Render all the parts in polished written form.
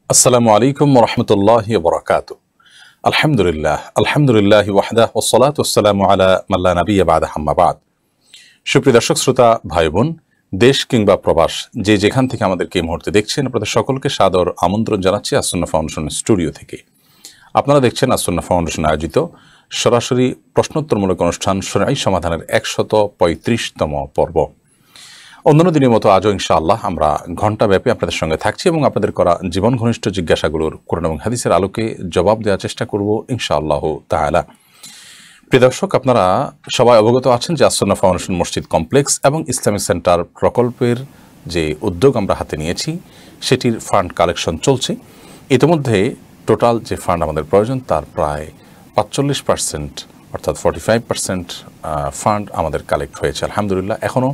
আসসালামু আলাইকুম ওয়া রাহমাতুল্লাহি ওয়া বারাকাতুহু। আলহামদুলিল্লাহি ওয়াহদাহু ওয়াসসালাতু ওয়াসসালামু আলা মান লা নাবিয়্যা বা'দাহু আম্মা বা'দ। সুপ্রিয় দর্শক শ্রোতা ভাই বোন, দেশ কিংবা প্রবাস যে যেখান থেকে আমাদেরকে এই মুহূর্তে দেখছেন, আপনাদের সকলকে সাদর আমন্ত্রণ জানাচ্ছি আসুন্নাহ ফাউন্ডেশন স্টুডিও থেকে। আপনারা দেখছেন আসুন্নাহ ফাউন্ডেশন আয়োজিত সরাসরি প্রশ্নোত্তরমূলক অনুষ্ঠান শরঈ সমাধানের ১৩৫তম পর্ব। অন্যান্য দিনের মতো আজও ইনশাআল্লাহ আমরা ঘণ্টাব্যাপী আপনাদের সঙ্গে থাকছি এবং আপনাদের করা জীবন ঘনিষ্ঠ জিজ্ঞাসাগুলোর কোরআন এবং হাদিসের আলোকে জবাব দেওয়ার চেষ্টা করব ইনশাআল্লাহ তাআলা। প্রিয় দর্শক, আপনারা সবাই অবগত আছেন যে আসুন্নাহ ফাউন্ডেশন মসজিদ কমপ্লেক্স এবং ইসলামিক সেন্টার প্রকল্পের যে উদ্যোগ আমরা হাতে নিয়েছি সেটির ফান্ড কালেকশন চলছে। ইতিমধ্যে টোটাল যে ফান্ড আমাদের প্রয়োজন তার প্রায় ৪৫% অর্থাৎ 45% ফান্ড আমাদের কালেক্ট হয়েছে আলহামদুলিল্লাহ। এখনও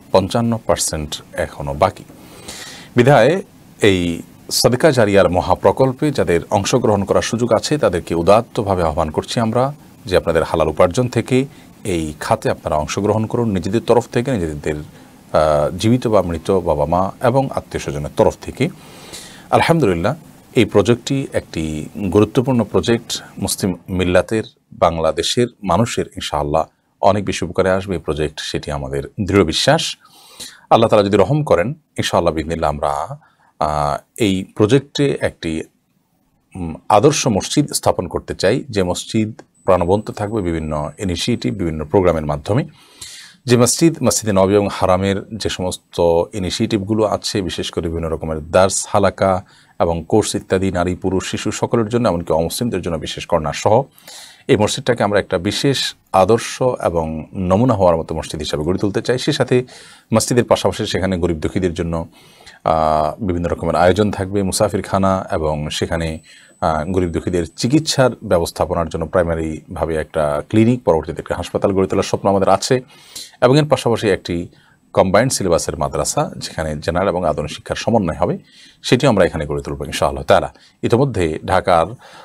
৫৫% এখনও বাকি। বিধায় এই সাদকা জারিয়ার মহাপ্রকল্পে যাদের অংশগ্রহণ করার সুযোগ আছে তাদেরকে উদাত্তভাবে আহ্বান করছি আমরা যে আপনাদের হালাল উপার্জন থেকে এই খাতে আপনারা অংশগ্রহণ করুন, নিজেদের তরফ থেকে, নিজেদের জীবিত বা মৃত বাবা মা এবং আত্মীয় স্বজনের তরফ থেকে। আলহামদুলিল্লাহ, এই প্রজেক্টটি একটি গুরুত্বপূর্ণ প্রজেক্ট। মুসলিম মিল্লাতের, বাংলাদেশের মানুষের ইনশাআল্লাহ অনেক বেশি উপকারে আসবে এই প্রজেক্ট, সেটি আমাদের দৃঢ় বিশ্বাস। আল্লাহ তাআলা যদি রহম করেন ইনশাআল্লাহ বিইذনিল্লাহ আমরা এই প্রজেক্টে একটি আদর্শ মসজিদ স্থাপন করতে চাই, যে মসজিদ প্রাণবন্ত থাকবে বিভিন্ন ইনিশিয়েটিভ, বিভিন্ন প্রোগ্রামের মাধ্যমে। যে মসজিদে নববী এবং হারামের যে সমস্ত ইনিশিয়েটিভগুলো আছে, বিশেষ করে বিভিন্ন রকমের দার্স, হালাকা এবং কোর্স ইত্যাদি নারী পুরুষ শিশু সকলের জন্য, এমনকি অমুসলিমদের জন্য বিশেষ কর্নার সহ এই মসজিদটাকে আমরা একটা বিশেষ আদর্শ এবং নমুনা হওয়ার মতো মসজিদ হিসাবে গড়ে তুলতে চাই। সে সাথে মসজিদের পাশাপাশি সেখানে গরিব দুঃখীদের জন্য বিভিন্ন রকমের আয়োজন থাকবে, মুসাফিরখানা, এবং সেখানে গরিব দুঃখীদের চিকিৎসার ব্যবস্থাপনার জন্য প্রাইমারিভাবে একটা ক্লিনিক, পরবর্তীতে একটা হাসপাতাল গড়ে তোলার স্বপ্ন আমাদের আছে। এবং এর পাশাপাশি একটি কম্বাইন্ড সিলেবাসের মাদ্রাসা যেখানে জেনারেল এবং আধুনিক শিক্ষার সমন্বয় হবে, সেটিও আমরা এখানে গড়ে তুলব ইনশাআল্লাহ তাআলা। ইতিমধ্যে ঢাকার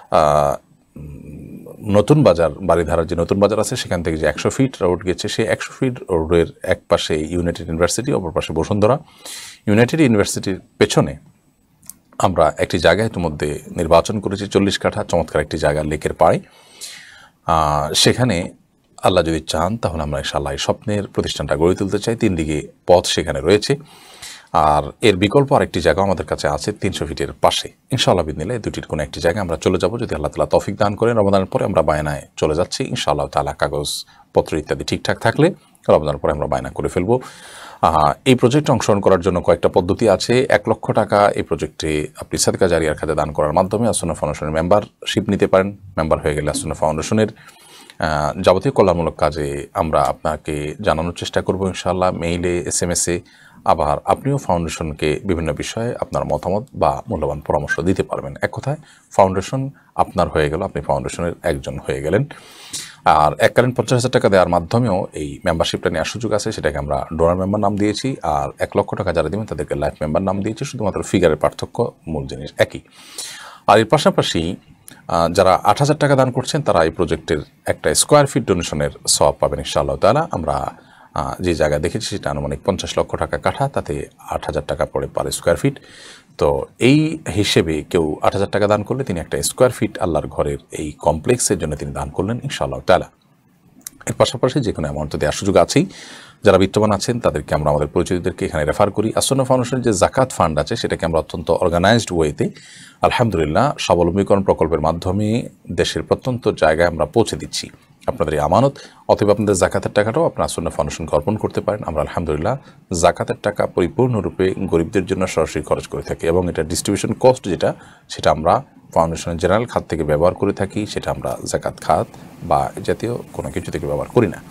নতুন বাজার, বাড়িধারার যে নতুন বাজার আছে সেখান থেকে যে ১০০ ফিট রোড গেছে, সেই ১০০ ফিট রোডের এক পাশে ইউনাইটেড ইউনিভার্সিটি, অপর পাশে বসুন্ধরা। ইউনাইটেড ইউনিভার্সিটির পেছনে আমরা একটি জায়গায় ইতিমধ্যে নির্বাচন করেছি, ৪০ কাঠা চমৎকার একটি জায়গা লেকের পাড়ে। সেখানে আল্লাহ যদি চান তাহলে আমরা ইনশাআল্লাহ এই স্বপ্নের প্রতিষ্ঠানটা গড়ে তুলতে চাই। ৩ দিকে পথ সেখানে রয়েছে। আর এর বিকল্প আরেকটি জায়গা আমাদের কাছে আছে ৩০০ ফিটের পাশে। ইনশাআল্লাহ বিইذনিল্লাহ দুটির কোনো একটি জায়গায় আমরা চলে যাব যদি আল্লাহ তাআলা তৌফিক দান করেন। রমজানের পরে আমরা বায়নায় চলে যাচ্ছি ইনশাআল্লাহ তাআলা। কাগজপত্র ইত্যাদি ঠিকঠাক থাকলে রমজানের পরে আমরা বায়না করে ফেলব। এই প্রজেক্টে অংশগ্রহণ করার জন্য কয়েকটা পদ্ধতি আছে। ১ লক্ষ টাকা এই প্রজেক্টে আপনি সাদকা জারিয়ার খাতে দান করার মাধ্যমে আসুন্নাহ ফাউন্ডেশনের মেম্বারশিপ নিতে পারেন। মেম্বার হয়ে গেলে আসুন্নাহ ফাউন্ডেশনের যাবতীয় কল্যাণমূলক কাজে আমরা আপনাকে জানানোর চেষ্টা করব ইনশাআল্লাহ, মেইলে, SMS-এ। আবার আপনিও ফাউন্ডেশনকে বিভিন্ন বিষয়ে আপনার মতামত বা মূল্যবান পরামর্শ দিতে পারবেন। এক কথায় ফাউন্ডেশন আপনার হয়ে গেল, আপনি ফাউন্ডেশনের একজন হয়ে গেলেন। আর এককালীন ৫০,০০০ টাকা দেওয়ার মাধ্যমেও এই মেম্বারশিপটা নেওয়ার সুযোগ আছে, সেটাকে আমরা ডোনার মেম্বার নাম দিয়েছি। আর ১ লক্ষ টাকা যারা দেবেন তাদেরকে লাইফ মেম্বার নাম দিয়েছি, শুধুমাত্র ফিগারের পার্থক্য, মূল জিনিস একই। আর এর পাশাপাশি যারা ৮,০০০ টাকা দান করছেন তারা এই প্রজেক্টের একটা স্কোয়ার ফিট ডোনেশনের সওয়াব পাবেন ইনশাআল্লাহ তাআলা। আমরা যে জায়গা দেখেছি সেটা আনুমানিক ৫০ লক্ষ টাকা কাঠা, তাতে ৮,০০০ টাকা পড়ে পার স্কোয়ার ফিট। তো এই হিসেবে কেউ ৮,০০০ টাকা দান করলে তিনি একটা স্কোয়ার ফিট আল্লাহর ঘরের এই কমপ্লেক্সের জন্য তিনি দান করলেন ইনশাআল্লাহ তাআলা। এর পাশাপাশি যে কোনো অ্যামাউন্ট দেওয়ার সুযোগ আছেই। যারা বিত্তবান আছেন তাদেরকে আমরা আমাদের পরিচিতদেরকে এখানে রেফার করি। আসুন্নাহ ফাউন্ডেশনের যে জাকাত ফান্ড আছে সেটাকে আমরা অত্যন্ত অর্গানাইজড ওয়েতে আলহামদুলিল্লাহ স্বাবলম্বীকরণ প্রকল্পের মাধ্যমে দেশের প্রত্যন্ত জায়গায় আমরা পৌঁছে দিচ্ছি। আপনাদের এই আমানত, অতএব আপনাদের জাকাতের টাকাটাও আপনারা আসুন্নাহ ফাউন্ডেশনকে অর্পণ করতে পারেন। আমরা আলহামদুলিল্লাহ জাকাতের টাকা পরিপূর্ণরূপে গরিবদের জন্য সরাসরি খরচ করে থাকি এবং এটা ডিস্ট্রিবিউশন কস্ট সেটা আমরা ফাউন্ডেশনের জেনারেল খাত থেকে ব্যবহার করে থাকি, সেটা আমরা জাকাত খাত বা জাতীয় কোনো কিছু থেকে ব্যবহার করি না।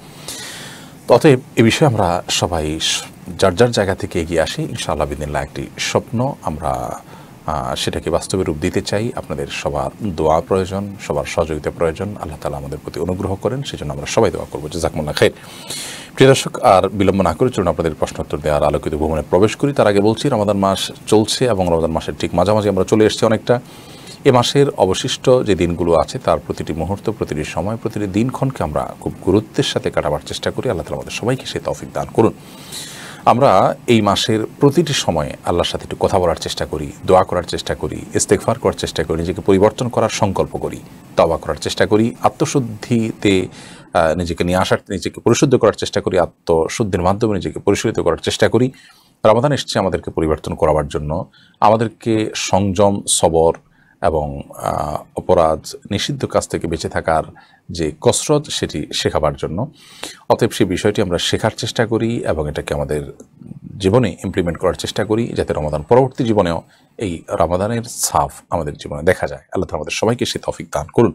অতএব এ বিষয়ে আমরা সবাই যার যার জায়গা থেকে এগিয়ে আসি ইনশাআল্লাহ বিইذনিল্লাহ। একটি স্বপ্ন আমরা সেটাকে বাস্তবে রূপ দিতে চাই। আপনাদের সবার দোয়া প্রয়োজন, সবার সহযোগিতা প্রয়োজন। আল্লাহ তাআলা আমাদের প্রতি অনুগ্রহ করেন, সেজন্য আমরা সবাই দোয়া করবো। জাযাকুমুল্লাহ খাইর। প্রিয় দর্শক, আর বিলম্ব না করে চলুন আপনাদের প্রশ্নোত্তর দেওয়ার আলোকিত ভ্রমণে প্রবেশ করি। তার আগে বলছি, রমাদান মাস চলছে এবং রমাদান মাসের ঠিক মাঝামাঝি আমরা চলে এসেছি অনেকটা। এ মাসের অবশিষ্ট যে দিনগুলো আছে তার প্রতিটি মুহূর্ত, প্রতিটি সময়, প্রতিটি দিনক্ষণকে আমরা খুব গুরুত্বের সাথে কাটাবার চেষ্টা করি। আল্লাহ তাআলা আমাদের সবাইকে সেই তৌফিক দান করুন। আমরা এই মাসের প্রতিটি সময়ে আল্লাহর সাথে একটু কথা বলার চেষ্টা করি, দোয়া করার চেষ্টা করি, ইস্তেগফার করার চেষ্টা করি, নিজেকে পরিবর্তন করার সংকল্প করি, তওবা করার চেষ্টা করি, আত্মশুদ্ধিতে নিজেকে নিয়ে আসার, নিজেকে পরিশুদ্ধ করার চেষ্টা করি, আত্মশুদ্ধির মাধ্যমে নিজেকে পরিশুদ্ধ করার চেষ্টা করি। রমাদান এসছে আমাদেরকে পরিবর্তন করাবার জন্য, আমাদেরকে সংযম, সবর এবং অপরাধ নিষিদ্ধ কাজ থেকে বেঁচে থাকার যে কসরত সেটি শেখাবার জন্য। অতএব সেই বিষয়টি আমরা শেখার চেষ্টা করি এবং এটাকে আমাদের জীবনে ইমপ্লিমেন্ট করার চেষ্টা করি, যাতে রমাদান পরবর্তী জীবনেও এই রমাদানের ছাপ আমাদের জীবনে দেখা যায়। আল্লাহ তাআলা আমাদের সবাইকে সে তৌফিক দান করুন।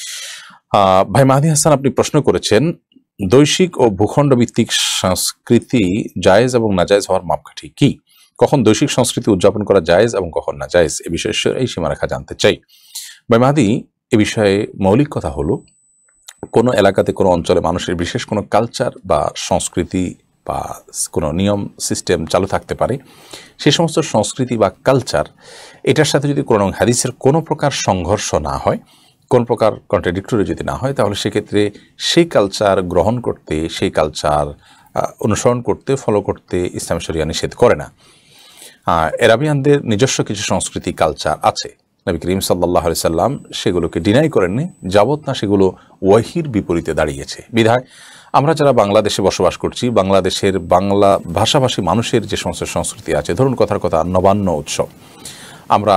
ভাই মাহদি হাসান, আপনি প্রশ্ন করেছেন দৈশিক ও ভূখণ্ড ভিত্তিক সংস্কৃতি জায়েজ এবং নাজায়েজ হওয়ার মাপকাঠি কি? কখন দৈশিক সংস্কৃতি উদযাপন করা জায়েজ এবং কখন না জায়েজ, এ বিষয়ে এই সীমারেখা জানতে চাই। ভাই মাহদি, এ বিষয়ে মৌলিক কথা হলো, কোনো এলাকাতে, কোনো অঞ্চলে মানুষের বিশেষ কোনো কালচার বা সংস্কৃতি বা কোনো নিয়ম সিস্টেম চালু থাকতে পারে। সেই সমস্ত সংস্কৃতি বা কালচার এটার সাথে যদি কোরআন এবং হাদিসের কোনো প্রকার সংঘর্ষ না হয়, কোন প্রকার কন্ট্রাডিক্টরি যদি না হয়, তাহলে সেক্ষেত্রে সেই কালচার গ্রহণ করতে, সেই কালচার অনুসরণ করতে, ফলো করতে ইসলাম শরিয়া নিষেধ করে না। আরবিয়ানদের নিজস্ব কিছু সংস্কৃতি কালচার আছে, নবী করিম সাল্লাল্লাহু আলাইহি সাল্লাম সেগুলোকে ডিনাই করেননি যাবত না সেগুলো ওয়াহির বিপরীতে দাঁড়িয়েছে। বিধায় আমরা যারা বাংলাদেশে বসবাস করছি, বাংলাদেশের বাংলা ভাষাভাষী মানুষের যে সমস্ত সংস্কৃতি আছে, ধরুন কথার কথা নবান্ন উৎসব, আমরা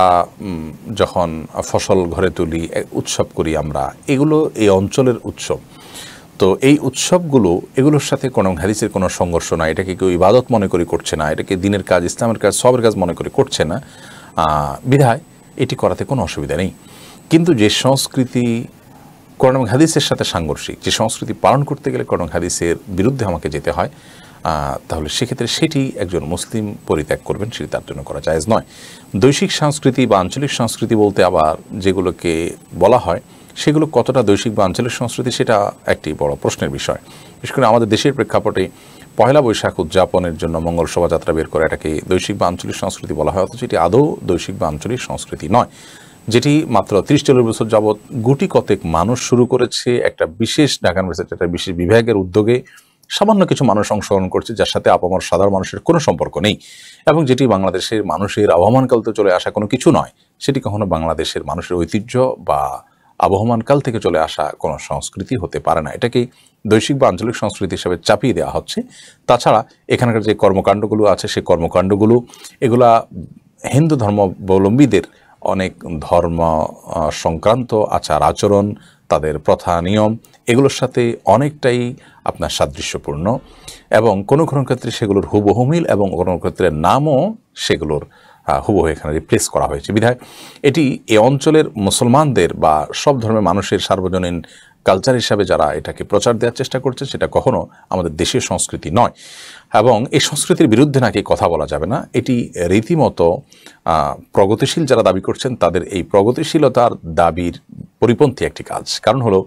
যখন ফসল ঘরে তুলি, উৎসব করি আমরা, এগুলো এই অঞ্চলের উৎসব। তো এই উৎসবগুলো, এগুলোর সাথে কোনো হাদিসের কোনো সংঘর্ষ না, এটাকে কেউ ইবাদত মনে করে করছে না, এটাকে দিনের কাজ, ইসলামের কাজ, সবের কাজ মনে করে করছে না, বিধায় এটি করাতে কোনো অসুবিধা নেই। কিন্তু যে সংস্কৃতি কোরআন এবং হাদিসের সাথে সাংঘর্ষিক, যে সংস্কৃতি পালন করতে গেলে কোরআন এবং হাদিসের বিরুদ্ধে আমাকে যেতে হয়, তাহলে সেক্ষেত্রে সেটি একজন মুসলিম পরিত্যাগ করবেন, সেটি তার জন্য করা জায়েজ নয়। দৈশিক সংস্কৃতি বা আঞ্চলিক সংস্কৃতি বলতে আবার যেগুলোকে বলা হয়, সেগুলো কতটা দৈশিক বা আঞ্চলিক সংস্কৃতি, সেটা একটি বড় প্রশ্নের বিষয়। বিশেষ করে আমাদের দেশের প্রেক্ষাপটে পয়লা বৈশাখ উদযাপনের জন্য মঙ্গল শোভাযাত্রা বের করে এটাকে দৈশিক বা আঞ্চলিক সংস্কৃতি বলা হয়, অথচ এটি আদৌ দৈশিক বা আঞ্চলিক সংস্কৃতি নয়, যেটি মাত্র 30-40 বছর যাবৎ গুটি কতেক মানুষ শুরু করেছে, একটা বিশেষ ঢাকা ইউনিভার্সিটির একটা বিশেষ বিভাগের উদ্যোগে সামান্য কিছু মানুষ অংশগ্রহণ করছে, যার সাথে আপামর সাধারণ মানুষের কোনো সম্পর্ক নেই, এবং যেটি বাংলাদেশের মানুষের আবহমানকাল থেকে চলে আসা কোনো কিছু নয়, সেটি কখনো বাংলাদেশের মানুষের ঐতিহ্য বা আবহমানকাল থেকে চলে আসা কোনো সংস্কৃতি হতে পারে না। এটাকে দৈশিক বা আঞ্চলিক সংস্কৃতি হিসাবে চাপিয়ে দেওয়া হচ্ছে। তাছাড়া এখানকার যে কর্মকাণ্ডগুলো আছে, সেই কর্মকাণ্ডগুলো এগুলা হিন্দু ধর্মাবলম্বীদের অনেক ধর্ম সংক্রান্ত আচার আচরণ, তাদের প্রথা নিয়ম, এগুলোর সাথে অনেকটাই আপনার সাদৃশ্যপূর্ণ, এবং কোনো কোনো ক্ষেত্রে সেগুলোর হুবহু মিল, এবং কোনো ক্ষেত্রে নামও সেগুলোর হুবহু এখানে রিপ্লেস করা হয়েছে। বিধায় এটি এ অঞ্চলের মুসলমানদের বা সব ধর্মের মানুষের সার্বজনীন কালচার হিসাবে যারা এটাকে প্রচার দেওয়ার চেষ্টা করছে, সেটা কখনো আমাদের দেশীয় সংস্কৃতি নয়, এবং এই সংস্কৃতির বিরুদ্ধে নাকি কথা বলা যাবে না। এটি রীতিমতো প্রগতিশীল যারা দাবি করছেন, তাদের এই প্রগতিশীলতার দাবির পরিপন্থী একটি কাজ। কারণ হলো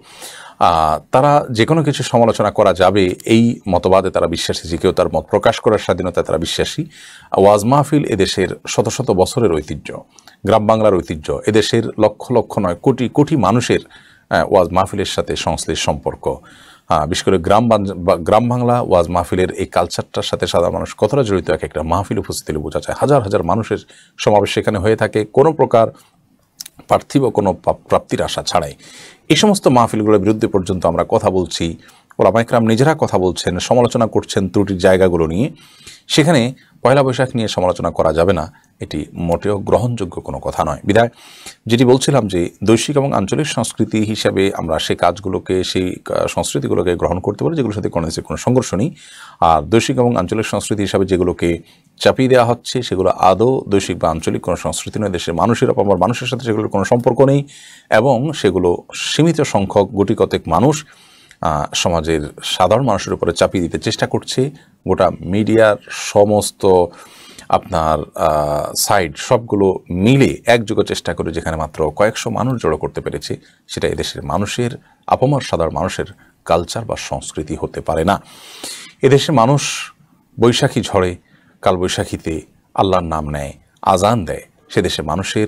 তারা যে কোনো কিছু সমালোচনা করা যাবে এই মতবাদে তারা বিশ্বাসী, যে কেউ তার মত প্রকাশ করার স্বাধীনতায় তারা বিশ্বাসী। ওয়াজ মাহফিল এদেশের শত শত বছরের ঐতিহ্য, গ্রাম বাংলার ঐতিহ্য, এদেশের লক্ষ লক্ষ নয় কোটি কোটি মানুষের ওয়াজ মাহফিলের সাথে সংশ্লিষ্ট সম্পর্ক। বিশেষ করে গ্রাম বাংলা ওয়াজ মাহফিলের এই কালচারটার সাথে সাধারণ মানুষ কতটা জড়িত, এক একটা মাহফিল উপস্থিত হলে বোঝা যায়। হাজার হাজার মানুষের সমাবেশ সেখানে হয়ে থাকে, কোনো প্রকার পার্থিব কোনো প্রাপ্তির আশা ছাড়াই। এই সমস্ত মাহফিলগুলোর বিরুদ্ধে পর্যন্ত আমরা কথা বলছি, ওলামা ইকরাম নিজেরা কথা বলছেন, সমালোচনা করছেন ত্রুটির জায়গাগুলো নিয়ে। সেখানে পয়লা বৈশাখ নিয়ে সমালোচনা করা যাবে না, এটি মোটেও গ্রহণযোগ্য কোনো কথা নয়। বিধায় যেটি বলছিলাম যে দৈশিক এবং আঞ্চলিক সংস্কৃতি হিসাবে আমরা সেই কাজগুলোকে, সেই সংস্কৃতিগুলোকে গ্রহণ করতে পারি যেগুলোর সাথে কোনো সংঘর্ষ নেই। আর দৈশিক এবং আঞ্চলিক সংস্কৃতি হিসাবে যেগুলোকে চাপিয়ে দেওয়া হচ্ছে, সেগুলো আদৌ দৈশিক বা আঞ্চলিক কোনো সংস্কৃতি নয়, দেশের মানুষের অপর মানুষের সাথে সেগুলোর কোনো সম্পর্ক নেই, এবং সেগুলো সীমিত সংখ্যক গুটি কতেক মানুষ সমাজের সাধারণ মানুষের উপরে চাপিয়ে দিতে চেষ্টা করছে। গোটা মিডিয়ার সমস্ত আপনার সাইড সবগুলো মিলে একযোগে চেষ্টা করে যেখানে মাত্র কয়েকশো মানুষ জড়ো করতে পেরেছে, সেটা এদেশের মানুষের আপামর সাধারণ মানুষের কালচার বা সংস্কৃতি হতে পারে না। এদেশের মানুষ বৈশাখী ঝড়ে, কালবৈশাখীতে আল্লাহর নাম নেয়, আজান দেয়। সে দেশের মানুষের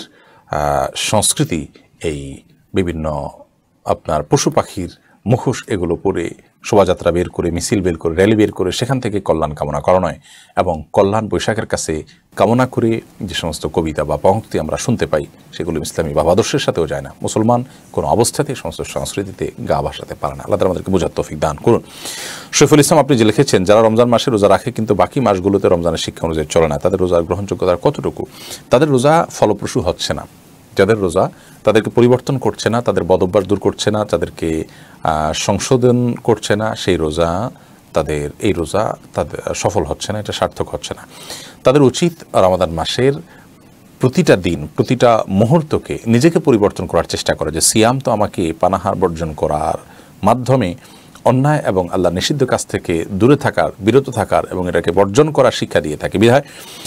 সংস্কৃতি এই বিভিন্ন আপনার পশু পাখির মুখোশ এগুলো পরে শোভাযাত্রা বের করে, মিছিল বের করে, র্যালি বের করে সেখান থেকে কল্যাণ কামনা করা নয়। এবং কল্যাণ বৈশাখের কাছে কামনা করে যে সমস্ত কবিতা বা পংক্তি আমরা শুনতে পাই সেগুলো ইসলামী ভাবাদর্শের সাথেও যায় না। মুসলমান কোনো অবস্থাতেই সমস্ত সংস্কৃতিতে গা ভাসাতে পারে না। আল্লাহ তাআলা আমাদেরকে বোঝার তৌফিক দান করুন। শরীফুল ইসলাম আপনি যে লিখেছেন, যারা রমজান মাসে রোজা রাখে কিন্তু বাকি মাসগুলোতে রমজানের শিক্ষা অনুযায়ী চলে না, তাদের রোজার গ্রহণযোগ্যতা কতটুকু? তাদের রোজা ফলপ্রসূ হচ্ছে না। যাদের রোজা তাদেরকে পরিবর্তন করছে না, তাদের বদভ্যাস দূর করছে না, তাদেরকে সংশোধন করছে না, সেই রোজা এই রোজা তাদের সফল হচ্ছে না, এটা সার্থক হচ্ছে না। তাদের উচিত রমাদান মাসের প্রতিটা দিন, প্রতিটা মুহূর্তকে নিজেকে পরিবর্তন করার চেষ্টা করে, যে সিয়াম তো আমাকে পানাহার বর্জন করার মাধ্যমে অন্যায় এবং আল্লাহ নিষিদ্ধ কাজ থেকে দূরে থাকার, বিরত থাকার এবং এটাকে বর্জন করার শিক্ষা দিয়ে থাকে। বিধায়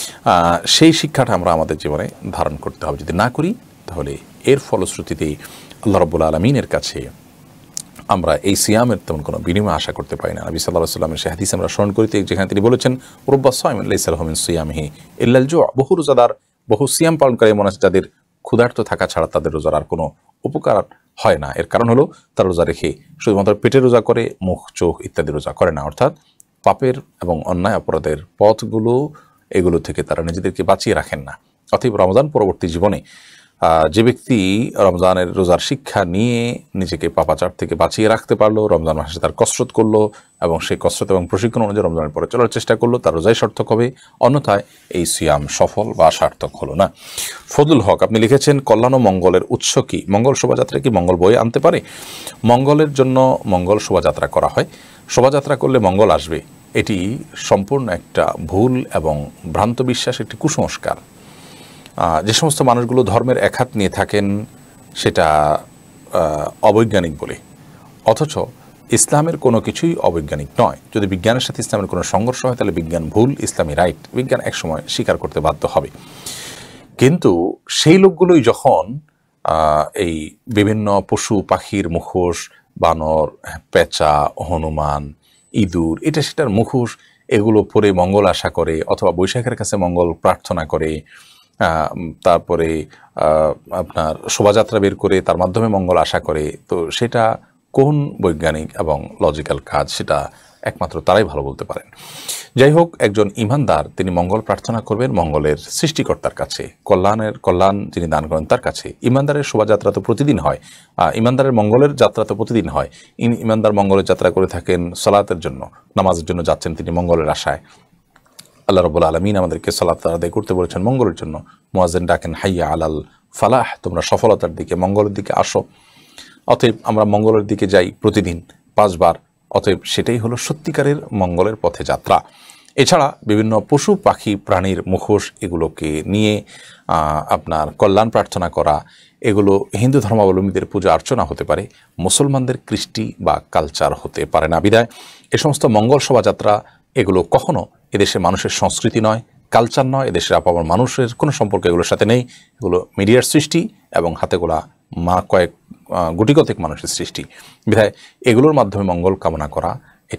সেই শিক্ষাটা আমরা আমাদের জীবনে ধারণ করতে হবে। যদি না করি তাহলে এর ফলশ্রুতিতেই আল্লাহ রাব্বুল আলামিনের কাছে আমরা এই সিয়ামের তেমন কোনো বিনিময় আশা করতে পারি না। নবী সাল্লাল্লাহু আলাইহি ওয়াসাল্লামের সেই হাদিস আমরা স্মরণ করি, যেখানে তিনি বলেছেন, রুব্বা সাইমিন লাইসা লাহু মিন সিয়ামিহি ইল্লাল জু'। বহু রোজাদার, বহু সিয়াম পালনকারী এমন আছে যাদের ক্ষুধার্ত থাকা ছাড়া তাদের রোজার আর কোনো উপকার হয় না। এর কারণ হলো তারা রোজা রেখে শুধুমাত্র পেটের রোজা করে, মুখ চোখ ইত্যাদি রোজা করে না। অর্থাৎ পাপের এবং অন্যায় অপরাধের এগুলো থেকে তারা নিজেদেরকে বাঁচিয়ে রাখেন না। অতএব রমজান পরবর্তী জীবনে যে ব্যক্তি রমজানের রোজার শিক্ষা নিয়ে নিজেকে পাপাচার থেকে বাঁচিয়ে রাখতে পারলো, রমজান মাসে তার কসরত করলো এবং সেই কসরত এবং প্রশিক্ষণ অনুযায়ী রমজানের পরে চলার চেষ্টা করলো, তার রোজাই সার্থক হবে। অন্যথায় এই সিয়াম সফল বা সার্থক হলো না। ফজলুল হক আপনি লিখেছেন, কল্যাণ ও মঙ্গলের উৎস কি? মঙ্গল শোভাযাত্রা কি মঙ্গল বয়ে আনতে পারে? মঙ্গলের জন্য মঙ্গল শোভাযাত্রা করা হয়। শোভাযাত্রা করলে মঙ্গল আসবে, এটি সম্পূর্ণ একটা ভুল এবং ভ্রান্ত বিশ্বাস, একটি কুসংস্কার। যে সমস্ত মানুষগুলো ধর্মের একহাত নিয়ে থাকেন সেটা অবৈজ্ঞানিক বলে, অথচ ইসলামের কোনো কিছুই অবৈজ্ঞানিক নয়। যদি বিজ্ঞানের সাথে ইসলামের কোনো সংঘর্ষ হয় তাহলে বিজ্ঞান ভুল, ইসলামী রাইট। বিজ্ঞান একসময় স্বীকার করতে বাধ্য হবে। কিন্তু সেই লোকগুলোই যখন এই বিভিন্ন পশু পাখির মুখোশ, বানর, পেঁচা, হনুমান, ইঁদুর, এটা সেটার মুখোশ, এগুলো পরে মঙ্গল আশা করে অথবা বৈশাখের কাছে মঙ্গল প্রার্থনা করে, তারপরে আপনার শোভাযাত্রা বের করে তার মাধ্যমে মঙ্গল আশা করে, তো সেটা কোন বৈজ্ঞানিক এবং লজিক্যাল কাজ, সেটা একমাত্র তারাই ভালো বলতে পারেন। যাই হোক, একজন ইমানদার তিনি মঙ্গল প্রার্থনা করবেন মঙ্গলের সৃষ্টিকর্তার কাছে, কল্যাণ যিনি দান করেন তার কাছে। ইমানদারের শোভাযাত্রা তো প্রতিদিন হয়, ইমানদারের মঙ্গলের যাত্রা তো প্রতিদিন হয়। ইমানদার মঙ্গলের যাত্রা করে থাকেন সালাতের জন্য, নামাজের জন্য যাচ্ছেন তিনি মঙ্গলের আশায়। আল্লাহ রাব্বুল আলামিন আমাদেরকে সালাত আদায় করতে বলেছেন মঙ্গলের জন্য। মুয়াজ্জিন ডাকেন, হাইয়া আলাল ফালাহ, তোমরা সফলতার দিকে, মঙ্গলের দিকে আসো। অতএব আমরা মঙ্গলের দিকে যাই প্রতিদিন 5 বার। অতএব সেটাই হলো সত্যিকারের মঙ্গলের পথে যাত্রা। এছাড়া বিভিন্ন পশু পাখি প্রাণীর মুখোশ, এগুলোকে নিয়ে আপনার কল্যাণ প্রার্থনা করা, এগুলো হিন্দু ধর্মাবলম্বীদের পূজা অর্চনা হতে পারে, মুসলমানদের কৃষ্টি বা কালচার হতে পারে না। বিধায় এ সমস্ত মঙ্গল শোভাযাত্রা এগুলো কখনো এদেশের মানুষের সংস্কৃতি নয়, কালচার নয়, এদেশের আপামর মানুষের কোনো সম্পর্ক এগুলোর সাথে নেই। এগুলো মিডিয়ার সৃষ্টি এবং হাতে গোলা কয়েক গুটিকতেক মানুষের সৃষ্টি। বিধায় এগুলোর মাধ্যমে মঙ্গল কামনা করা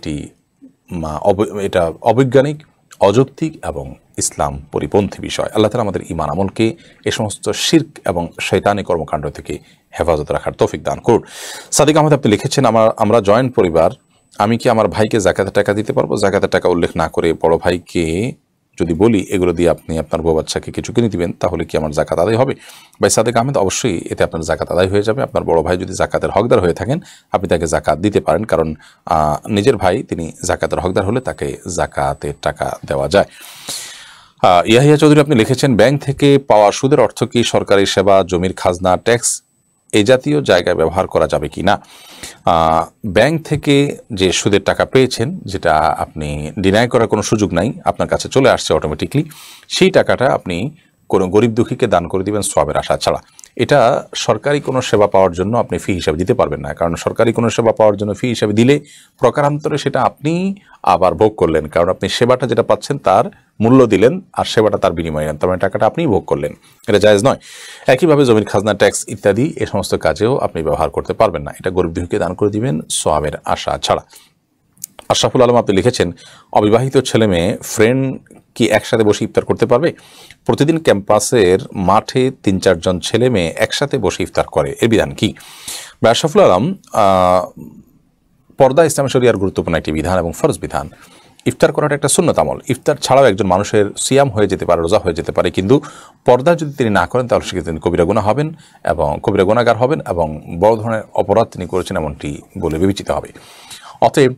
এটা অবৈজ্ঞানিক, অযৌক্তিক এবং ইসলাম পরিপন্থী বিষয়। আল্লাহ তাআলা আমাদের ঈমান আমলকে এ সমস্ত শিরক এবং শয়তানি কর্মকাণ্ড থেকে হেফাজত রাখার তৌফিক দান করুন। সাদিক আহমেদ আপনি লিখেছেন, আমরা জয়েন্ট পরিবার, আমি কি আমার ভাইকে যাকাতের টাকা দিতে পারবো? যাকাতের টাকা উল্লেখ না করে বড় ভাইকে যদি বলি এগুলো দিয়ে আপনি আপনার বউ বাচ্চাকে কিছু কিনে দিবেন, তাহলে কি আমার জাকাত আদায় হবে? ভাই সাদেক আহমেদ, অবশ্যই এতে আপনার জাকাত আদায় হয়ে যাবে। আপনার বড় ভাই যদি জাকাতের হকদার হয়ে থাকেন আপনি তাকে জাকাত দিতে পারেন, কারণ নিজের ভাই তিনি জাকাতের হকদার হলে তাকে জাকাতের টাকা দেওয়া যায়। ইয়াহিয়া চৌধুরী আপনি লিখেছেন, ব্যাংক থেকে পাওয়া সুদের অর্থ কি সরকারি সেবা, জমির খাজনা, ট্যাক্স এই জাতীয় জায়গায় ব্যবহার করা যাবে কি না? ব্যাংক থেকে যে সুদের টাকা পেয়েছেন, যেটা আপনি ডিনাই করার কোনো সুযোগ নাই, আপনার কাছে চলে আসছে অটোমেটিকলি, সেই টাকাটা আপনি কোনো গরিব দুঃখীকে দান করে দিবেন সওয়াবের আশা ছাড়া। এটা সরকারি কোনো সেবা পাওয়ার জন্য আপনি ফি হিসাবে দিতে পারবেন না, কারণ সরকারি কোনো সেবা পাওয়ার জন্য ফি হিসাবে দিলে প্রকারান্তরে সেটা আপনি আবার ভোগ করলেন, কারণ আপনি সেবাটা যেটা পাচ্ছেন তার মূল্য দিলেন আর সেবাটা তার বিনিময়ে নেন, তার মানে টাকাটা আপনিই ভোগ করলেন, এটা জায়েজ নয়। একইভাবে জমির খাজনা, ট্যাক্স ইত্যাদি এ সমস্ত কাজেও আপনি ব্যবহার করতে পারবেন না, এটা গরিব দুঃখীকে দান করে দিবেন সওয়াবের আশা ছাড়া। আশরাফুল আলম আপনি লিখেছেন, অবিবাহিত ছেলে মেয়ে ফ্রেন্ড কি একসাথে বসে ইফতার করতে পারবে? প্রতিদিন ক্যাম্পাসের মাঠে 3-4 জন ছেলে মেয়ে একসাথে বসে ইফতার করে, এর বিধান কি? আশরাফুল আলম, পর্দা ইসলামী শরিয়ার গুরুত্বপূর্ণ একটি বিধান এবং ফরজ বিধান। ইফতার করাটা একটা সুন্নত আমল। ইফতার ছাড়াও একজন মানুষের সিয়াম হয়ে যেতে পারে, রোজা হয়ে যেতে পারে, কিন্তু পর্দা যদি তিনি না করেন তাহলে সেক্ষেত্রে তিনি কবিরা গুনাহ হবেন এবং কবিরা গুনাহগার হবেন এবং বড় ধরনের অপরাধ তিনি করেছেন এমনটি বলে বিবেচিত হবে। অতএব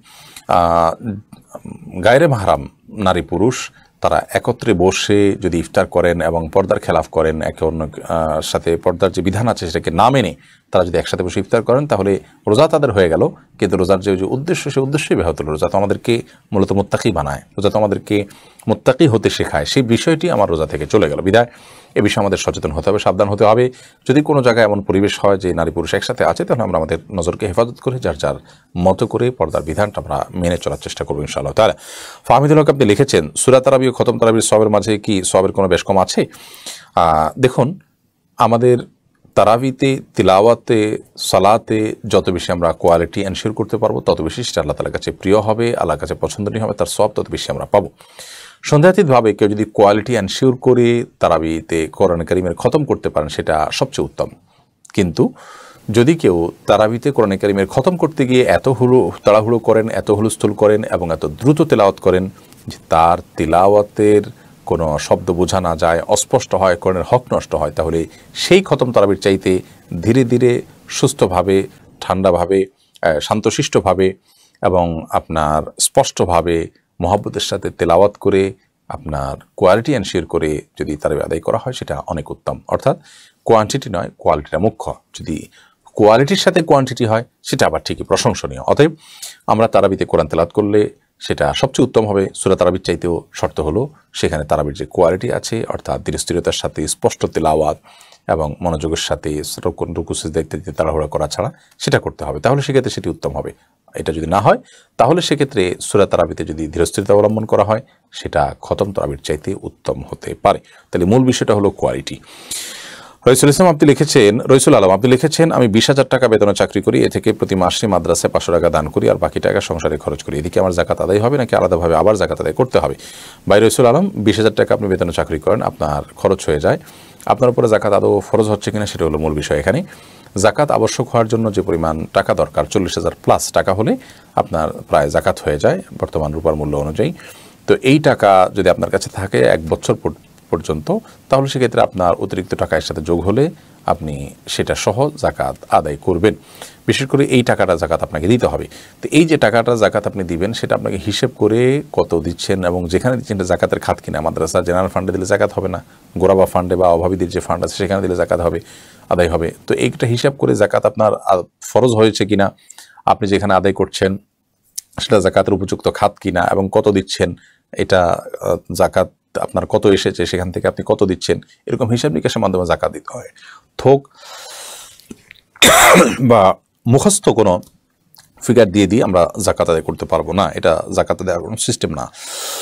গায়রে মাহরাম নারী পুরুষ তারা একত্রে বসে যদি ইফতার করেন এবং পর্দার খেলাফ করেন, একে অন্য সাথে পর্দার যে বিধান আছে সেটাকে না মেনে তারা যদি একসাথে বসে ইফতার করেন তাহলে রোজা তাদের হয়ে গেল, কিন্তু রোজার যে উদ্দেশ্য সে উদ্দেশ্যই ব্যাহত হলো। রোজা তো আমাদেরকে মূলত মুত্তাকি বানায়, রোজা তো আমাদেরকে মুত্তাকি হতে শেখায়, সেই বিষয়টি আমার রোজা থেকে চলে গেল। বিদায় এ বিষয়ে আমাদের সচেতন হতে হবে, সাবধান হতে হবে। যদি কোনো জায়গায় এমন পরিবেশ হয় যে নারী পুরুষ একসাথে আছে তাহলে আমরা আমাদের নজরকে হেফাজত করে যার যার মতো করে পর্দার বিধানটা আমরা মেনে চলার চেষ্টা করবো ইনশাআল্লাহ তাআলা। ফাহমিদুল হক আপনি লিখেছেন, সূরা তারাবি ও খতম তারাবির সওয়াবের মাঝে কি সওয়াবের কোনো বেশ কম আছে? দেখুন, আমাদের তারাবিতে, তিলাওয়াতে, সালাতে যত বেশি আমরা কোয়ালিটি এনশিওর করতে পারবো তত বেশি সেটা আল্লাহ তাআলার কাছে প্রিয় হবে, আল্লাহর কাছে পছন্দনীয় হবে, তার সওয়াব তত বেশি আমরা পাবো। সন্দেহাতীতভাবে কেউ যদি কোয়ালিটি এনশিওর করে তারাবিতে কোরআন কারীমের খতম করতে পারেন সেটা সবচেয়ে উত্তম। কিন্তু যদি কেউ তারাবিতে কোরআন কারীমের খতম করতে গিয়ে এত তাড়াহুড়ো করেন, এত হুলস্থুল করেন এবং এত দ্রুত তেলাওয়াত করেন যে তার তিলাওয়াতের কোনো শব্দ বোঝা না যায়, অস্পষ্ট হয়, কোরআনের হক নষ্ট হয়, তাহলে সেই খতম তারাবির চাইতে ধীরে ধীরে সুস্থভাবে, ঠান্ডাভাবে, শান্তশিষ্টভাবে এবং আপনার স্পষ্টভাবে মহব্বতের সাথে তেলাওয়াত করে আপনার কোয়ালিটি এনশিওর করে যদি তারাবি আদায় করা হয় সেটা অনেক উত্তম। অর্থাৎ কোয়ান্টিটি নয়, কোয়ালিটিটা মুখ্য। যদি কোয়ালিটির সাথে কোয়ান্টিটি হয় সেটা আবার ঠিকই প্রশংসনীয়। অতএব আমরা তারাবিতে কোরআন তেলাওয়াত করলে সেটা সবচেয়ে উত্তম হবে। সূরা তারাবির চাইতেও শর্ত হলো সেখানে তারাবির যে কোয়ালিটি আছে অর্থাৎ ধীরস্থিরতার সাথে স্পষ্ট তেলাওয়াত এবং মনোযোগের সাথে রুকু সিজদা ইত্যাদি তাড়াহুড়া করা ছাড়া সেটা করতে হবে, তাহলে সেক্ষেত্রে সেটি উত্তম হবে। এটা যদি না হয় তাহলে সেক্ষেত্রে সূরা তারাবিতে যদি ধীরস্থিরতা অবলম্বন করা হয় সেটা খতম তারাবির চাইতে উত্তম হতে পারে। তাহলে মূল বিষয়টা হলো কোয়ালিটি। রইসুল ইসলাম আপনি লিখেছেন, রইসুল আলম আপনি লিখেছেন, আমি 20,000 টাকা বেতনে চাকরি করি, এ থেকে প্রতি মাসে মাদ্রাসায় 500 টাকা দান করি আর বাকি টাকা সংসারে খরচ করি, এদিকে আমার জাকাত আদায় হবে নাকি আলাদাভাবে আবার জাকাত আদায় করতে হবে? ভাই রইসুল আলম, 20,000 টাকা আপনি বেতনে চাকরি করেন, আপনার খরচ হয়ে যায়, আপনার উপরে জাকাত আদৌ ফরজ হচ্ছে কিনা সেটা হলো মূল বিষয় এখানে। জাকাত আবশ্যক হওয়ার জন্য যে পরিমাণ টাকা দরকার 40,000 প্লাস টাকা হলে আপনার প্রায় জাকাত হয়ে যায় বর্তমান রূপার মূল্য অনুযায়ী। তো এই টাকা যদি আপনার কাছে থাকে 1 বছর পর্যন্ত তাহলে সেক্ষেত্রে আপনার অতিরিক্ত টাকা এর সাথে যোগ হলে আপনি সেটা সহ জাকাত আদায় করবেন। বিশেষ করে এই টাকাটা জাকাত আপনাকে দিতে হবে। তো এই যে টাকাটা জাকাত আপনি দিবেন সেটা আপনাকে হিসেব করে কত দিচ্ছেন এবং যেখানে দিচ্ছেন এটা জাকাতের খাত কিনা। মাদ্রাসা জেনারেল ফান্ডে দিলে জাকাত হবে না, গোরাবা ফান্ডে বা অভাবীদের যে ফান্ড আছে সেখানে দিলে জাকাত হবে, আদায় হবে। তো এইটা হিসাব করে জাকাত আপনার ফরজ হয়েছে কিনা, আপনি যেখানে আদায় করছেন সেটা জাকাতের উপযুক্ত খাত কিনা এবং কত দিচ্ছেন, এটা জাকাত আপনার কত এসেছে সেখান থেকে আপনি কত দিচ্ছেন, এরকম হিসাব নিকাশের মাধ্যমে জাকাত দিতে হয়। থোক বা মুখস্থ কোনো ফিগার দিয়ে আমরা জাকাত আদায় করতে পারবো না, এটা জাকাত দেওয়ার কোনো সিস্টেম না।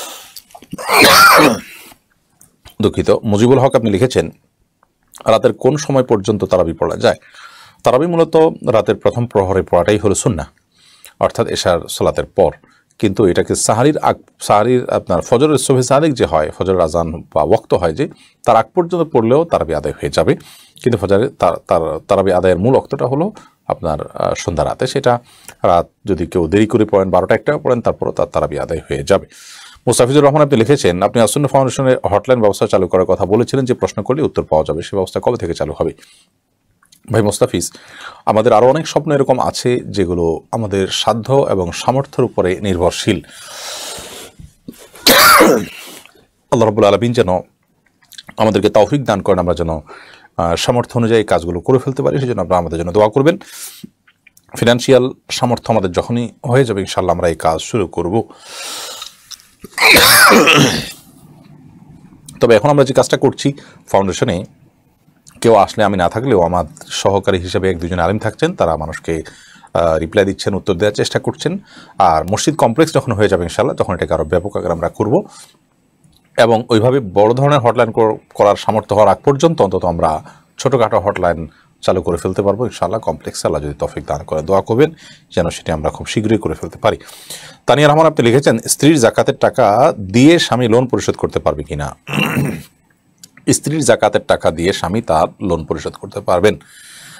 দুঃখিত। মুজিবুল হক আপনি লিখেছেন, রাতের কোন সময় পর্যন্ত তারাবি পড়া যায়? তারাবি মূলত রাতের প্রথম প্রহরে পড়াটাই হলো সুন্নাহ, অর্থাৎ এশার সালাতের পর। কিন্তু এটাকে সাহারির আপনার ফজরের সুবহে সাদিক যে হয়, ফজরের আজান বা ওয়াক্ত হয় যে তার আগ পর্যন্ত পড়লেও তারাবি আদায় হয়ে যাবে। কিন্তু ফজরের তারাবি আদায়ের মূল ওয়াক্তটা হলো আপনার সন্ধ্যা রাতে। সেটা রাত যদি কেউ দেরি করে পড়েন 12টা-1টা পড়েন তারপরও তার তারাবি আদায় হয়ে যাবে। মুস্তাফিজুর রহমান আপনি লিখেছেন, আপনি আসুন্নাহ ফাউন্ডেশনের হটলাইন ব্যবস্থা চালু করার কথা বলেছিলেন যে প্রশ্ন করলে উত্তর পাওয়া যাবে, সে ব্যবস্থা কবে থেকে চালু হবে? ভাই মোস্তাফিজ, আমাদের আরও অনেক স্বপ্ন এরকম আছে যেগুলো আমাদের সাধ্য এবং সামর্থ্যের উপরে নির্ভরশীল। আল্লাহ রাব্বুল আলামিন যেন আমাদেরকে তৌফিক দান করেন, আমরা যেন সামর্থ্য অনুযায়ী কাজগুলো করে ফেলতে পারি, সেজন্য আপনারা আমাদের জন্য দোয়া করবেন। ফিনান্সিয়াল সামর্থ্য আমাদের যখনই হয়ে যাবে ইনশাআল্লাহ আমরা এই কাজ শুরু করব। তবে এখন আমরা যে কাজটা করছি ফাউন্ডেশনে, কেউ আসলে আমি না থাকলেও আমার সহকারী হিসেবে 1-2 জন আলিম থাকছেন, তারা মানুষকে রিপ্লাই দিচ্ছেন, উত্তর দেওয়ার চেষ্টা করছেন। আর মসজিদ কমপ্লেক্স যখন হয়ে যাবে ইনশাআল্লাহ তখন এটাকে আরও ব্যাপক আকারে আমরা করব এবং ওইভাবে বড় ধরনের হটলাইন করার সামর্থ্য হওয়ার আগ পর্যন্ত অন্তত আমরা ছোটোখাটো হটলাইন চালু করে ফেলতে পারবো ইনশাআল্লাহ। কমপ্লেক্স আল্লাহ যদি তৌফিক দান করে দোয়া করবেন যেন সেটি আমরা খুব শীঘ্রই করে ফেলতে পারি। তানিয়া রহমান আপনি লিখেছেন, স্ত্রীর জাকাতের টাকা দিয়ে স্বামী লোন পরিশোধ করতে পারবে কিনা? স্ত্রীর জাকাতের টাকা দিয়ে স্বামী তার লোন পরিশোধ করতে পারবেন।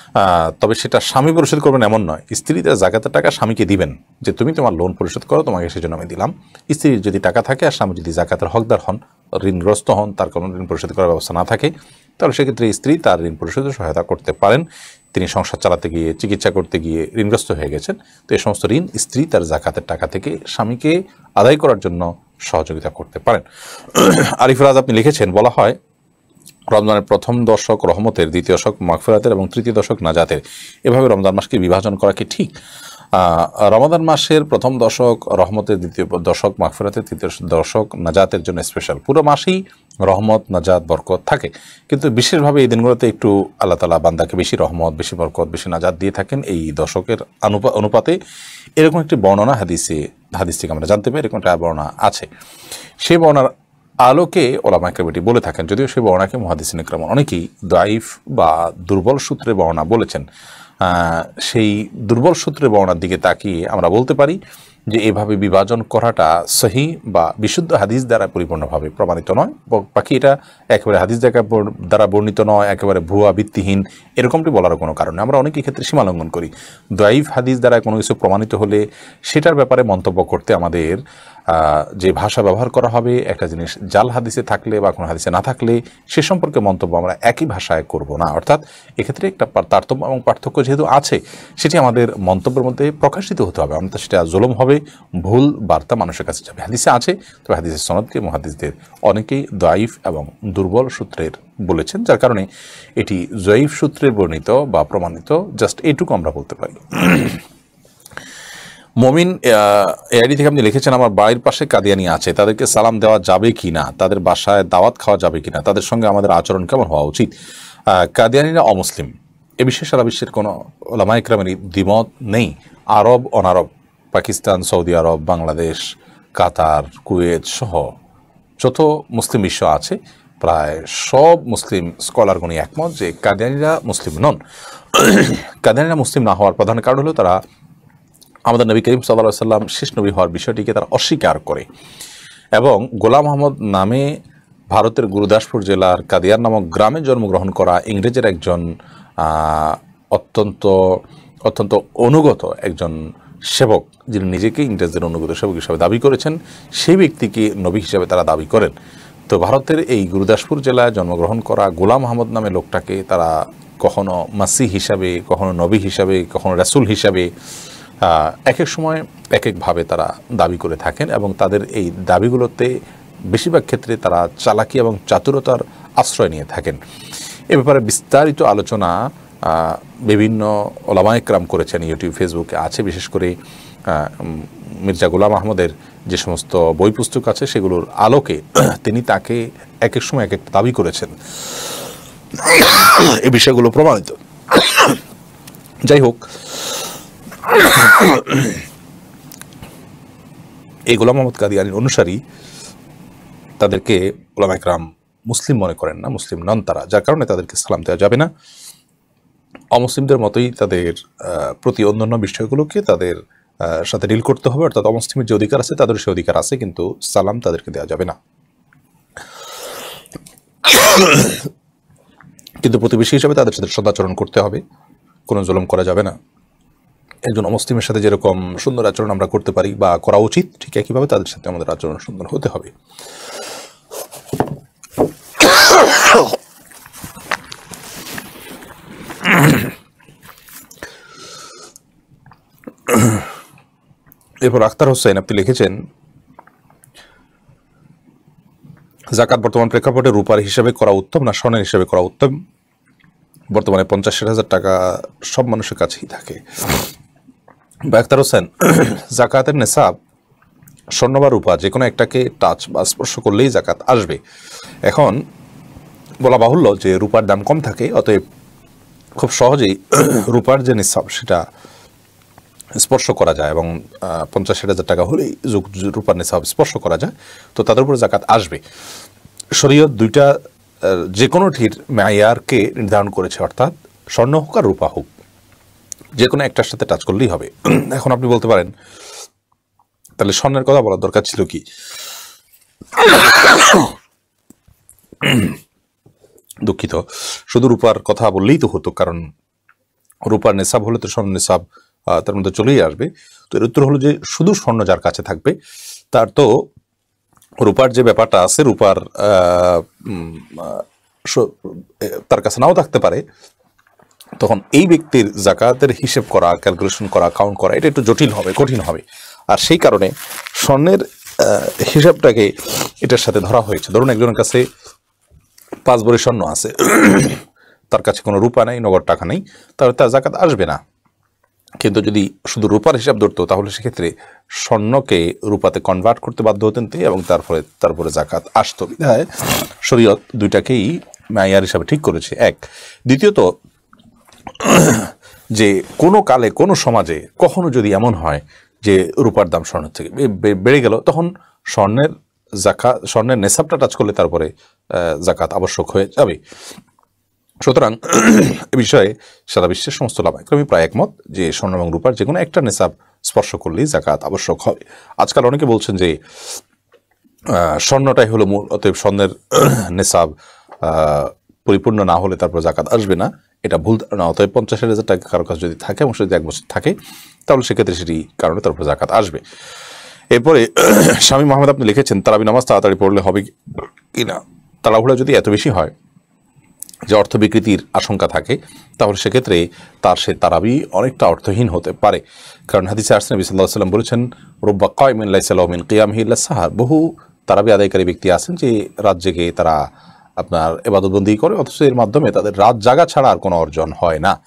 তবে সেটা স্বামী পরিশোধ করবেন এমন নয়। স্ত্রী তার জাকাতের টাকা স্বামীকে দিবেন, যে তুমি তোমার লোন পরিশোধ করো, তোমাকে সেজন্য আমি দিলাম। স্ত্রীর যদি টাকা থাকে আর স্বামী যদি জাকাতের হকদার হন, ঋণগ্রস্ত হন, তার কোনো ঋণ পরিশোধ করার ব্যবস্থা না থাকে, তাহলে সেক্ষেত্রে স্ত্রী তার ঋণ পরিশোধে সহায়তা করতে পারেন। তিনি সংসার চালাতে গিয়ে, চিকিৎসা করতে গিয়ে ঋণগ্রস্ত হয়ে গেছেন, তো এই সমস্ত ঋণ স্ত্রী তার জাকাতের টাকা থেকে স্বামীকে আদায় করার জন্য সহযোগিতা করতে পারেন। আরিফ রাজ আপনি লিখেছেন, বলা হয় রমজানের প্রথম দশক রহমতের, দ্বিতীয় দশক মাগফিরাতের এবং তৃতীয় দশক নাজাতের, এভাবে রমজান মাসকে বিভাজন করা কি ঠিক? রমাদান মাসের প্রথম দশক রহমতের, দ্বিতীয় দশক মাগফিরাতের, তৃতীয় দশক নাজাতের জন্য স্পেশাল। পুরো মাসেই রহমত, নাজাত, বরকত থাকে, কিন্তু বিশেষভাবে এই দিনগুলোতে একটু আল্লাহ তাআলা বান্দাকে বেশি রহমত, বেশি বরকত, বেশি নাজাত দিয়ে থাকেন এই দশকের অনুপাতে। এরকম একটি বর্ণনা হাদিস থেকে আমরা জানতে পারি, এরকম একটা বর্ণনা আছে। সেই বর্ণনার আলোকে ওলামা কেরাম এটি বলে থাকেন, যদিও সেই বর্ণনাকে মুহাদ্দিসিন ইকরাম অনেকেই দাইফ বা দুর্বল সূত্রে বর্ণনা বলেছেন। সেই দুর্বল সূত্রে বর্ণনার দিকে তাকিয়ে আমরা বলতে পারি যে এভাবে বিভাজন করাটা সহি বা বিশুদ্ধ হাদিস দ্বারা পরিপূর্ণভাবে প্রমাণিত নয়। বাকি এটা একেবারে হাদিস দ্বারা বর্ণিত নয়, একেবারে ভুয়া ভিত্তিহীন, এরকমটি বলারও কোনো কারণ নেই। আমরা অনেকেই ক্ষেত্রে সীমালঙ্ঘন করি। দাইফ হাদিস দ্বারা কোনো কিছু প্রমাণিত হলে সেটার ব্যাপারে মন্তব্য করতে আমাদের যে ভাষা ব্যবহার করা হবে, একটা জিনিস জাল হাদিসে থাকলে বা কোনো হাদিসে না থাকলে সে সম্পর্কে মন্তব্য আমরা একই ভাষায় করব না। অর্থাৎ এক্ষেত্রে একটা তারতম্য এবং পার্থক্য যেহেতু আছে, সেটি আমাদের মন্তব্যের মধ্যে প্রকাশিত হতে হবে, আমরা সেটা জুলুম হবে, ভুল বার্তা মানুষের কাছে যাবে। হাদিসে আছে, তবে হাদিসের সনদকে মুহাদ্দিসদের অনেকেই দাইফ এবং দুর্বল সূত্রের বলেছেন, যার কারণে এটি জয়ীফ সূত্রে বর্ণিত বা প্রমাণিত, জাস্ট এইটুকু আমরা বলতে পারি। মমিন এআইডি থেকে আপনি লিখেছেন, আমার বাড়ির পাশে কাদিয়ানি আছে, তাদেরকে সালাম দেওয়া যাবে কি না, তাদের বাসায় দাওয়াত খাওয়া যাবে কি না, তাদের সঙ্গে আমাদের আচরণ কেমন হওয়া উচিত? কাদিয়ানিরা অমুসলিম, এ বিষয়ে সারা বিশ্বের কোনো ওলামা ইকরামের দ্বিমত নেই। আরব, অনারব, পাকিস্তান, সৌদি আরব, বাংলাদেশ, কাতার, কুয়েত সহ যত মুসলিম বিশ্ব আছে, প্রায় সব মুসলিম স্কলারগণই একমত যে কাদিয়ানিরা মুসলিম নন। কাদিয়ানিরা মুসলিম না হওয়ার প্রধান কারণ হলো তারা আমাদের নবী করিম সাল্লাল্লাহু আলাইহি সাল্লাম শেষ নবী হওয়ার বিষয়টিকে তারা অস্বীকার করে, এবং গোলাম আহমদ নামে ভারতের গুরুদাসপুর জেলার কাদিয়ার নামক গ্রামে জন্মগ্রহণ করা ইংরেজের একজন অত্যন্ত অনুগত একজন সেবক, যিনি নিজেকে ইংরেজদের অনুগত সেবক হিসাবে দাবি করেছেন, সেই ব্যক্তিকে নবী হিসাবে তারা দাবি করেন। তো ভারতের এই গুরুদাসপুর জেলায় জন্মগ্রহণ করা গোলাম আহমদ নামে লোকটাকে তারা কখনো মাসিহ হিসাবে, কখনো নবী হিসাবে, কখনো রাসূল হিসাবে এক এক সময় এক একভাবে তারা দাবি করে থাকেন, এবং তাদের এই দাবিগুলোতে বেশিরভাগ ক্ষেত্রে তারা চালাকি এবং চাতুরতার আশ্রয় নিয়ে থাকেন। এ ব্যাপারে বিস্তারিত আলোচনা বিভিন্ন ওলামা ইকরাম করেছেন, ইউটিউব, ফেসবুকে আছে। বিশেষ করে মির্জা গোলাম আহমদের যে সমস্ত বই পুস্তক আছে সেগুলোর আলোকে তিনি তাকে এক এক সময় এক এক দাবি করেছেন, এই বিষয়গুলো প্রমাণিত। যাই হোক, এই গোলাম আহমদ কাদিয়ানির অনুসারী তাদেরকে ওলামা ইকরাম মুসলিম মনে করেন না, মুসলিম নন তারা, যার কারণে তাদেরকে সালাম দেওয়া যাবে না। অমুসলিমদের মতোই তাদের প্রতি অন্যান্য বিষয়গুলোকে তাদের সাথে ডিল করতে হবে, অর্থাৎ অমুসলিমের যে অধিকার আছে তাদের সে অধিকার আছে, কিন্তু সালাম তাদেরকে দেওয়া যাবে না। কিন্তু প্রতিবেশী হিসাবে তাদের সাথে সদাচরণ করতে হবে, কোনো জুলুম করা যাবে না। একজন অমুসলিমের সাথে যেরকম সুন্দর আচরণ আমরা করতে পারি বা করা উচিত, ঠিক একইভাবে তাদের সাথে আমাদের আচরণ সুন্দর হতে হবে। এরপর আখতার হোসেন আপনি লিখেছেন, যাকাত বর্তমান প্রেক্ষাপটে রূপার হিসাবে করা উত্তম না স্বর্ণের হিসাবে করা উত্তম? বর্তমানে 50,000 টাকা সব মানুষের কাছেই থাকে। আখতার হোসেন, জাকাতের নেশাব স্বর্ণ বা রূপা যে কোনো একটাকে টাচ বা স্পর্শ করলেই জাকাত আসবে। এখন বলা বাহুল্য যে রূপার দাম কম থাকে, অতএব খুব সহজেই রূপার যে নিসাব সেটা স্পর্শ করা যায়, এবং 50,000 টাকা হলেই রূপার নিসাব স্পর্শ করা যায়, তো তাদের উপর জাকাত আসবে। শরীয়ত দুইটা যে কোনোটির মেয়ারকে নির্ধারণ করেছে, অর্থাৎ স্বর্ণ হোক আর রূপা হোক, যে কোনো একটার সাথে টাচ করলেই হবে। এখন আপনি বলতে পারেন, তাহলে স্বর্ণের কথা বলার দরকার ছিল কি? দুঃখিত, শুধু রূপার কথা বললেই তো হতো, কারণ রূপার নেশাব হলে তো স্বর্ণ নেশাব তার মধ্যে চলেই আসবে। তো এর উত্তর হলো যে শুধু স্বর্ণ যার কাছে থাকবে তার তো রূপার যে ব্যাপারটা আছে, রূপার তার কাছে নাও থাকতে পারে, তখন এই ব্যক্তির জাকাতের হিসেব করা, ক্যালকুলেশন করা, কাউন্ট করা এটা একটু জটিল হবে, কঠিন হবে। আর সেই কারণে স্বর্ণের হিসাবটাকে এটার সাথে ধরা হয়েছে। ধরুন একজনের কাছে 5 ভরি স্বর্ণ আছে, তার কাছে কোনো রূপা নেই, নগদ টাকা নেই, তাহলে তার জাকাত আসবে না। কিন্তু যদি শুধু রূপার হিসাব ধরতো তাহলে সেক্ষেত্রে স্বর্ণকে রূপাতে কনভার্ট করতে বাধ্য হতেন তিনি, এবং তারপরে জাকাত আসতো। বিধায় শরীয়ত দুইটাকেই মাইয়ার হিসাবে ঠিক করেছে, এক। দ্বিতীয়ত, যে কোনো কালে কোনো সমাজে কখনো যদি এমন হয় যে রূপার দাম স্বর্ণের থেকে বেড়ে গেল, তখন স্বর্ণের নেশাবটা টাচ করলে তারপরে জাকাত আবশ্যক হয়ে যাবে। সুতরাং এ বিষয়ে সারা বিশ্বের সমস্ত ওলামায়ে প্রায় একমত যে স্বর্ণ এবং রূপার যে কোনো একটা নেশাব স্পর্শ করলেই জাকাত আবশ্যক হবে। আজকাল অনেকে বলছেন যে স্বর্ণটাই হলো মূল, অতএব স্বর্ণের নেশাব পরিপূর্ণ না হলে তারপর জাকাত আসবে না। এটা ভুল ধারণা। অতএব 50,000 টাকা কারো কাছে যদি থাকে এবং যদি 1 বছর থাকে তাহলে সেক্ষেত্রে সেটি কারণে তারপর জাকাত আসবে। এরপরে স্বামী মোহাম্মদ আপনি লিখেছেন তারাবি নামাজ তাড়াতাড়ি পড়লে হবে কিনা। তাড়াহুড়া যদি এত বেশি হয় যে অর্থ বিকৃতির আশঙ্কা থাকে তাহলে সেক্ষেত্রে সে তারাবি অনেকটা অর্থহীন হতে পারে। কারণ হাদিসে আসছে নবী সাল্লাল্লাহু আলাইহি ওয়াসাল্লাম বলেছেন, রুব্বা কায়মিন লাইসা লাহু মিন কিয়ামিহি ইল্লা সাহার। বহু তারাবি আদায়কারী ব্যক্তি আছেন যে রাত জেগে তারা আপনার ইবাদতবন্দি করে, অথচ এর মাধ্যমে তাদের রাত জাগা ছাড়া আর কোনো অর্জন হয় না।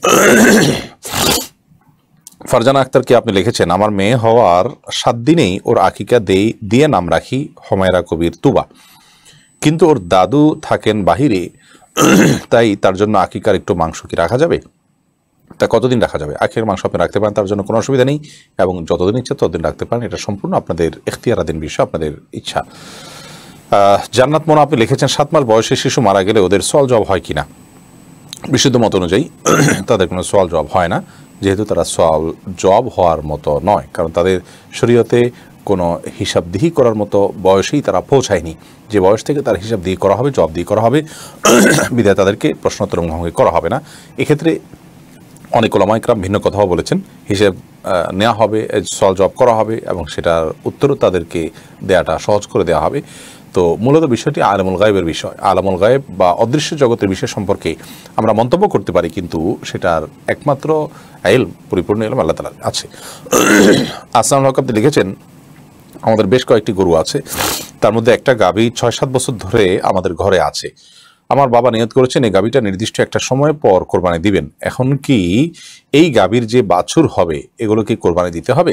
ফারজানা আক্তারকে আপনি লিখেছেন, আমার মেয়ে হওয়ার 7 দিনেই ওর আকিকা দিয়ে নাম রাখি হুমায়রা কবির তুবা, কিন্তু ওর দাদু থাকেন বাহিরে, তাই তার জন্য আকিকার একটু মাংস কি রাখা যাবে? তা কতদিন রাখা যাবে? আখির মাংস আপনি রাখতে পারেন, তার জন্য কোনো অসুবিধা নেই, এবং যতদিন ইচ্ছা ততদিন রাখতে পারেন। এটা সম্পূর্ণ আপনাদের ইখতিয়ারাধীন বিষয়, আপনাদের ইচ্ছা। জান্নাত মোনা আপনি লিখেছেন, 7 মাস বয়সে শিশু মারা গেলে ওদের সওয়াল জবাব হয় কিনা? বিশুদ্ধ মত অনুযায়ী তাদের কোনো সওয়াল জবাব হয় না, যেহেতু তারা সওয়াল জবাব হওয়ার মতো নয়, কারণ তাদের শরীয়তে কোনো হিসাবদিহি করার মতো বয়সেই তারা পৌঁছায়নি, যে বয়স থেকে তার হিসাব দিয়ে করা হবে, জবাব দিয়ে করা হবে, বিধায় তাদেরকে প্রশ্নোত্তর মুখোমুখি করা হবে না। এক্ষেত্রে অনেক ওলামায়ে কেরাম ভিন্ন কথাও বলেছেন, হিসেব নেওয়া হবে, সওয়াল জবাব করা হবে, এবং সেটার উত্তরও তাদেরকে দেওয়াটা সহজ করে দেওয়া হবে। তো মূলত বিষয়টি আলামুল গায়েবের বিষয়। আলামুল গায়েব বা অদৃশ্য জগতের বিষয় সম্পর্কে আমরা মন্তব্য করতে পারি, কিন্তু সেটার একমাত্র ইলম, পরিপূর্ণ ইলম আল্লাহ তাআলার আছে। আসসালামু আলাইকুম আপনি লিখেছেন, আমাদের বেশ কয়েকটি গরু আছে, তার মধ্যে একটা গাভী 6-7 বছর ধরে আমাদের ঘরে আছে। আমার বাবা নিয়ত করেছেন এই গাভীটা নির্দিষ্ট একটা সময় পর কোরবানি দিবেন। এখন কি এই গাভীর যে বাছুর হবে এগুলো কি কোরবানি দিতে হবে?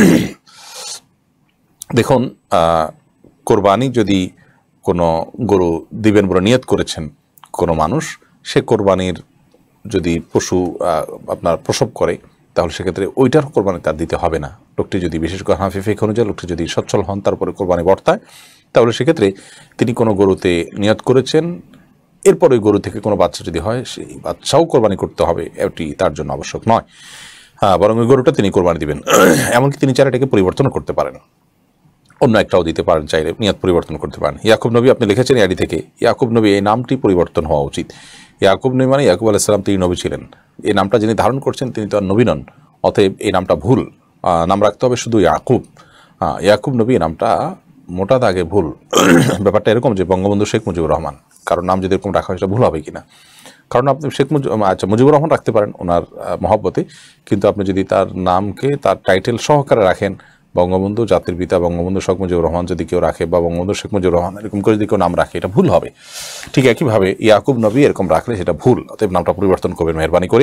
দেখুন, কোরবানি যদি কোনো গরু দিবেন বলে নিয়ত করেছেন কোনো মানুষ, সে কোরবানির যদি পশু আপনার প্রসব করে তাহলে সেক্ষেত্রে ওইটার কোরবানি তার দিতে হবে না। লোকটি যদি, বিশেষ করে হানাফি ফিকহ অনুযায়ী লোকটি যদি সচ্ছল হন, তারপরে কোরবানি বর্তায়, তাহলে সেক্ষেত্রে তিনি কোনো গরুতে নিয়ত করেছেন, এরপর ওই গরু থেকে কোনো বাচ্চা যদি হয় সেই বাচ্চাও কোরবানি করতে হবে, এটি তার জন্য আবশ্যক নয়। বরং ওই গরুটা তিনি কোরবানি দিবেন। এমনকি তিনি চাইলে এটাকে পরিবর্তন করতে পারেন, অন্য একটাও দিতে পারেন, চাইলে নিয়ত পরিবর্তন করতে পারেন। ইয়াকুব নবী আপনি লিখেছেন ইয়াডি থেকে, ইয়াকুব নবী এই নামটি পরিবর্তন হওয়া উচিত। ইয়াকুব নবী মানে ইয়াকুব আলাইহিস সালাম, তিনি নবী ছিলেন। এই নামটা যিনি ধারণ করছেন তিনি তো আর নবী নন, অতএব এই নামটা ভুল। নাম রাখতে হবে শুধু ইয়াকুব। ইয়াকুব নবী এই নামটা মোটা দাগে ভুল। ব্যাপারটা এরকম যে বঙ্গবন্ধু শেখ মুজিবুর রহমান, কারণ নাম যদি এরকম রাখা হয় সেটা ভুল হবে কিনা? কারণ আপনি মুজিবুর রহমান রাখতে পারেন ওনার মহব্বতে, কিন্তু আপনি যদি তার নামকে তার টাইটেল সহকারে রাখেন, বঙ্গবন্ধু জাতির পিতা বঙ্গবন্ধু শেখ মুজিবুর রহমান যদি কেউ রাখে, বা বঙ্গবন্ধু শেখ মুজিবুর রহমান এরকম করে যদি কেউ নাম রাখে, এটা ভুল হবে। ঠিক একইভাবে ইয়াকুব নবী এরকম রাখলে সেটা ভুল, অতএব নামটা পরিবর্তন করবেন মেহরবানি করে।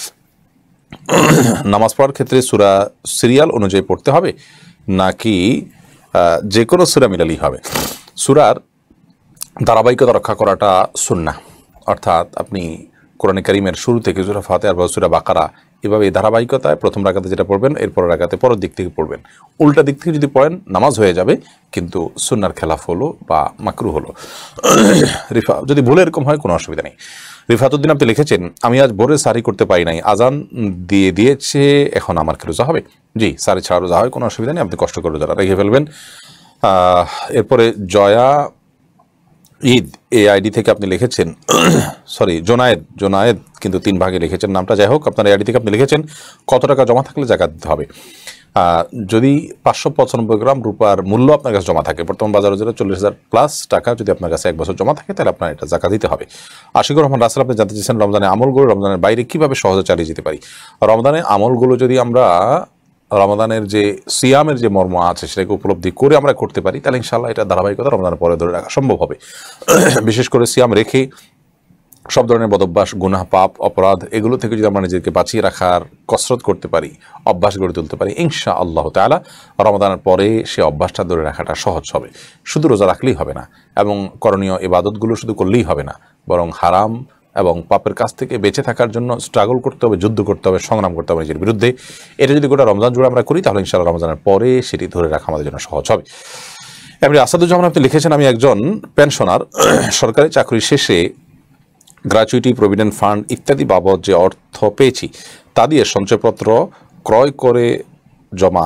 নামাজ পড়ার ক্ষেত্রে সূরা সিরিয়াল অনুযায়ী পড়তে হবে নাকি যে কোনো সূরা মিলালেই হবে? সূরার ধারাবাহিকতা রক্ষা করাটা সুন্নাহ, অর্থাৎ আপনি কোরআন কারীমের শুরু থেকে সূরা ফাতিহা বা সূরা বাকারা এভাবে এই ধারাবাহিকতায় প্রথম রাকাতে যেটা পড়বেন এরপরের রাকাতে পরের দিক থেকে পড়বেন। উল্টা দিক থেকে যদি পড়েন নামাজ হয়ে যাবে, কিন্তু সুন্নাহর খেলাফ হলো বা মাকরুহ হলো। রিফা যদি ভুলে এরকম হয় কোনো অসুবিধা নেই। রিফাতুদ্দিন আপনি লিখেছেন, আমি আজ ভোরে সারি করতে পারি নাই, আজান দিয়েছে, এখন আমার কি রোজা হবে? জি, সারি ছাড়া রোজা হয়, কোনো অসুবিধা নেই, আপনি কষ্ট করে রোজাটা রেখে ফেলবেন। এরপরে জয়া ঈদ এই আইডি থেকে আপনি লিখেছেন সরি জোনায়েদ কিন্তু 3 ভাগে লিখেছেন নামটা। যাই হোক, আপনার এই আইডি থেকে আপনি লিখেছেন কত টাকা জমা থাকলে জাকাত দিতে হবে। যদি 595 গ্রাম রূপার মূল্য আপনার কাছে জমা থাকে, বর্তমান বাজার বাজারে 40,000 প্লাস টাকা যদি আপনার কাছে 1 বছর জমা থাকে, তাহলে আপনার এটা জাকাত দিতে হবে। আশিকুর রহমান রাসেল আপনি জানতে চেয়েছেন রমজানের আমলগুলো রমজানের বাইরে কিভাবে সহজে চালিয়ে যেতে পারি। রমজানের আমলগুলো যদি আমরা রমাদানের যে সিয়ামের যে মর্ম আছে সেটাকে উপলব্ধি করে আমরা করতে পারি, তাহলে ইনশাআল্লাহ এটা ধারাবাহিকতা রমজানের পরে ধরে রাখা সম্ভব হবে। বিশেষ করে সিয়াম রেখে সব ধরনের বদভ্যাস, গুনাহ, পাপ, অপরাধ এগুলো থেকে যদি আমরা নিজেকে বাঁচিয়ে রাখার কসরত করতে পারি, অভ্যাস গড়ে তুলতে পারি, ইনশাআল্লাহ তাআলা রমাদানের পরে সে অভ্যাসটা ধরে রাখাটা সহজ হবে। শুধু রোজা রাখলেই হবে না, এবং করণীয় ইবাদতগুলো শুধু করলেই হবে না, বরং হারাম এবং পাপের কাছ থেকে বেঁচে থাকার জন্য স্ট্রাগল করতে হবে, যুদ্ধ করতে হবে, সংগ্রাম করতে হবে নিজের বিরুদ্ধে। এটা যদি গোটা রমজান জুড়ে আমরা করি, তাহলে ইনশাআল্লাহ রমজানের পরে সেটি ধরে রাখা আমাদের জন্য সহজ হবে। এমনি আসাদুজ্জামান আপনি লিখেছেন আমি একজন পেনশনার, সরকারি চাকরি শেষে গ্র্যাচুইটি, প্রভিডেন্ট ফান্ড ইত্যাদি বাবদ যে অর্থ পেয়েছি তা দিয়ে সঞ্চয়পত্র ক্রয় করে জমা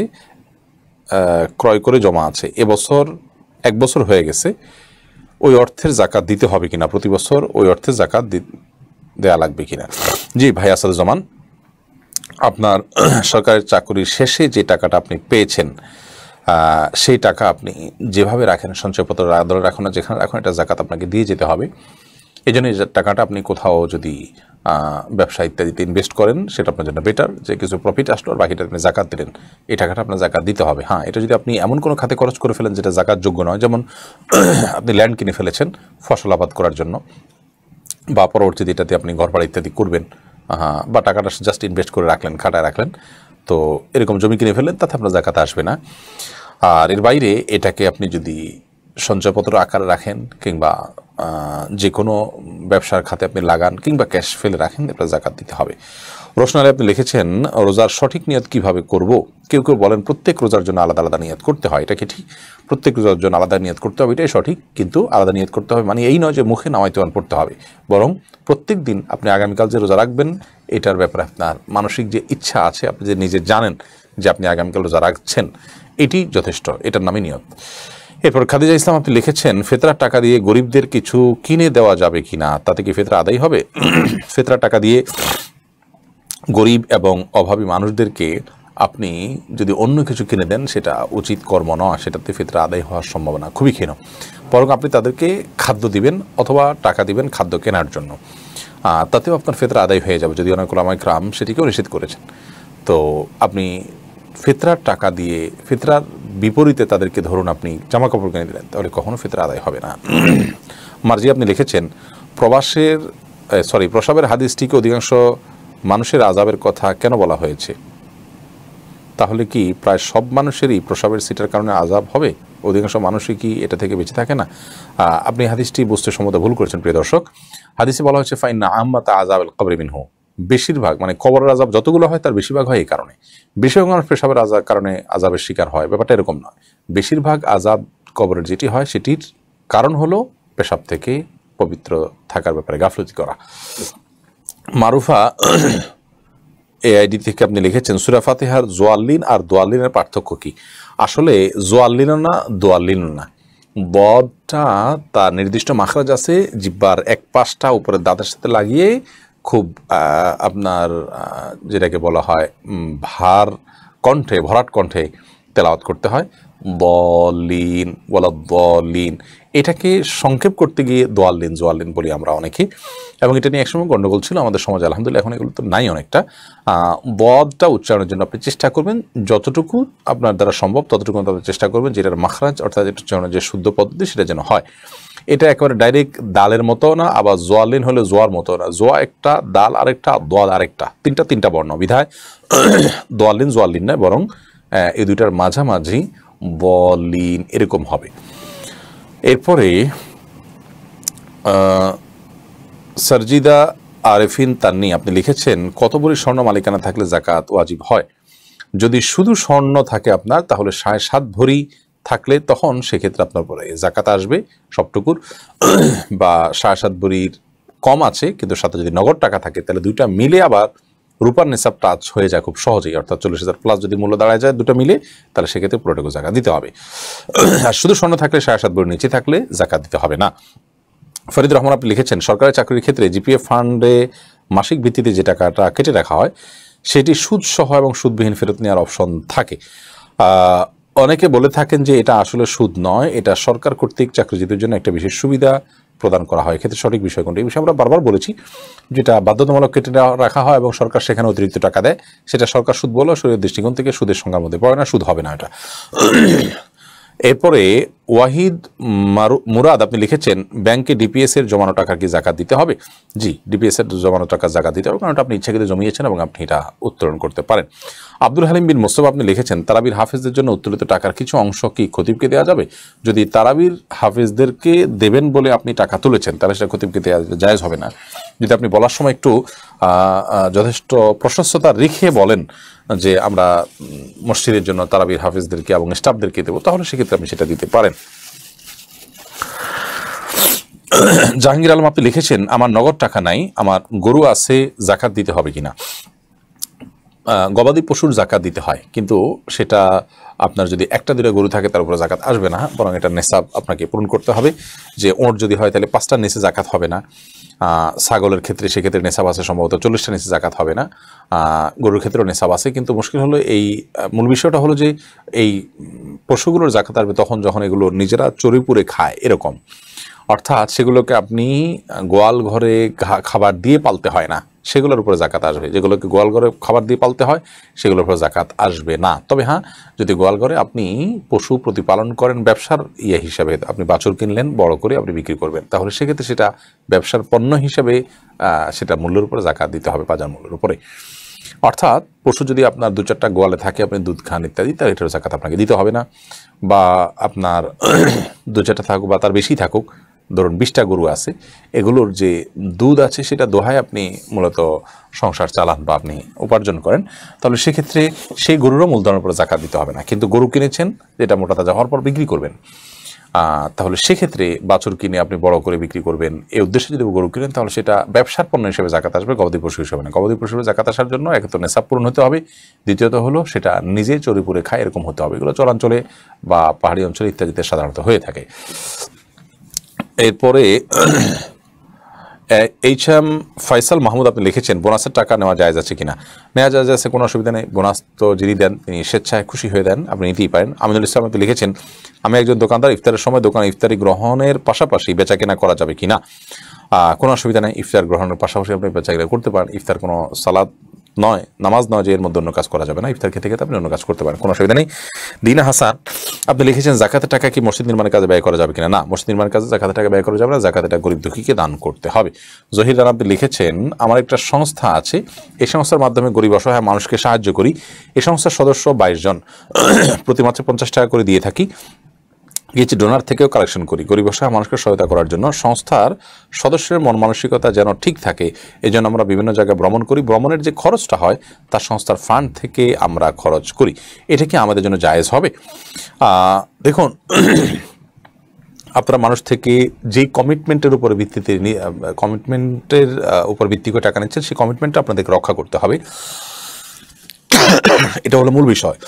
আছে। এবছর 1 বছর হয়ে গেছে, ওই অর্থের জাকাত দিতে হবে কিনা, প্রতি বছর ওই অর্থের জাকাত দেয়া লাগবে কিনা। জি ভাই আসাদুজ্জামান, আপনার সরকারের চাকরির শেষে যে টাকাটা আপনি পেয়েছেন, সেই টাকা আপনি যেভাবে রাখেন, সঞ্চয়পত্র ধরে রাখুন না যেখানে রাখুন, এটা জাকাত আপনাকে দিয়ে যেতে হবে। এই জন্য টাকাটা আপনি কোথাও যদি ব্যবসা ইত্যাদিতে ইনভেস্ট করেন, সেটা আপনার জন্য বেটার। যে কিছু প্রফিট আসলো আর বাকিটা আপনি জাকাত দিলেন, এই টাকাটা আপনার জাকাত দিতে হবে। হ্যাঁ, এটা যদি আপনি এমন কোনো খাতে খরচ করে ফেলেন যেটা জাকাত যোগ্য নয়, যেমন আপনি ল্যান্ড কিনে ফেলেছেন ফসল আবাদ করার জন্য, বা পরবর্তীতে এটাতে আপনি ঘর বাড়ি ইত্যাদি করবেন, বা টাকাটা জাস্ট ইনভেস্ট করে রাখলেন, খাটায় রাখলেন, তো এরকম জমি কিনে ফেললেন, তাতে আপনার জাকাত আসবে না। আর এর বাইরে এটাকে আপনি যদি সঞ্চয়পত্র আকারে রাখেন, কিংবা যে কোনো ব্যবসার খাতে আপনি লাগান, কিংবা ক্যাশ ফেলে রাখেন, আপনার জাকাত দিতে হবে। রোশনালী আপনি লিখেছেন রোজার সঠিক নিয়ত কিভাবে করব। কেউ কেউ বলেন প্রত্যেক রোজার জন্য আলাদা আলাদা নিয়ত করতে হয়। এটা কি ঠিক? প্রত্যেক রোজার জন্য আলাদা নিয়ত করতে হবে, এটাই সঠিক। কিন্তু আলাদা নিয়ত করতে হবে মানে এই নয় যে মুখে নামাইতেওয়ান পড়তে হবে, বরং প্রত্যেক দিন আপনি আগামীকাল যে রোজা রাখবেন, এটার ব্যাপারে আপনার মানসিক যে ইচ্ছা আছে, আপনি যে নিজে জানেন যে আপনি আগামীকাল রোজা রাখছেন, এটি যথেষ্ট, এটার নামই নিয়ত। এরপর খাদিজা ইসলাম আপনি লিখেছেন ফিতরার টাকা দিয়ে গরিবদের কিছু কিনে দেওয়া যাবে কিনা, তাতে কি ফিতরা আদায় হবে? ফিতরার টাকা দিয়ে গরিব এবং অভাবী মানুষদেরকে আপনি যদি অন্য কিছু কিনে দেন, সেটা উচিত কর্ম নয়, সেটাতে ফিতরা আদায় হওয়ার সম্ভাবনা খুবই ক্ষীণ। বরং আপনি তাদেরকে খাদ্য দিবেন অথবা টাকা দিবেন খাদ্য কেনার জন্য, তাতেও আপনার ফিতরা আদায় হয়ে যাবে, যদি অনেক ওলামায়ে কেরাম সেটিকেও নিষেধ করেছেন। তো আপনি ফিতরার টাকা দিয়ে ফিতরার বিপরীতে তাদেরকে ধরুন আপনি জামা কাপড় কিনে দিলেন, তাহলে কখনো ফিতরা আদায় হবে না। মার্জি আপনি লিখেছেন প্রসবের হাদিসটিকে অধিকাংশ মানুষের আযাবের কথা কেন বলা হয়েছে? তাহলে কি প্রায় সব মানুষেরই প্রসবের সিটার কারণে আযাব হবে? অধিকাংশ মানুষই কি এটা থেকে বেঁচে থাকে না? আপনি হাদিসটি বুঝতে সম্ভবত ভুল করেছেন প্রিয় দর্শক। হাদিসে বলা হয়েছে ফাইন্না আম্মাতা আযাবিল কবরি মিনহু, বেশিরভাগ মানে কবরের আযাব যতগুলো হয় তার বেশিরভাগ হয় এই কারণে। বেশিরভাগ মানুষ পেশাবের কারণে আযাবের শিকার হয়, ব্যাপারটা এরকম নয়। বেশিরভাগ আযাব কবরের যেটি হয় সেটির কারণ হলো পেশাব থেকে পবিত্র থাকার ব্যাপারে গাফলতি করা। মারুফা এআইডি থেকে আপনি লিখেছেন সূরা ফাতিহার জোয়াল্লিন আর দোয়াল্লিনের পার্থক্য কি? আসলে জোয়াল্লিনও না দোয়াল্লিনও না, বদটা তার নির্দিষ্ট মাখরাজ আছে, জিব্বার এক পাশটা উপরের দাঁতের সাথে লাগিয়ে খুব আপনার যেটাকে বলা হয় ভরাট কণ্ঠে তেলাওয়াত করতে হয়। দলিন বলা দলিন, এটাকে সংক্ষেপ করতে গিয়ে জোয়াল্লিন বলি আমরা অনেকে, এবং এটা নিয়ে একসময় গণ্ডগোল ছিল আমাদের সমাজে। আলহামদুলিল্লাহ এখন এগুলো তো নাই অনেকটা। বদটা উচ্চারণের জন্য আপনি চেষ্টা করবেন যতটুকু আপনার দ্বারা সম্ভব, ততটুকু আপনি চেষ্টা করবেন যেটার মাখরাজ অর্থাৎ এটা উচ্চারণের যে শুদ্ধ পদ্ধতি সেটা যেন হয়। এটা একেবারে ডাইরেক্ট দালের মতো না, আবার জোয়াল্লিন হলে জোয়ার মতো না। জোয়া একটা, দাল আরেকটা, দোয়াল আরেকটা, তিনটা বর্ণ বিধায় দোয়াল্লিন জোয়াল্লিন নয়, বরং এই দুইটার মাঝামাঝি বলিন এরকম হবে। এরপরে সারজিদা আরেফিন তান্নি আপনি লিখেছেন কত ভরি স্বর্ণ মালিকানা থাকলে জাকাত ওয়াজিব হয়? যদি শুধু স্বর্ণ থাকে আপনার, তাহলে 7.5 ভরি থাকলে তখন সেক্ষেত্রে আপনার পরে জাকাত আসবে সবটুকুর, বা 7.5 ভরির কম আছে কিন্তু সাথে যদি নগদ টাকা থাকে, তাহলে দুইটা মিলে আবার রূপার নিসাব টাচ হয়ে যায় খুব সহজেই, অর্থাৎ 40,000 প্লাস যদি মূল্য দাঁড়ায় যায় দুটো মিলে, তাহলে সেক্ষেত্রে পুরোটুকু জাকাত দিতে হবে। আর শুধু স্বর্ণ থাকলে 7.5 ভরির নিচে থাকলে জাকাত দিতে হবে না। ফরিদ রহমান আপনি লিখেছেন, সরকারি চাকরির ক্ষেত্রে জিপিএফ ফান্ডে মাসিক ভিত্তিতে যে টাকাটা কেটে রাখা হয় সেটি সুদ সহ এবং সুদবিহীন ফেরত নেওয়ার অপশন থাকে। অনেকে বলে থাকেন যে এটা আসলে সুদ নয়, এটা সরকার কর্তৃক চাকরিজীবীদের জন্য একটা বিশেষ সুবিধা প্রদান করা হয়। ক্ষেত্রে সঠিক বিষয় কোনটি? এই বিষয়ে আমরা বারবার বলেছি, যেটা বাধ্যতামূলক কেটে রাখা হয় এবং সরকার সেখানে অতিরিক্ত টাকা দেয়, সেটা সরকার সুদ বলো, শরীরের দৃষ্টিকোণ থেকে সুদের সংজ্ঞার মধ্যে পড়ে না, সুদ হবে না এটা। এরপরে ওয়াহিদ মুরাদ আপনি লিখেছেন, ব্যাংকে ডিপিএস এর জমানো টাকার কি জাকাত দিতে হবে? জি, ডিপিএস এর জমানো টাকা জাকাত দিতে হবে, কারণ আপনি ইচ্ছাকৃত জমিয়েছেন এবং আপনি এটা উত্তোলন করতে পারেন। আব্দুল হালিম বিন মোস্তফা আপনি লিখেছেন, তারাবির হাফেজদের জন্য উত্তোলিত টাকার কিছু অংশ কি খতিবকে দেওয়া যাবে? যদি তারাবির হাফেজদেরকে দেবেন বলে আপনি টাকা তুলেছেন তাহলে সেটা খতিবকে দেওয়া জায়েজ হবে না। যদি আপনি বলার সময় একটু যথেষ্ট প্রশস্ততা রেখে বলেন যে আমরা মসজিদের জন্য তারাবির হাফেজদেরকে এবং স্টাফদেরকে দেবো, তাহলে সেক্ষেত্রে আপনি সেটা দিতে পারেন। জাহাঙ্গীর আলম আপনি লিখেছেন, আমার নগদ টাকা নাই, আমার গরু আছে, জাকাত দিতে হবে কিনা? গবাদি পশুর জাকাত দিতে হয়, কিন্তু সেটা আপনার যদি একটা দুটো গরু থাকে তার উপরে জাকাত আসবে না, বরং এটা নেশাব আপনাকে পূরণ করতে হবে। যে ওঁট যদি হয় তাহলে 5টার নিচে জাকাত হবে না। ছাগলের ক্ষেত্রে সেক্ষেত্রে নেশাব আছে সম্ভবত 40টার নিচে জাকাত হবে না। গরুর ক্ষেত্রেও নেশাব আছে, কিন্তু মুশকিল হলো এই মূল বিষয়টা হলো যে এই পশুগুলোর জাকাত আসবে তখন যখন এগুলো নিজেরা চড়িপুরে খায় এরকম, অর্থাৎ সেগুলোকে আপনি গোয়াল ঘরে খাবার দিয়ে পালতে হয় না, সেগুলোর উপরে জাকাত আসবে। যেগুলোকে গোয়াল ঘরে খাবার দিয়ে পালতে হয় সেগুলোর উপরে জাকাত আসবে না। তবে হ্যাঁ, যদি গোয়াল ঘরে আপনি পশু প্রতিপালন করেন ব্যবসার হিসাবে, আপনি বাছুর কিনলেন বড় করে আপনি বিক্রি করবেন, তাহলে সেক্ষেত্রে সেটা ব্যবসার পণ্য হিসাবে সেটা মূল্যের উপরে জাকাত দিতে হবে, বাজার মূল্যের উপরে। অর্থাৎ পশু যদি আপনার 2-4টা গোয়ালে থাকে, আপনি দুধ খান ইত্যাদি, তাহলে এটার জাকাত আপনাকে দিতে হবে না। বা আপনার 2-4টা থাকুক বা তার বেশি থাকুক, ধরুন 20টা গরু আছে, এগুলোর যে দুধ আছে সেটা দোহায় আপনি মূলত সংসার চালান বা আপনি উপার্জন করেন, তাহলে সেক্ষেত্রে সেই গরুরও মূলধনের উপরে জাকাত দিতে হবে না। কিন্তু গরু কিনেছেন যেটা মোটা তাজা হওয়ার পর বিক্রি করবেন, তাহলে সেক্ষেত্রে বাছুর কিনে আপনি বড় করে বিক্রি করবেন, এই উদ্দেশ্যে যদি গরু কিনেন তাহলে সেটা ব্যবসার পণ্য হিসেবে জাকাত আসবে, গবাদি পশু হিসেবে না। গবাদি পশু হিসেবে জাকাত আসার জন্য একে তো নেশাব পূরণ হতে হবে, দ্বিতীয়ত হলো সেটা নিজে চড়িপুরে খায় এরকম হতে হবে। এগুলো চরাঞ্চলে বা পাহাড়ি অঞ্চলে ইত্যাদিতে সাধারণত হয়ে থাকে। এরপরে এইচ.এম. ফয়সাল মাহমুদ আপনি লিখেছেন, বোনাসের টাকা নেওয়া জায়েজ আছে কিনা? নেওয়া জায়েজ আছে, কোনো অসুবিধা নেই। বোনাস তো যিনি দেন তিনি স্বেচ্ছায় খুশি হয়ে দেন, আপনি নিতেই পারেন। আমিনুল ইসলাম আপনি লিখেছেন, আমি একজন দোকানদার, ইফতারের সময় দোকানে ইফতারি গ্রহণের পাশাপাশি বেচা কেনা করা যাবে কিনা? কোনো অসুবিধা নেই, ইফতার গ্রহণের পাশাপাশি আপনি বেচা কেনা করতে পারেন। ইফতার কোনো সালাদ নয়, নামাজ নয় যে এর মধ্যে অন্য কাজ করা যাবে না, ইফতার খেতে খেতে আপনি অন্য কাজ করতে পারেন, কোনো অসুবিধা নেই। দিনা হাসান আপনি লিখেছেন, জাকাতের টাকা কি মসজিদ নির্মাণের কাজে ব্যয় করা যাবে কিনা? না, মসজিদ নির্মাণের কাজে জাকাতের টাকা ব্যয় করা যাবে না, জাকাতের টাকা গরিব দুঃখীকে দান করতে হবে। জহির রানা আপনি লিখেছেন, আমার একটা সংস্থা আছে, এই সংস্থার মাধ্যমে গরিব অসহায় মানুষকে সাহায্য করি। এই সংস্থার সদস্য 22 জন, প্রতি মাসে 50 টাকা করে দিয়ে থাকি, কিছু ডোনার থেকেও কালেকশন করি গরিব অসহায় মানুষকে সহায়তা করার জন্য। সংস্থার সদস্যের মন মানসিকতা যেন ঠিক থাকে এই জন্য আমরা বিভিন্ন জায়গায় ভ্রমণ করি, ভ্রমণের যে খরচটা হয় তার সংস্থার ফান্ড থেকে আমরা খরচ করি। এটা কি আমাদের জন্য জায়েজ হবে? দেখুন, আপনারা মানুষ থেকে যেই কমিটমেন্টের উপর ভিত্তিতে ভিত্তি করে টাকা নিচ্ছেন, সেই কমিটমেন্টটা আপনাদেরকে রক্ষা করতে হবে, এটা হলো মূল বিষয়।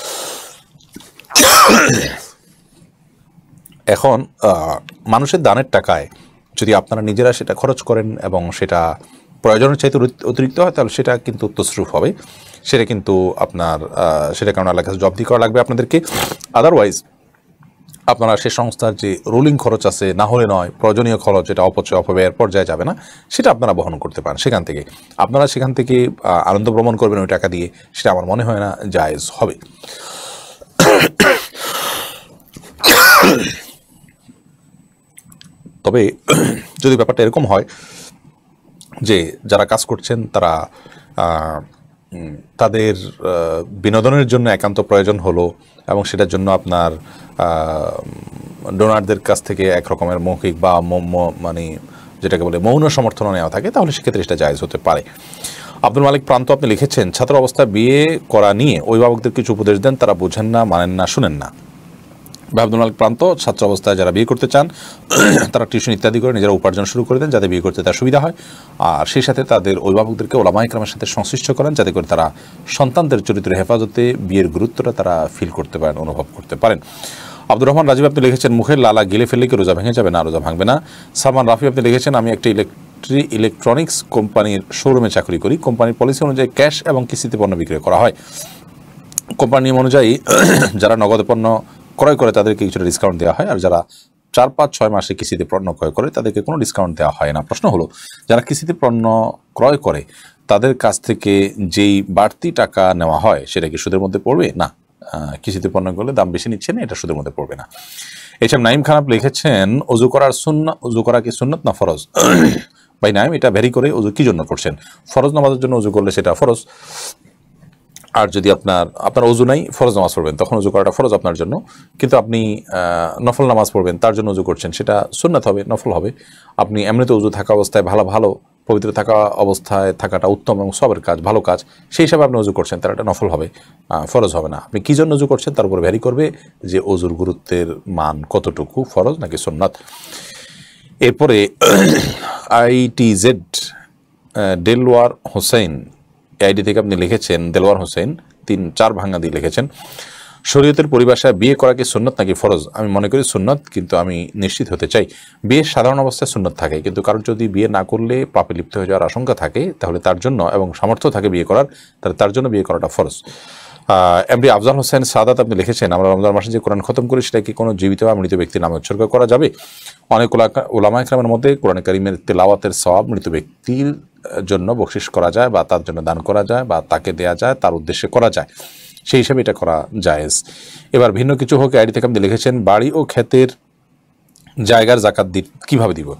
এখন মানুষের দানের টাকায় যদি আপনারা নিজেরা সেটা খরচ করেন এবং সেটা প্রয়োজনের চাইতে অতিরিক্ত হয়, তাহলে সেটা কিন্তু তসরুফ হবে, সেটা কিন্তু আপনার সেটা কারণে আল্লাহর কাছে জবাবদিহি করা লাগবে আপনাদেরকে। আদারওয়াইজ আপনারা সে সংস্থার যে রুলিং খরচ আছে, না হলে নয় প্রয়োজনীয় খরচ, এটা অপচয় অপব্যয়ের পর্যায়ে যাবে না, সেটা আপনারা বহন করতে পারেন। সেখান থেকে আপনারা আনন্দ ভ্রমণ করবেন ওই টাকা দিয়ে, সেটা আমার মনে হয় না জায়েজ হবে। তবে যদি ব্যাপারটা এরকম হয় যে যারা কাজ করছেন তারা তাদের বিনোদনের জন্য একান্ত প্রয়োজন হলো এবং সেটার জন্য আপনার ডোনারদের কাছ থেকে এক রকমের মৌখিক বা মানে যেটাকে বলে মৌন সমর্থন নেওয়া থাকে, তাহলে সেক্ষেত্রে সেটা জায়েজ হতে পারে। আব্দুল মালিক প্রান্ত আপনি লিখেছেন, ছাত্র অবস্থায় বিয়ে করা নিয়ে অভিভাবকদের কিছু উপদেশ দেন, তারা বোঝেন না, মানেন না, শুনেন না। আব্দুল মালিক প্রান্ত, ছাত্র অবস্থায় যারা বিয়ে করতে চান তারা টিউশন ইত্যাদি করে নিজেরা উপার্জন শুরু করে দেন যাতে বিয়ে করতে তার সুবিধা হয়, আর সেই সাথে তাদের অভিভাবকদেরকে ওলামা ইকরামের সাথে সংশ্লিষ্ট করেন যাতে করে তারা সন্তানদের চরিত্রের হেফাজতে বিয়ের গুরুত্বটা তারা ফিল করতে পারেন, অনুভব করতে পারেন। আব্দুর রহমান রাজীব আপনি লিখেছেন মুখের লালা গিলে ফেললে কি রোজা ভেঙে যাবে? না, রোজা ভাঙবে না। সালমান রাফি আপনি লিখেছেন আমি একটি ইলেকট্রনিক্স কোম্পানির শোরুমে চাকরি করি। কোম্পানির পলিসি অনুযায়ী ক্যাশ এবং কিস্তিতে পণ্য বিক্রয় করা হয়। কোম্পানির নিয়ম অনুযায়ী যারা নগদে পণ্য ক্রয় করে তাদেরকে কিছুটা ডিসকাউন্ট দেওয়া হয়, আর যারা 4-5-6 মাসে কিস্তিতে পণ্য ক্রয় করে তাদেরকে কোনো ডিসকাউন্ট দেওয়া হয় না। প্রশ্ন হলো, যারা কিস্তিতে পণ্য ক্রয় করে তাদের কাছ থেকে যেই বাড়তি টাকা নেওয়া হয় সেটা কি সুদের মধ্যে পড়বে? না, কিস্তিতে পণ্য করলে দাম বেশি নিচ্ছে না, এটা সুদের মধ্যে পড়বে না। এসব নাইম খান আপনি লিখেছেন অজু করা কি সুন্নত না ফরজ? ভাই নাইম, এটা ভ্যারি করে অজু কি জন্য করছেন। ফরজ নামাজের জন্য অজু করলে সেটা ফরজ, আর যদি আপনার অজু নাই, ফরজ নামাজ পড়বেন, তখন অজু করাটা ফরজ আপনার জন্য। কিন্তু আপনি নফল নামাজ পড়বেন, তার জন্য অজু করছেন, সেটা সুন্নাত হবে, নফল হবে। আপনি এমনিতে অজু থাকা অবস্থায় ভালো পবিত্র থাকা অবস্থায় থাকাটা উত্তম এবং সবের কাজ, ভালো কাজ, সেই হিসাবে আপনি অজু করছেন, তার একটা নফল হবে, ফরজ হবে না। আপনি কী জন্য অজু করছেন তার উপর ভ্যারি করবে যে অজুর গুরুত্বের মান কতটুকু, ফরজ নাকি সুন্নাত। এরপরে ITZ দেলওয়ার হোসেন আইডি থেকে আপনি লিখেছেন, দেলওয়ার হোসেন 3-4 ভাঙা দিয়ে লিখেছেন শরীয়তের পরিভাষায় বিয়ে করা কি সুন্নত নাকি ফরজ? আমি মনে করি সুন্নত, কিন্তু আমি নিশ্চিত হতে চাই। বিয়ে সাধারণ অবস্থায় সুন্নত থাকে, কিন্তু কারণ যদি বিয়ে না করলে পাপে লিপ্ত হয়ে যাওয়ার আশঙ্কা থাকে তাহলে তার জন্য, এবং সামর্থ্য থাকে বিয়ে করার, তাহলে তার জন্য বিয়ে করাটা ফরজ। এমডি আফজাল হোসেন সাদাত আপনি লিখেছেন আমরা রমজান মাসে যে কোরআন খতম করি সেটা কি কোনো জীবিত বা মৃত ব্যক্তির নামে উৎসর্গ করা যাবে? অনেক ওলামা ইকরামের মধ্যে কোরআন কারীমের তেলাওয়াতের সওয়াব মৃত ব্যক্তির জন্য বকশিশ করা যায়, বা তার জন্য দান করা যায়, বা তাকে দেয়া যায়, তার উদ্দেশ্যে করা যায়, সেই হিসাবে এটা করা জায়েজ। এবার ভিন্ন কিছু হোক আইডি থেকে আপনি লিখেছেন বাড়ি ও ক্ষেতের জায়গার জাকাত কীভাবে দিব?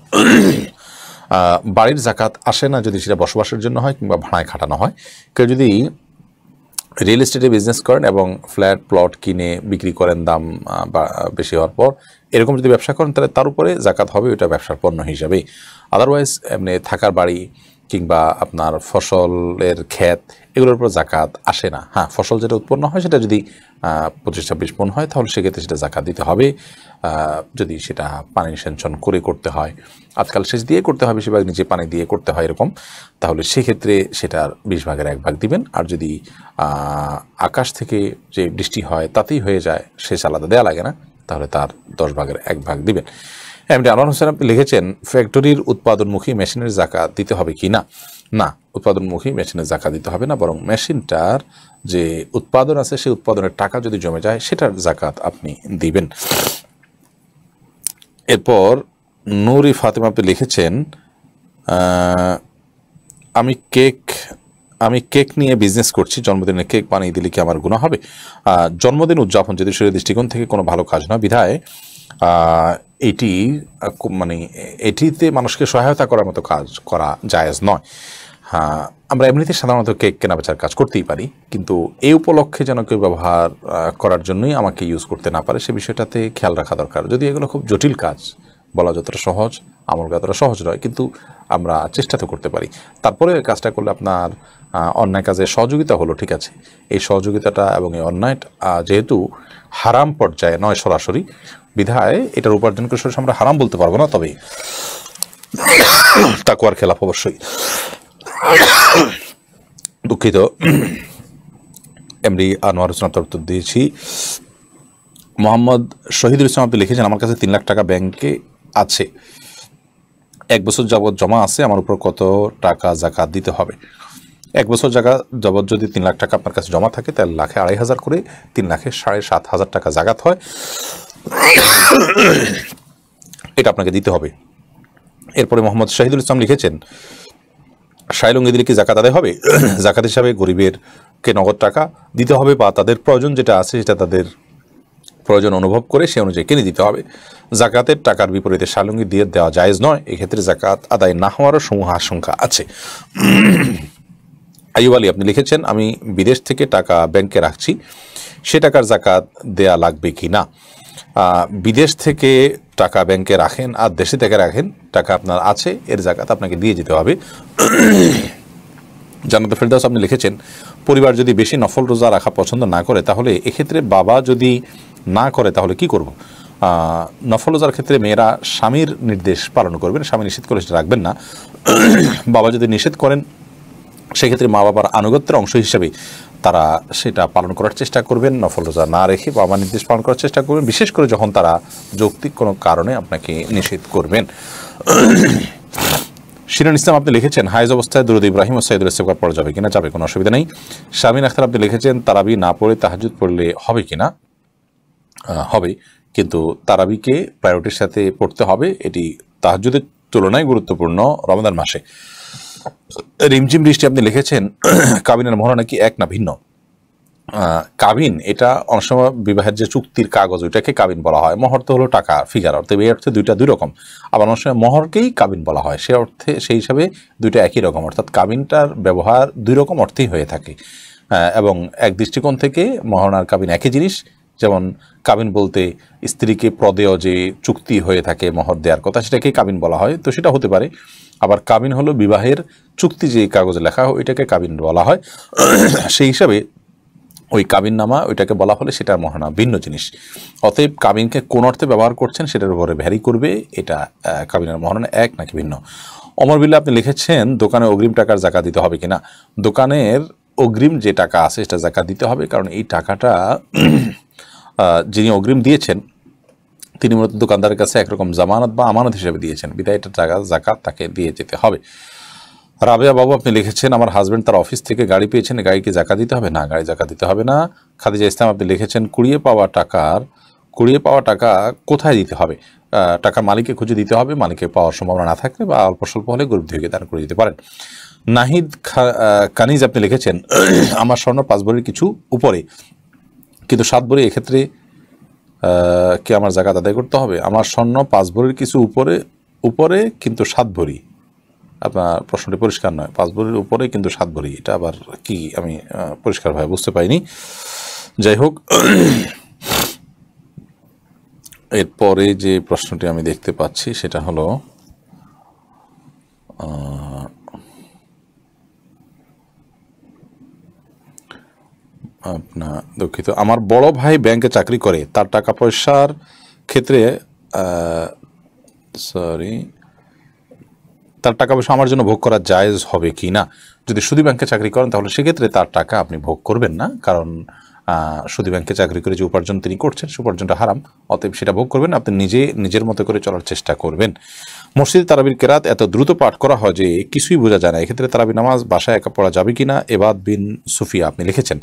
বাড়ির জাকাত আসে না যদি সেটা বসবাসের জন্য হয় কিংবা ভাড়ায় খাটানো হয়। কেউ যদি রিয়েল এস্টেটে বিজনেস করেন এবং ফ্ল্যাট প্লট কিনে বিক্রি করেন দাম বেশি হওয়ার পর, এরকম যদি ব্যবসা করেন তাহলে তার উপরে জাকাত হবে, ওটা ব্যবসার পণ্য হিসাবে। আদারওয়াইজ এমনি থাকার বাড়ি কিংবা আপনার ফসলের ক্ষেত, এগুলোর উপর জাকাত আসে না। হ্যাঁ, ফসল যেটা উৎপন্ন হয় সেটা যদি 25-26 মণ হয় তাহলে সেক্ষেত্রে সেটা জাকাত দিতে হবে। যদি সেটা পানি সেচন করে করতে হয়, আজকাল সেচ দিয়ে করতে হয় বেশিরভাগ, নিচে পানি দিয়ে করতে হয় এরকম, তাহলে সেক্ষেত্রে সেটার 20 ভাগের 1 ভাগ দিবেন। আর যদি আকাশ থেকে যে বৃষ্টি হয় তাতেই হয়ে যায়, সেচ আলাদা দেওয়া লাগে না, তাহলে তার 10 ভাগের 1 ভাগ দিবেন। এমনি আনোয়ার হোসেন আপনি লিখেছেন ফ্যাক্টরির উৎপাদনমুখী মেশিনের জাকাত দিতে হবে কি না? না, উৎপাদনমুখী মেশিনের জাকাত দিতে হবে না, বরং মেশিনটার যে উৎপাদন আছে সেই উৎপাদনের টাকা যদি জমে যায় সেটার জাকাত আপনি দিবেন। এরপর নুরি ফাতেমা আপনি লিখেছেন আমি কেক নিয়ে বিজনেস করছি, জন্মদিনে কেক বানিয়ে দিলে কি আমার গুনাহ হবে? জন্মদিন উদযাপন যদি শরীরের দৃষ্টিকোণ থেকে কোনো ভালো কাজ নয়, বিধায় এটি এটিতে মানুষকে সহায়তা করার মতো কাজ করা জায়েজ নয়। হ্যাঁ, আমরা এমনিতে সাধারণত কেক কেনাবেচার কাজ করতেই পারি, কিন্তু এই উপলক্ষে যেন কেউ ব্যবহার করার জন্যই আমাকে ইউজ করতে না পারে সে বিষয়টাতে খেয়াল রাখা দরকার। যদি এগুলো খুব জটিল কাজ, বলা যতটা সহজ আমল যতটা সহজ নয়, কিন্তু আমরা চেষ্টা তো করতে পারি। তারপরে কাজটা করলে আপনার অন্যায় কাজে সহযোগিতা হলো, ঠিক আছে, এই সহযোগিতাটা এবং এই অন্যায়টা যেহেতু হারাম পর্যায়ে নয় সরাসরি, বিধায় এটার উপার্জন করে সরাসরি আমরা হারাম বলতে পারবো না, তবে তাকওয়ার খেলাফ অবশ্যই। দুঃখিত, এমডি আনোয়ার হোসেন উত্তর দিয়েছি। মোহাম্মদ শহীদুল ইসলাম আপনি লিখেছেন আমার কাছে 3 লাখ টাকা ব্যাংকে আছে, 1 বছর যাবৎ জমা আছে, আমার উপর কত টাকা জাকাত দিতে হবে? 1 বছর যাবৎ যদি 3 লাখ টাকা আপনার কাছে জমা থাকে তাহলে লাখে 2,500 করে, 3 লাখে 7,500 টাকা জাকাত হয়, এটা আপনাকে দিতে হবে। এরপরে মোহাম্মদ শহীদুল ইসলাম লিখেছেন শাইলুঙ্গি দিলে কি জাকাত আদায় হবে? জাকাত হিসাবে গরিবেরকে নগদ টাকা দিতে হবে, বা তাদের প্রয়োজন যেটা আছে সেটা তাদের প্রয়োজন অনুভব করে সে অনুযায়ী কিনে দিতে হবে। জাকাতের টাকার বিপরীতে শাইলুঙ্গি দিয়ে দেওয়া জায়েজ নয়, এক্ষেত্রে জাকাত আদায় না হওয়ারও সমূহ আশঙ্কা আছে। আইয়ুব আলী আপনি লিখেছেন আমি বিদেশ থেকে টাকা ব্যাংকে রাখছি, সে টাকার জাকাত দেয়া লাগবে কি না? বিদেশ থেকে টাকা ব্যাংকে রাখেন আর দেশে থেকে রাখেন, টাকা আপনার আছে, এর জাকাত আপনাকে দিয়ে যেতে হবে। জান্নাতুল ফেরদাউস আপনি লিখেছেন, পরিবার যদি বেশি নফল রোজা রাখা পছন্দ না করে তাহলে এক্ষেত্রে বাবা যদি না করে তাহলে কি করব? নফল রোজার ক্ষেত্রে মেয়েরা স্বামীর নির্দেশ পালন করবেন, স্বামী নিষেধ করে সেটা রাখবেন না। বাবা যদি নিষেধ করেন সেক্ষেত্রে মা বাবার আনুগত্যের অংশ হিসেবে তারা সেটা পালন করার চেষ্টা করবেন, নফল রোজা না রেখে বাবা নির্দেশ পালন করার চেষ্টা করবেন, বিশেষ করে যখন তারা যৌক্তিক কোনো কারণে আপনাকে নিষেধ করবেন। শিরান ইসলাম আপনি লিখেছেন, হায়েজ অবস্থায় দুরূদ ইব্রাহিম ও সাইয়্যিদুল ইস্তেগফার পড়া যাবে কিনা? যাবে, কোনো অসুবিধা নেই। শামিন আখতার আপনি লিখেছেন, তারাবি না পড়ে তাহাজ্জুদ পড়লে হবে কিনা? হবে, কিন্তু তারাবিকে প্রায়োরিটির সাথে পড়তে হবে, এটি তাহাজ্জুদের তুলনায় গুরুত্বপূর্ণ রমজান মাসে। রিমঝিম বৃষ্টি আপনি লিখেছেন, কাবিনের মোহর নাকি এক না ভিন্ন? কাবিন এটা অনেক সময় বিবাহের যে চুক্তির কাগজ ওইটাকে কাবিন বলা হয়, মোহর তো হলো টাকা ফিগার, অর্থাৎ এই অর্থে দুই রকম। আবার অনেক সময় মোহরকেই কাবিন বলা হয়, সে অর্থে সেই হিসাবে দুইটা একই রকম, অর্থাৎ কাবিনটার ব্যবহার দুই রকম অর্থেই হয়ে থাকে। এবং এক দৃষ্টিকোণ থেকে মোহর আর কাবিন একই জিনিস। যেমন কাবিন বলতে স্ত্রীকে প্রদেয় যে চুক্তি হয়ে থাকে মোহর দেওয়ার কথা, সেটাকে কাবিন বলা হয়, তো সেটা হতে পারে। আবার কাবিন হলো বিবাহের চুক্তি যে কাগজে লেখা হয় ওইটাকে কাবিন বলা হয়। সেই হিসাবে ওই কাবিননামা ওইটাকে বলা হলে সেটার মহানা ভিন্ন জিনিস। অতএব কাবিনকে কোন অর্থে ব্যবহার করছেন সেটার উপরে ভ্যারি করবে, এটা কাবিনের মহানা এক নাকি ভিন্ন। অমর বিল্লাহ আপনি লিখেছেন, দোকানে অগ্রিম টাকার জাকাত দিতে হবে কিনা? দোকানের অগ্রিম যে টাকা আছে সেটা জাকাত দিতে হবে, কারণ এই টাকাটা যিনি অগ্রিম দিয়েছেন তিনি মূলত দোকানদারের কাছে একরকম জামানত বা আমানত হিসেবে দিয়েছেন, বিদায় এটা টাকা জাকাত তাকে দিয়ে যেতে হবে। রাবেয়া বাবু আপনি লিখেছেন, আমার হাজব্যান্ড তার অফিস থেকে গাড়ি পেয়েছেন, গাড়িকে জাকাত দিতে হবে? না, গাড়ি জাকাত দিতে হবে না। খাদিজা ইসলাম আপনি লিখেছেন, কুড়িয়ে পাওয়া টাকা কোথায় দিতে হবে? টাকার মালিককে খুঁজে দিতে হবে, মালিককে পাওয়ার সম্ভাবনা না থাকলে বা অল্প স্বল্প হলে গরিব দুঃখীকে দান করে দিতে পারেন। নাহিদ কানিজ আপনি লিখেছেন, আমার স্বর্ণ 5 ভরির কিছু উপরে কিন্তু 7 ভরি, এক্ষেত্রে কি আমার জাকাত আদায় করতে হবে? আমার স্বর্ণ 5 ভরির কিছু উপরে কিন্তু 7 ভরি, আপনার প্রশ্নটি পরিষ্কার নয়। 5 ভরির উপরে কিন্তু 7 ভরি, এটা আবার কি আমি পরিষ্কারভাবে বুঝতে পাইনি। যাই হোক, এরপরে যে প্রশ্নটি আমি দেখতে পাচ্ছি সেটা হলো আপনার দুঃখিত, আমার বড় ভাই ব্যাংকে চাকরি করে, তার টাকা পয়সার ক্ষেত্রে তার টাকা পয়সা আমার জন্য ভোগ করা জায়েজ হবে কি না? যদি সুদী ব্যাংকে চাকরি করেন তাহলে সেক্ষেত্রে তার টাকা আপনি ভোগ করবেন না, কারণ সুদী ব্যাংকে চাকরি করে যে উপার্জন তিনি করছেন সে উপার্জনটা হারাম, অতএব সেটা ভোগ করবেন। আপনি নিজের মতো করে চলার চেষ্টা করবেন। মসজিদে তারাবির কেরাত এত দ্রুত পাঠ করা হয় যে কিছুই বোঝা যায় না, এক্ষেত্রে তারাবি নামাজ বাসায় একা পড়া যাবে কিনা? এবাদ বিন সুফিয়া আপনি লিখেছেন,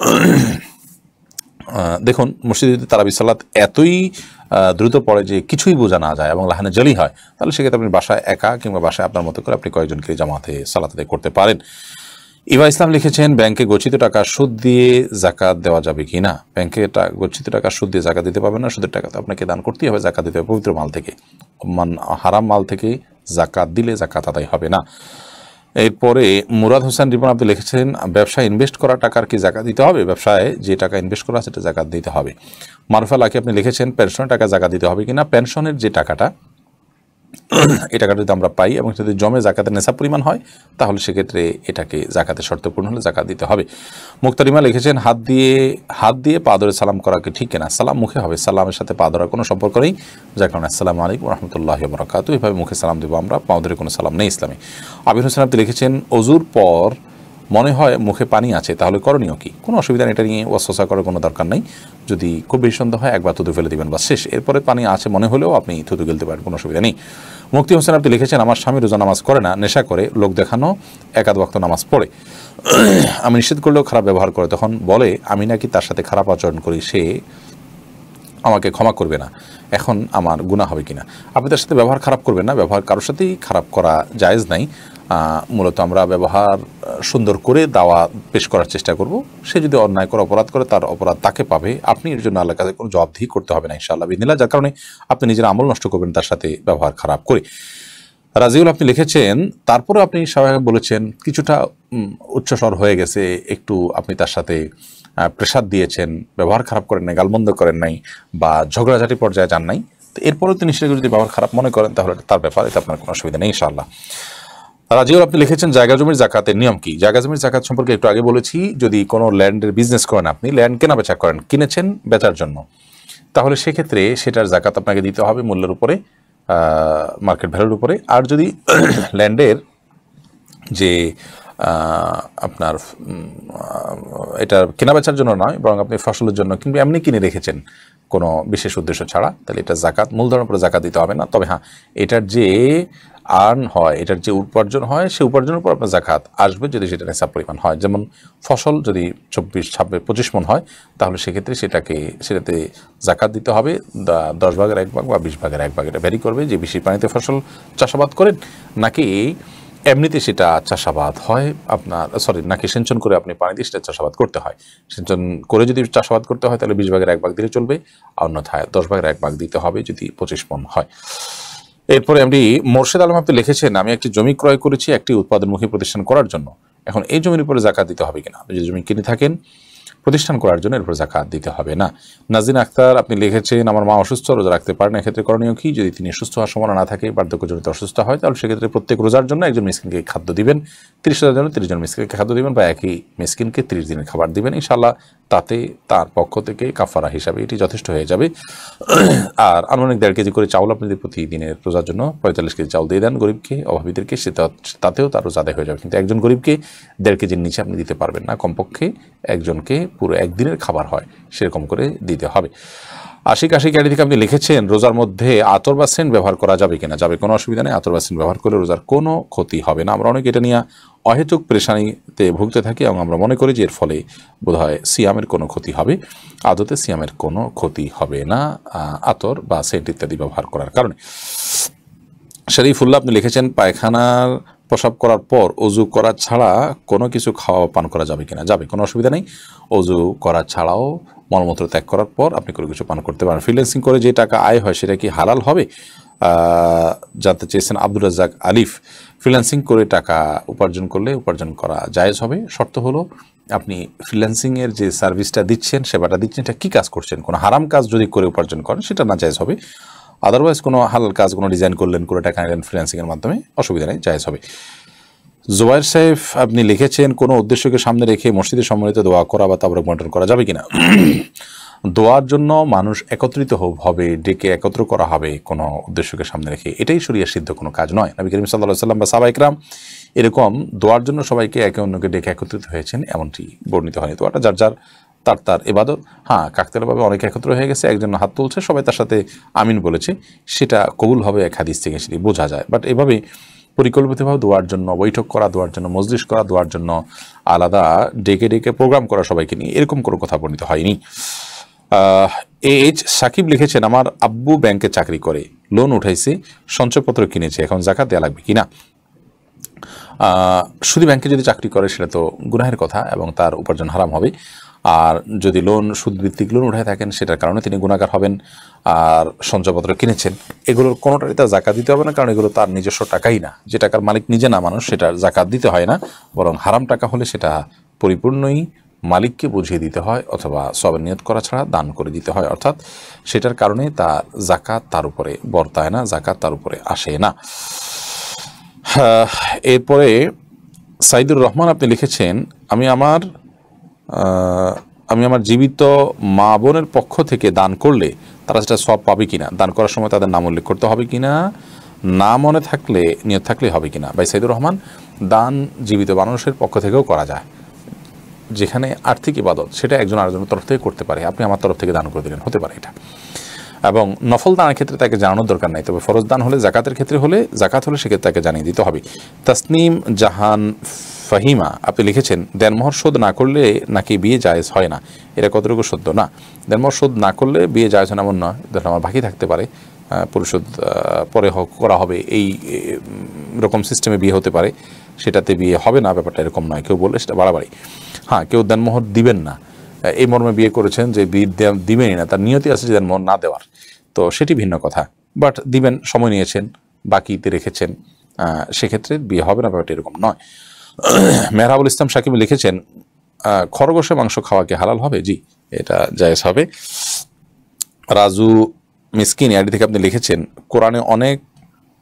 দেখুন মসজিদে তারাবি সালাত এতই দ্রুত পড়ে যে কিছুই বোঝা না যায় এবং লাহানে জলি হয়, তাহলে সেক্ষেত্রে আপনি বাসায় একা কিংবা বাসায় আপনার মতো করে আপনি কয়েকজনকে জামাতে সালাত আদায় করতে পারেন। ইভা ইসলাম লিখেছেন, ব্যাংকে গচ্ছিত টাকা সুদ দিয়ে জাকাত দেওয়া যাবে কি না? ব্যাংকে গচ্ছিত টাকা সুদ দিয়ে জাকাত দিতে পারবেন না, সুদের টাকা তো আপনাকে দান করতেই হবে, জাকাত দিতে হবে পবিত্র মাল থেকে। হারাম মাল থেকে জাকাত দিলে জাকাত আদায় হবে না। এরপরে মুরাদ হোসেন রিপন আপনি লিখেছেন, ব্যবসায় ইনভেস্ট করা টাকার কি জাকাত দিতে হবে? ব্যবসায় যে টাকা ইনভেস্ট করা সেটা জাকাত দিতে হবে। মারুফা লাকি আপনি লিখেছেন, পেনশনের টাকা জাকাত দিতে হবে কিনা? পেনশনের যে টাকাটা এই টাকাটা যদি আমরা পাই এবং যদি জমে জাকাতের নেশা পরিমাণ হয় তাহলে সেক্ষেত্রে এটাকে জাকাতের শর্ত পূর্ণ হলে জাকাত দিতে হবে। মুক্তারিমা লিখেছেন, হাত দিয়ে পা ধরে সালাম করা কি ঠিক কিনা? সালাম মুখে হবে, সালামের সাথে পা ধরার কোনো সম্পর্ক নেই, যার কারণে আসসালামু আলাইকুম রহমতুল্লাহি ওয়া বারাকাতুহু এভাবে মুখে সালাম দেবো আমরা, পা ধরে কোনো সালাম নেই ইসলামে। আবির হোসেন আপনি লিখেছেন, অজুর পর মনে হয় মুখে পানি আছে তাহলে করণীয় কি? কোনো অসুবিধা নেই, এটা নিয়ে ওয়াসওয়াসা করার কোনো দরকার নেই। যদি খুব বেশি সন্দেহ হয় একবার থুতু ফেলে দিবেন বা শেষ, এরপরে পানি আছে মনে হলেও আপনি থুতু গেলতে পারেন, কোনো অসুবিধা নেই। মুক্তি হোসেন আপনি লিখেছেন, আমার স্বামী রোজা নামাজ করে না, নেশা করে, লোক দেখানো একাদ ওয়াক্ত নামাজ পড়ে, আমি নিষেধ করলেও খারাপ ব্যবহার করে, তখন বলে আমি নাকি তার সাথে খারাপ আচরণ করি, সে আমাকে ক্ষমা করবে না, এখন আমার গুনাহ হবে কিনা? আপনি তার সাথে ব্যবহার খারাপ করবেন না, ব্যবহার কারোর সাথেই খারাপ করা জায়েজ নাই। মূলত আমরা ব্যবহার সুন্দর করে দাওয়া পেশ করার চেষ্টা করব। সে যদি অন্যায় করে অপরাধ করে তার অপরাধ তাকে পাবে, আপনি এর জন্য আল্লাহর কাছে কোনো জবাবদিহি করতে হবে না ইনশাআল্লাহ বিদিনিল্লাহ, যার কারণে আপনি নিজের আমল নষ্ট করবেন তার সাথে ব্যবহার খারাপ করে। রাজিউল আপনি লিখেছেন, তারপরে আপনি স্বাভাবিক বলেছেন কিছুটা উচ্চস্বর হয়ে গেছে, একটু আপনি তার সাথে প্রেসার দিয়েছেন, ব্যবহার খারাপ করেন নাই, গালমন্দ করেন নাই বা ঝগড়াঝাটি পর্যায়ে যান নাই, তো এরপরেও তিনি সেটা যদি ব্যবহার খারাপ মনে করেন তাহলে তার ব্যাপারে আপনার কোনো অসুবিধা নেই ইনশাআল্লাহ। রাজিউল আপনি লিখেছেন জায়গা জমির জাকাতের নিয়ম কি? জায়গা জমির জাকাত সম্পর্কে একটু আগে বলেছি। যদি কোনো ল্যান্ডের বিজনেস করেন, আপনি ল্যান্ড কেনা বেচা করেন, কিনেছেন বেচার জন্য, তাহলে সেক্ষেত্রে সেটার জাকাত আপনাকে দিতে হবে মূল্যের উপরে, মার্কেট ভ্যালুর উপরে। আর যদি ল্যান্ডের যে আপনার এটা কেনাবেচার জন্য নয়, বরং আপনি ফসলের জন্য কিংবা এমনি কিনে রেখেছেন কোনো বিশেষ উদ্দেশ্য ছাড়া, তাহলে এটা জাকাত মূলধনের উপরে জাকাত দিতে হবে না। তবে হ্যাঁ, এটার যে আর্ন হয়, এটার যে উপার্জন হয়, সেই উপার্জনের উপর আপনার জাকাত আসবে যদি সেটা নিসাব পরিমাণ হয়। যেমন ফসল যদি 24, 26, 25 মণ হয়, তাহলে সেক্ষেত্রে সেটাতে জাকাত দিতে হবে 10 ভাগের 1 ভাগ বা 20 ভাগের 1 ভাগ। এটা ভ্যারি করবে যে বেশি পানিতে ফসল চাষাবাদ করেন নাকি এমনিতে সেটা চাষাবাদ হয় আপনার, নাকি সিঞ্চন করে আপনি পানি দিয়ে সেটা চাষাবাদ করতে হয়। সিঞ্চন করে যদি চাষাবাদ করতে হয় তাহলে 20 ভাগের 1 ভাগ দিলে চলবে, অন্যথায় 10 ভাগের 1 ভাগ দিতে হবে যদি 25 মণ হয়। এরপরে আপনি মোর্শেদ আলম আপনি লিখেছেন, আমি একটি জমি ক্রয় করেছি একটি উৎপাদনমুখী প্রতিষ্ঠান করার জন্য, এখন এই জমির উপরে জাকাত দিতে হবে কিনা? আপনি যদি জমি কিনে থাকেন প্রতিষ্ঠান করার জন্য, এর উপরে জাকাত দিতে হবে না। নাজিন আক্তার আপনি লিখেছেন, আমার মা অসুস্থ, রোজা রাখতে পারেন, এক্ষেত্রে করণীয় কি? যদি তিনি সুস্থ হওয়ার সম্ভাবনা না থাকে, বার্ধক্যজনিত অসুস্থ হয়, তাহলে সেক্ষেত্রে প্রত্যেক রোজার জন্য একজন মিসকিনকে খাদ্য দিবেন, 30 রোজার জন্য 30 জন মিসকিনকে খাদ্য দিবেন, বা একই মিসকিনকে 30 দিনের খাবার দিবেন। ইনশাআল্লাহ তাতে তার পক্ষ থেকে কাফারা হিসাবে এটি যথেষ্ট হয়ে যাবে। আর আনুমানিক 1.5 কেজি করে চাউল আপনি যদি প্রতিদিনের রোজার জন্য 45 কেজি চাউল দিয়ে দেন গরিবকে, অভাবীদেরকে, তাতেও তার রোজা আদায় হয়ে যাবে। কিন্তু একজন গরিবকে 1.5 কেজির নিচে আপনি দিতে পারবেন না, কমপক্ষে একজনকে পুরো একদিনের খাবার হয় সেরকম করে দিতে হবে। আশিক গাড়ি থেকে আপনি লিখেছেন, রোজার মধ্যে আতর বা সেন্ট ব্যবহার করা যাবে কিনা? যাবে, কোনো অসুবিধা নেই। আতর বা সেন্ট ব্যবহার করলে রোজার কোনো ক্ষতি হবে না। আমরা অনেকে এটা নিয়ে অহেতুক পেরেশানিতে ভুগতে থাকি এবং আমরা মনে করি যে এর ফলে বোধহয় সিয়ামের কোনো ক্ষতি হবে। আদতে সিয়ামের কোনো ক্ষতি হবে না আতর বা সেন্ট ইত্যাদি ব্যবহার করার কারণে। শরীফুল্লাহ আপনি লিখেছেন, পায়খানার প্রসাব করার পর অজু করা ছাড়া কোনো কিছু খাওয়া পান করা যাবে কিনা? যাবে, কোনো অসুবিধা নেই। অজু করা ছাড়াও মলমূত্র ত্যাগ করার পর আপনি কোনো কিছু পান করতে পারেন। ফ্রিল্যান্সিং করে যে টাকা আয় হয় সেটা কি হালাল হবে জানতে চেয়েছেন আব্দুর রাজ্জাক আলিফ। ফ্রিল্যান্সিং করে টাকা উপার্জন করলে উপার্জন করা জায়েজ হবে, শর্ত হলো আপনি ফ্রিল্যান্সিংয়ের যে সার্ভিসটা দিচ্ছেন, সেবাটা দিচ্ছেন, এটা কী কাজ করছেন। কোনো হারাম কাজ যদি করে উপার্জন করেন সেটা না জায়েজ হবে। আদারওয়াইজ কোনো হালাল কাজ, কোনো ডিজাইন করলেন, করে টাকা নিলেন ফ্রিল্যান্সিংয়ের মাধ্যমে, অসুবিধা নেই, জায়েজ হবে। জোবাইর সাহেব আপনি লিখেছেন, কোনো উদ্দেশ্যকে সামনে রেখে মসজিদে সম্মিলিত দোয়া করা বা তাবরক বন্টন করা যাবে কিনা? দোয়ার জন্য মানুষ একত্রিত হবে, ডেকে একত্র করা হবে কোনো উদ্দেশ্যকে সামনে রেখে, এটাই শরিয়া সিদ্ধ কোনো কাজ নয়। নবী করিম সাল্লাল্লাহু আলাইহি ওয়াসাল্লাম বা সাহাবা ইকরাম এরকম দোয়ার জন্য সবাইকে একে অন্যকে ডেকে একত্রিত হয়েছেন এমনটি বর্ণিত হয়নি। দোয়াটা যার যার তার ইবাদত। হ্যাঁ, কাকতালীয়ভাবে অনেকে একত্র হয়ে গেছে, একজন হাত তুলছে, সবাই তার সাথে আমিন বলেছে, সেটা কবুল হবে এক হাদিস থেকে, সেটি বোঝা যায়। বাট এভাবে পরিকল্পিতভাবে দোয়ার জন্য বৈঠক করা, দোয়ার জন্য মজলিস করা, দোয়ার জন্য আলাদা ডেকে ডেকে প্রোগ্রাম করা সবাইকে নিয়ে, এরকম কোনো কথা বর্ণিত হয়নি। এইচ সাকিব লিখেছেন, আমার আব্বু ব্যাংকে চাকরি করে, লোন উঠাইছে, সঞ্চয়পত্র কিনেছে, এখন জাকাত দেওয়া লাগবে কিনা? শুধু ব্যাংকে যদি চাকরি করে সেটা তো গুনাহের কথা এবং তার উপার্জন হারাম হবে। আর যদি সুদভিত্তিক লোন উঠায় থাকেন সেটার কারণে তিনি গুনাহগার হবেন। আর সঞ্চয়পত্র কিনেছেন, এগুলোর কোনোটারই তার জাকাত দিতে হবে না, কারণ এগুলো তার নিজস্ব টাকাই না। যে টাকার মালিক নিজে না মানুষ, সেটার জাকাত দিতে হয় না, বরং হারাম টাকা হলে সেটা পরিপূর্ণই মালিককে বুঝিয়ে দিতে হয়, অথবা সবের নিয়ত করা ছাড়া দান করে দিতে হয়। অর্থাৎ সেটার কারণে তার জাকাত তার উপরে বর্তায় না, জাকাত তার উপরে আসে না। এরপরে সাইদুর রহমান আপনি লিখেছেন, আমি আমার জীবিত মা বোনের পক্ষ থেকে দান করলে তারা সেটা সব পাবে কিনা? দান করার সময় তাদের নাম উল্লেখ করতে হবে কিনা? না মনে থাকলে, নিয়ত থাকলে হবে কিনা? ভাই সাইদুর রহমান, দান জীবিত মানুষের পক্ষ থেকেও করা যায়। যেখানে আর্থিক ইবাদত সেটা একজন আরেকজনের তরফ থেকে করতে পারে, আপনি আমার তরফ থেকে দান করে দিলেন, হতে পারে এটা। এবং নফল দানের ক্ষেত্রে তাকে জানানোর দরকার নাই, তবে ফরজ দান হলে, জাকাতের ক্ষেত্রে হলে, জাকাত হলে সেক্ষেত্রে তাকে জানিয়ে দিতে হবে। তাসনিম জাহান ফাহিমা আপনি লিখেছেন, দেনমোহর শোধ না করলে নাকি বিয়ে জায়েজ হয় না, এটা কতটুকু সত্য? না, দেনমোহর শোধ না করলে বিয়ে জায়েজ হয় না এমন নয়। ধরুন আমার বাকি থাকতে পারে, পরিশোধ পরে করা হবে, এই রকম সিস্টেমে বিয়ে হতে পারে, সেটাতে বিয়ে হবে না, ব্যাপারটা এরকম নয়। কেউ বললে সেটা বাড়াবাড়ি। হ্যাঁ, কেউ দেনমোহর দিবেন না এই মর্মে বিয়ে করেছেন যে বিয়ে দিবেনই না, তার নিয়তি আছে যে দেনমোহর না দেওয়ার, তো সেটি ভিন্ন কথা। বাট দিবেন, সময় নিয়েছেন, বাকিতে রেখেছেন, সেক্ষেত্রে বিয়ে হবে না, ব্যাপারটা এরকম নয়। মেহরাবুল ইসলাম সাকিব লিখেছেন, খরগোশের মাংস খাওয়া কি হালাল হবে? জি, এটা জায়েজ হবে। রাজু মিসকিন আইডি থেকে আপনি লিখেছেন, কোরআনে অনেক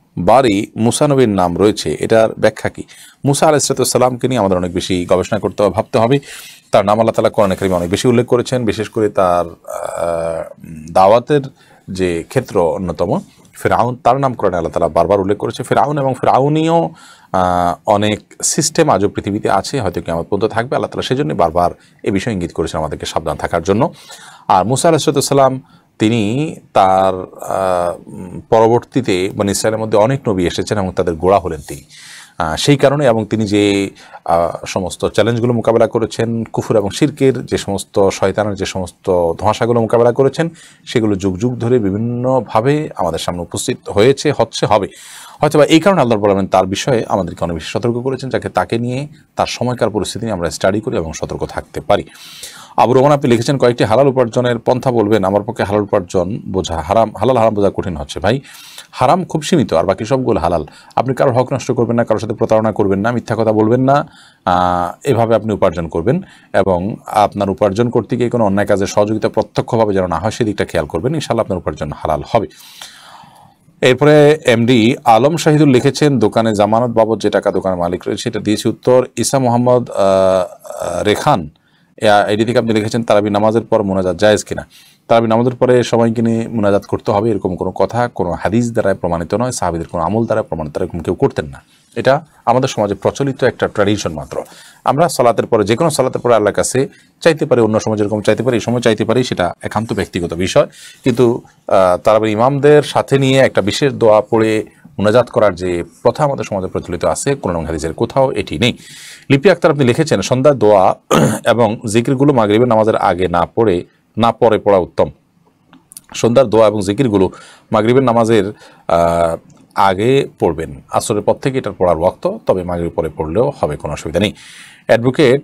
বাড়ি মুসা নবীর নাম রয়েছে, এটার ব্যাখ্যা কি? মুসা আলাইহিসসালামকে নিয়ে আমাদের অনেক বেশি গবেষণা করতে হবে, ভাবতে হবে। তার নাম আল্লাহ তাআলা কোরআনে কারিমে অনেক বেশি উল্লেখ করেছেন, বিশেষ করে তার দাওয়াতের যে ক্ষেত্র অন্যতম ফিরআউন, তার নাম কোরআনে আল্লাহ তাআলা বারবার উল্লেখ করেছে। ফিরআউন এবং ফিরআউনীয় অনেক সিস্টেম আজও পৃথিবীতে আছে, হয়তো কিয়ামত পর্যন্ত থাকবে। আল্লাহ তাআলা সেজন্য বারবার এ বিষয়ে ইঙ্গিত করেছেন আমাদেরকে সাবধান থাকার জন্য। আর মুসা আলাইহিসসালাম তিনি তার পরবর্তীতে মানে ইসরায়েলের মধ্যে অনেক নবী এসেছেন এবং তাদের গোড়া হলেন তিনি। সেই কারণে এবং তিনি যে সমস্ত চ্যালেঞ্জগুলো মোকাবেলা করেছেন, কুফর এবং শিরকের যে সমস্ত শয়তানের যে সমস্ত ধোঁয়াশাগুলো মোকাবেলা করেছেন, সেগুলো যুগ যুগ ধরে বিভিন্নভাবে আমাদের সামনে উপস্থিত হয়েছে, হবে। হয়তো বা এই কারণে আল্লাহ রাব্বুল আলামিন তার বিষয়ে আমাদেরকে অনেক বেশি সতর্ক করেছেন, যাতে তাকে নিয়ে তার সময়কার পরিস্থিতি নিয়ে আমরা স্টাডি করি এবং সতর্ক থাকতে পারি। আবু রহমান আপনি লিখেছেন, কয়েকটি হালাল উপার্জনের পন্থা বলবেন, আমার পক্ষে হালাল উপার্জন বোঝা হালাল হারাম বোঝা কঠিন হচ্ছে। ভাই, হারাম খুব সীমিত, আর বাকি সবগুলো হালাল। আপনি কারোর হক নষ্ট করবেন না, কারোর সাথে প্রতারণা করবেন না, মিথ্যা কথা বলবেন না, এভাবে আপনি উপার্জন করবেন এবং আপনার উপার্জন করতে গিয়ে কোনো অন্যায় কাজের সহযোগিতা প্রত্যক্ষভাবে যেন না হয় সেদিকটা খেয়াল করবেন, ইনশাআল্লাহ আপনার উপার্জন হালাল হবে। এরপরে এমডি আলম শাহিদুল লিখেছেন, দোকানে জামানত বাবদ যে টাকা দোকানের মালিক রয়েছে এটা দিয়েছি। উত্তর, ঈসা মোহাম্মদ রেখান এটি থেকে আপনি লিখেছেন, তারাবি নামাজের পর মোনাজাত জায়েজ কিনা? তারাবি নামাজের পরে সবাইকে নিয়ে মোনাজাত করতে হবে এরকম কোনো কথা কোনো হাদিস দ্বারা প্রমাণিত নয়, সাহাবীদের কোনো আমল দ্বারা প্রমাণিত, এরকম কেউ করতেন না। এটা আমাদের সমাজে প্রচলিত একটা ট্র্যাডিশন মাত্র। আমরা সালাতের পরে যে কোনো সালাতের পরে আল্লাহর কাছে চাইতে পারি, অন্য সময় যেরকম চাইতে পারি এই সময় চাইতে পারি, সেটা একান্ত ব্যক্তিগত বিষয়। কিন্তু তারাবির ইমামদের সাথে নিয়ে একটা বিশেষ দোয়া পড়ে মোনাজাত করার যে প্রথা আমাদের সমাজে প্রচলিত আছে, কোরআন হাদিসের কোথাও এটি নেই। লিপি আক্তার আপনি লিখেছেন, সন্ধ্যার দোয়া এবং জিকিরগুলো মাগরিবের নামাজের আগে না পরে পড়া উত্তম। সন্ধ্যার দোয়া এবং জিকিরগুলো মাগরিবের নামাজের আগে পড়বেন, আসরের পর থেকে এটার পড়ার ওয়াক্ত, তবে মাগরিব পরে পড়লেও হবে, কোনো অসুবিধা নেই। অ্যাডভোকেট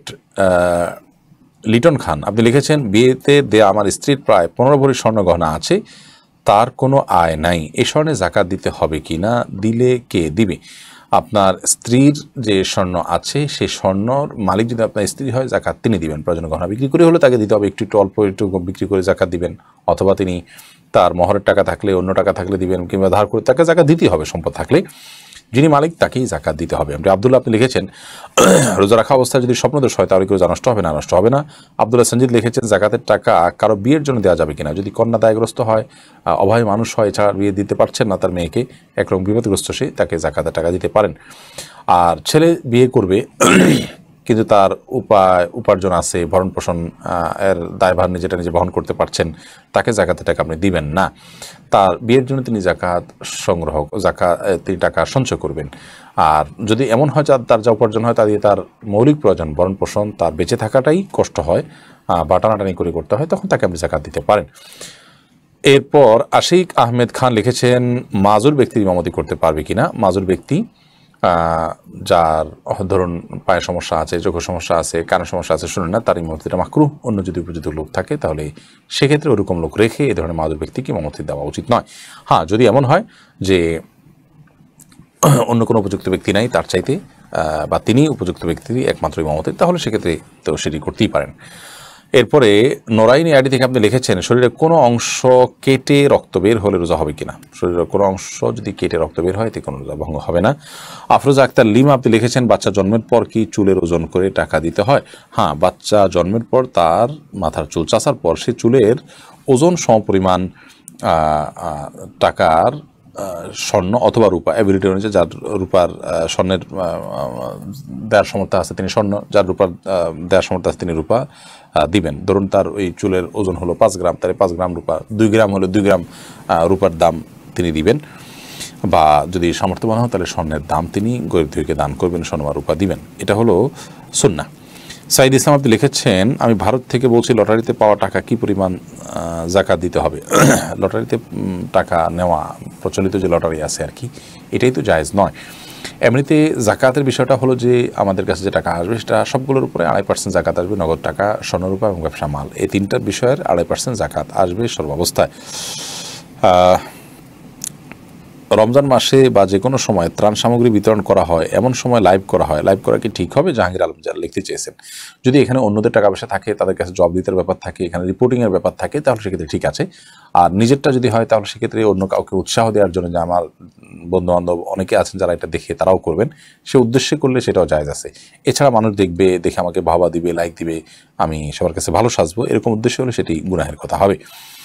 লিটন খান আপনি লিখেছেন, বিয়েতে দেয়া আমার স্ত্রীর প্রায় 15 ভরি স্বর্ণ গহনা আছে, তার কোনো আয় নাই, এই স্বর্ণে জাকাত দিতে হবে কি না, দিলে কে দিবে? আপনার স্ত্রীর যে স্বর্ণ আছে সেই স্বর্ণর মালিক যদি আপনার স্ত্রী হয়, জাকাত তিনি দিবেন। প্রয়োজন গহনা বিক্রি করে হলে তাকে দিতে হবে, একটু অল্প একটু বিক্রি করে জাকাত দিবেন, অথবা তিনি তার মহরের টাকা থাকলে অন্য টাকা থাকলে দিবেন, কিংবা ধার করে তাকে জাকাত দিতেই হবে। সম্পদ থাকলে যিনি মালিক তাকেই জাকাত দিতে হবে। আব্দুল্লাহ আপনি লিখেছেন, রোজা রাখা অবস্থায় যদি স্বপ্নদোষ হয় তাহলে কেউ নষ্ট হবে না? নষ্ট হবে না। আব্দুল্লাহ সঞ্জিদ লিখেছেন, জাকাতের টাকা কারো বিয়ের জন্য দেওয়া যাবে কিনা? যদি কন্যা দায়গ্রস্ত হয়, অভাবী মানুষ হয়, এছাড়া বিয়ে দিতে পারছেন না তার মেয়েকে, একরকম বিপদগ্রস্ত সে, তাকে জাকাতের টাকা দিতে পারেন। আর ছেলে বিয়ে করবে কিন্তু তার উপার্জন আছে, ভরণ পোষণ এর দায়ভার নিজেটা নিজে বহন করতে পারছেন, তাকে জাকাতের টাকা আপনি দিবেন না। তার বিয়ের জন্য তিনি তিনি টাকা সঞ্চয় করবেন। আর যদি এমন হয় তার যা উপার্জন হয় তা দিয়ে তার মৌলিক প্রয়োজন ভরণ পোষণ, তার বেঁচে থাকাটাই কষ্ট হয় বা টানাটানি করে করতে হয়, তখন তাকে আপনি জাকাত দিতে পারেন। এরপর আশিক আহমেদ খান লিখেছেন, মাজুর ব্যক্তির ইমামতি করতে পারবে কিনা? মাজুর ব্যক্তি যার ধরুন পায়ের সমস্যা আছে, চোখের সমস্যা আছে, কানের সমস্যা আছে, শুনুন না, তার ইমামতিটা মাকরুহ। অন্য যদি উপযুক্ত লোক থাকে তাহলে সেক্ষেত্রে ওরকম লোক রেখে এ ধরনের মাজুর ব্যক্তিকে ইমামতি দেওয়া উচিত নয়। হ্যাঁ, যদি এমন হয় যে অন্য কোনো উপযুক্ত ব্যক্তি নাই তার চাইতে, বা তিনি উপযুক্ত ব্যক্তি একমাত্র ইমামতি, তাহলে সেক্ষেত্রে তো সেটি করতেই পারেন। এরপরে নোরাইনি আইডি থেকে আপনি লিখেছেন, শরীরের কোনো অংশ কেটে রক্ত বের হলে রোজা হবে কিনা? শরীরের কোনো অংশ যদি কেটে রক্ত বের হয় এতে কোনো রোজা ভঙ্গ হবে না। আফরোজা আক্তার লিমা আপনি লিখেছেন, বাচ্চা জন্মের পর কি চুলের ওজন করে টাকা দিতে হয়? হ্যাঁ, বাচ্চা জন্মের পর তার মাথার চুল চাচার পর সে চুলের ওজন সমপরিমাণ টাকার স্বর্ণ অথবা রূপা, অ্যাবিলিটি অনুযায়ী, যার রূপার স্বর্ণের দেওয়ার সমর্থ আছে তিনি স্বর্ণ, যার রূপার দেওয়ার সমর্থ আছে তিনি রূপা দিবেন। ধরুন তার ওই চুলের ওজন হলো 5 গ্রাম, তাহলে 5 গ্রাম রূপা, 2 গ্রাম হলে 2 গ্রাম রূপার দাম তিনি দিবেন। বা যদি সামর্থ্যবান হয় তাহলে স্বর্ণের দাম তিনি গরিবদেরকে দান করবেন, স্বর্ণ বা রূপা দিবেন। এটা হলো সুন্নাহ। সাইদ ইসলাম আপনি লিখেছেন, আমি ভারত থেকে বলছি, লটারিতে পাওয়া টাকা কি পরিমাণ জাকাত দিতে হবে? লটারিতে টাকা নেওয়া, প্রচলিত যে লটারি আছে আর কি, এটাই তো জায়েজ নয়। এমনিতে জাকাতের বিষয়টা হলো যে আমাদের কাছে যে টাকা আসবে সেটা সবগুলোর উপরে 2.5% জাকাত আসবে, নগদ টাকা, স্বর্ণরূপা এবং ব্যবসা মাল, এই তিনটার বিষয়ের 2.5% জাকাত আসবে সর্বাবস্থায়। রমজান মাসে বা যে কোনো সময় ত্রাণ সামগ্রী বিতরণ করা হয় এমন সময় লাইভ করা হয়, লাইভ করা কি ঠিক হবে? জাহাঙ্গীর আলম যারা লিখতে চেয়েছেন, যদি এখানে অন্যদের টাকা পয়সা থাকে, তাদের কাছে জব দিতে ব্যাপার থাকে, এখানে রিপোর্টিংয়ের ব্যাপার থাকে, তাহলে সেক্ষেত্রে ঠিক আছে। আর নিজেরটা যদি হয় তাহলে সেক্ষেত্রে অন্য কাউকে উৎসাহ দেওয়ার জন্য, যে আমার বন্ধুবান্ধব অনেকে আছেন যারা এটা দেখে তারাও করবেন, সে উদ্দেশ্যে করলে সেটাও জায়েজ আছে। এছাড়া মানুষ দেখবে, দেখে আমাকে ভাবা দিবে, লাইক দিবে, আমি সবার কাছে ভালো সাজবো, এরকম উদ্দেশ্য হলে সেটি গুনাহের কথা হবে।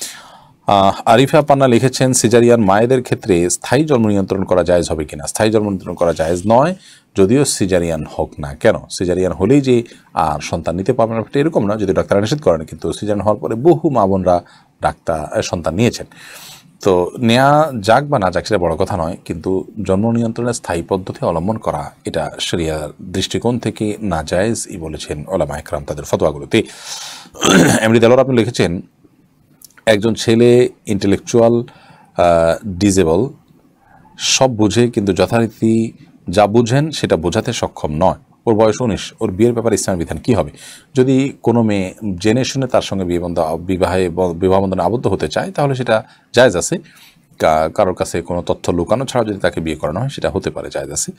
আরিফা পান্না লিখেছেন, সিজারিয়ান মায়েদের ক্ষেত্রে স্থায়ী জন্ম নিয়ন্ত্রণ করা জায়েজ হবে কিনা? স্থায়ী জন্ম নিয়ন্ত্রণ করা জায়েজ নয়, যদিও সিজারিয়ান হোক না কেন। সিজারিয়ান হলেই যে আর সন্তান নিতে পারবেন না এরকম না, যদি ডাক্তার নিষেধ করেন, কিন্তু সিজারিয়ান হওয়ার পরে বহু মা বোনরা সন্তান নিয়েছেন। তো নেওয়া যাক বা না যাক সেটা বড় কথা নয়, কিন্তু জন্ম নিয়ন্ত্রণের স্থায়ী পদ্ধতি অবলম্বন করা এটা শরিয়ার দৃষ্টিকোণ থেকে নাজায়েজই বলেছেন ওলামা ইকরাম তাদের ফতোয়াগুলোতে। এমডি দেলোয়ার আপনি লিখেছেন, একজন ছেলে ইন্টেলেকচুয়াল ডিজেবল, সব বুঝে কিন্তু যথারীতি যা বুঝেন সেটা বোঝাতে সক্ষম নয়, ওর বয়স 19, ওর বিয়ের ব্যাপারে ইসলামের বিধান কী হবে? যদি কোনো মেয়ে জেনে শুনে তার সঙ্গে বিবাহ বন্ধনে আবদ্ধ হতে চায় তাহলে সেটা জায়েজ আছে। কারোর কাছে কোনো তথ্য লুকানো ছাড়া যদি তাকে বিয়ে করানো হয় সেটা হতে পারে, জায়েজ আছে।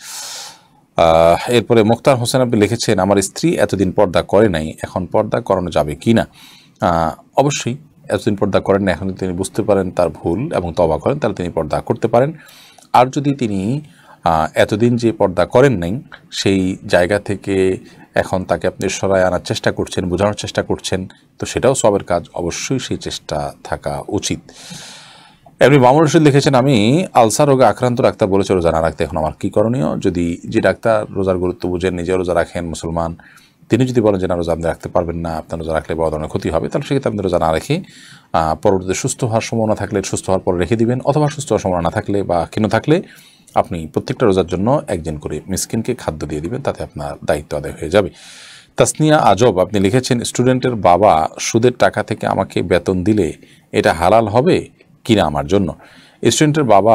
এরপরে মুক্তার হোসেন আপনি লিখেছেন, আমার স্ত্রী এতদিন পর্দা করে নাই, এখন পর্দা করানো যাবে কি না? অবশ্যই, এতদিন পর্দা করেন না, এখন তিনি বুঝতে পারেন তার ভুল এবং তওবা করেন, তাহলে তিনি পর্দা করতে পারেন। আর যদি তিনি এতদিন যে পর্দা করেন নাই সেই জায়গা থেকে এখন তাকে আপনি সরায় আনার চেষ্টা করছেন, বোঝানোর চেষ্টা করছেন, তো সেটাও সবের কাজ, অবশ্যই সেই চেষ্টা থাকা উচিত। এমনি মামুন রশিদ লিখেছেন, আমি আলসার রোগে আক্রান্ত ডাক্তার বলেছে রোজা না রাখতে, এখন আমার কী করণীয়? যদি যে ডাক্তার রোজার গুরুত্ব বুঝেন, নিজে রোজা রাখেন, মুসলমান, তিনি যদি বলেন যে না রোজা আপনি রাখতে পারবেন না, আপনার রোজা রাখলে বড় ধরনের ক্ষতি হবে, তাহলে সেক্ষেত্রে আপনি রোজা না রেখে পরবর্তীতে সুস্থ হওয়ার সম্ভাবনা থাকলে সুস্থ হওয়ার পরে রেখে দিবেন, অথবা সুস্থ হওয়ার সম্ভাবনা না থাকলে বা ক্ষীণ থাকলে আপনি প্রত্যেকটা রোজার জন্য একজন করে মিসকিনকে খাদ্য দিয়ে দিবেন, তাতে আপনার দায়িত্ব আদায় হয়ে যাবে। তাসনিয়া আজব আপনি লিখেছেন, স্টুডেন্টের বাবা সুদের টাকা থেকে আমাকে বেতন দিলে এটা হালাল হবে কিনা আমার জন্য? স্টুডেন্টের বাবা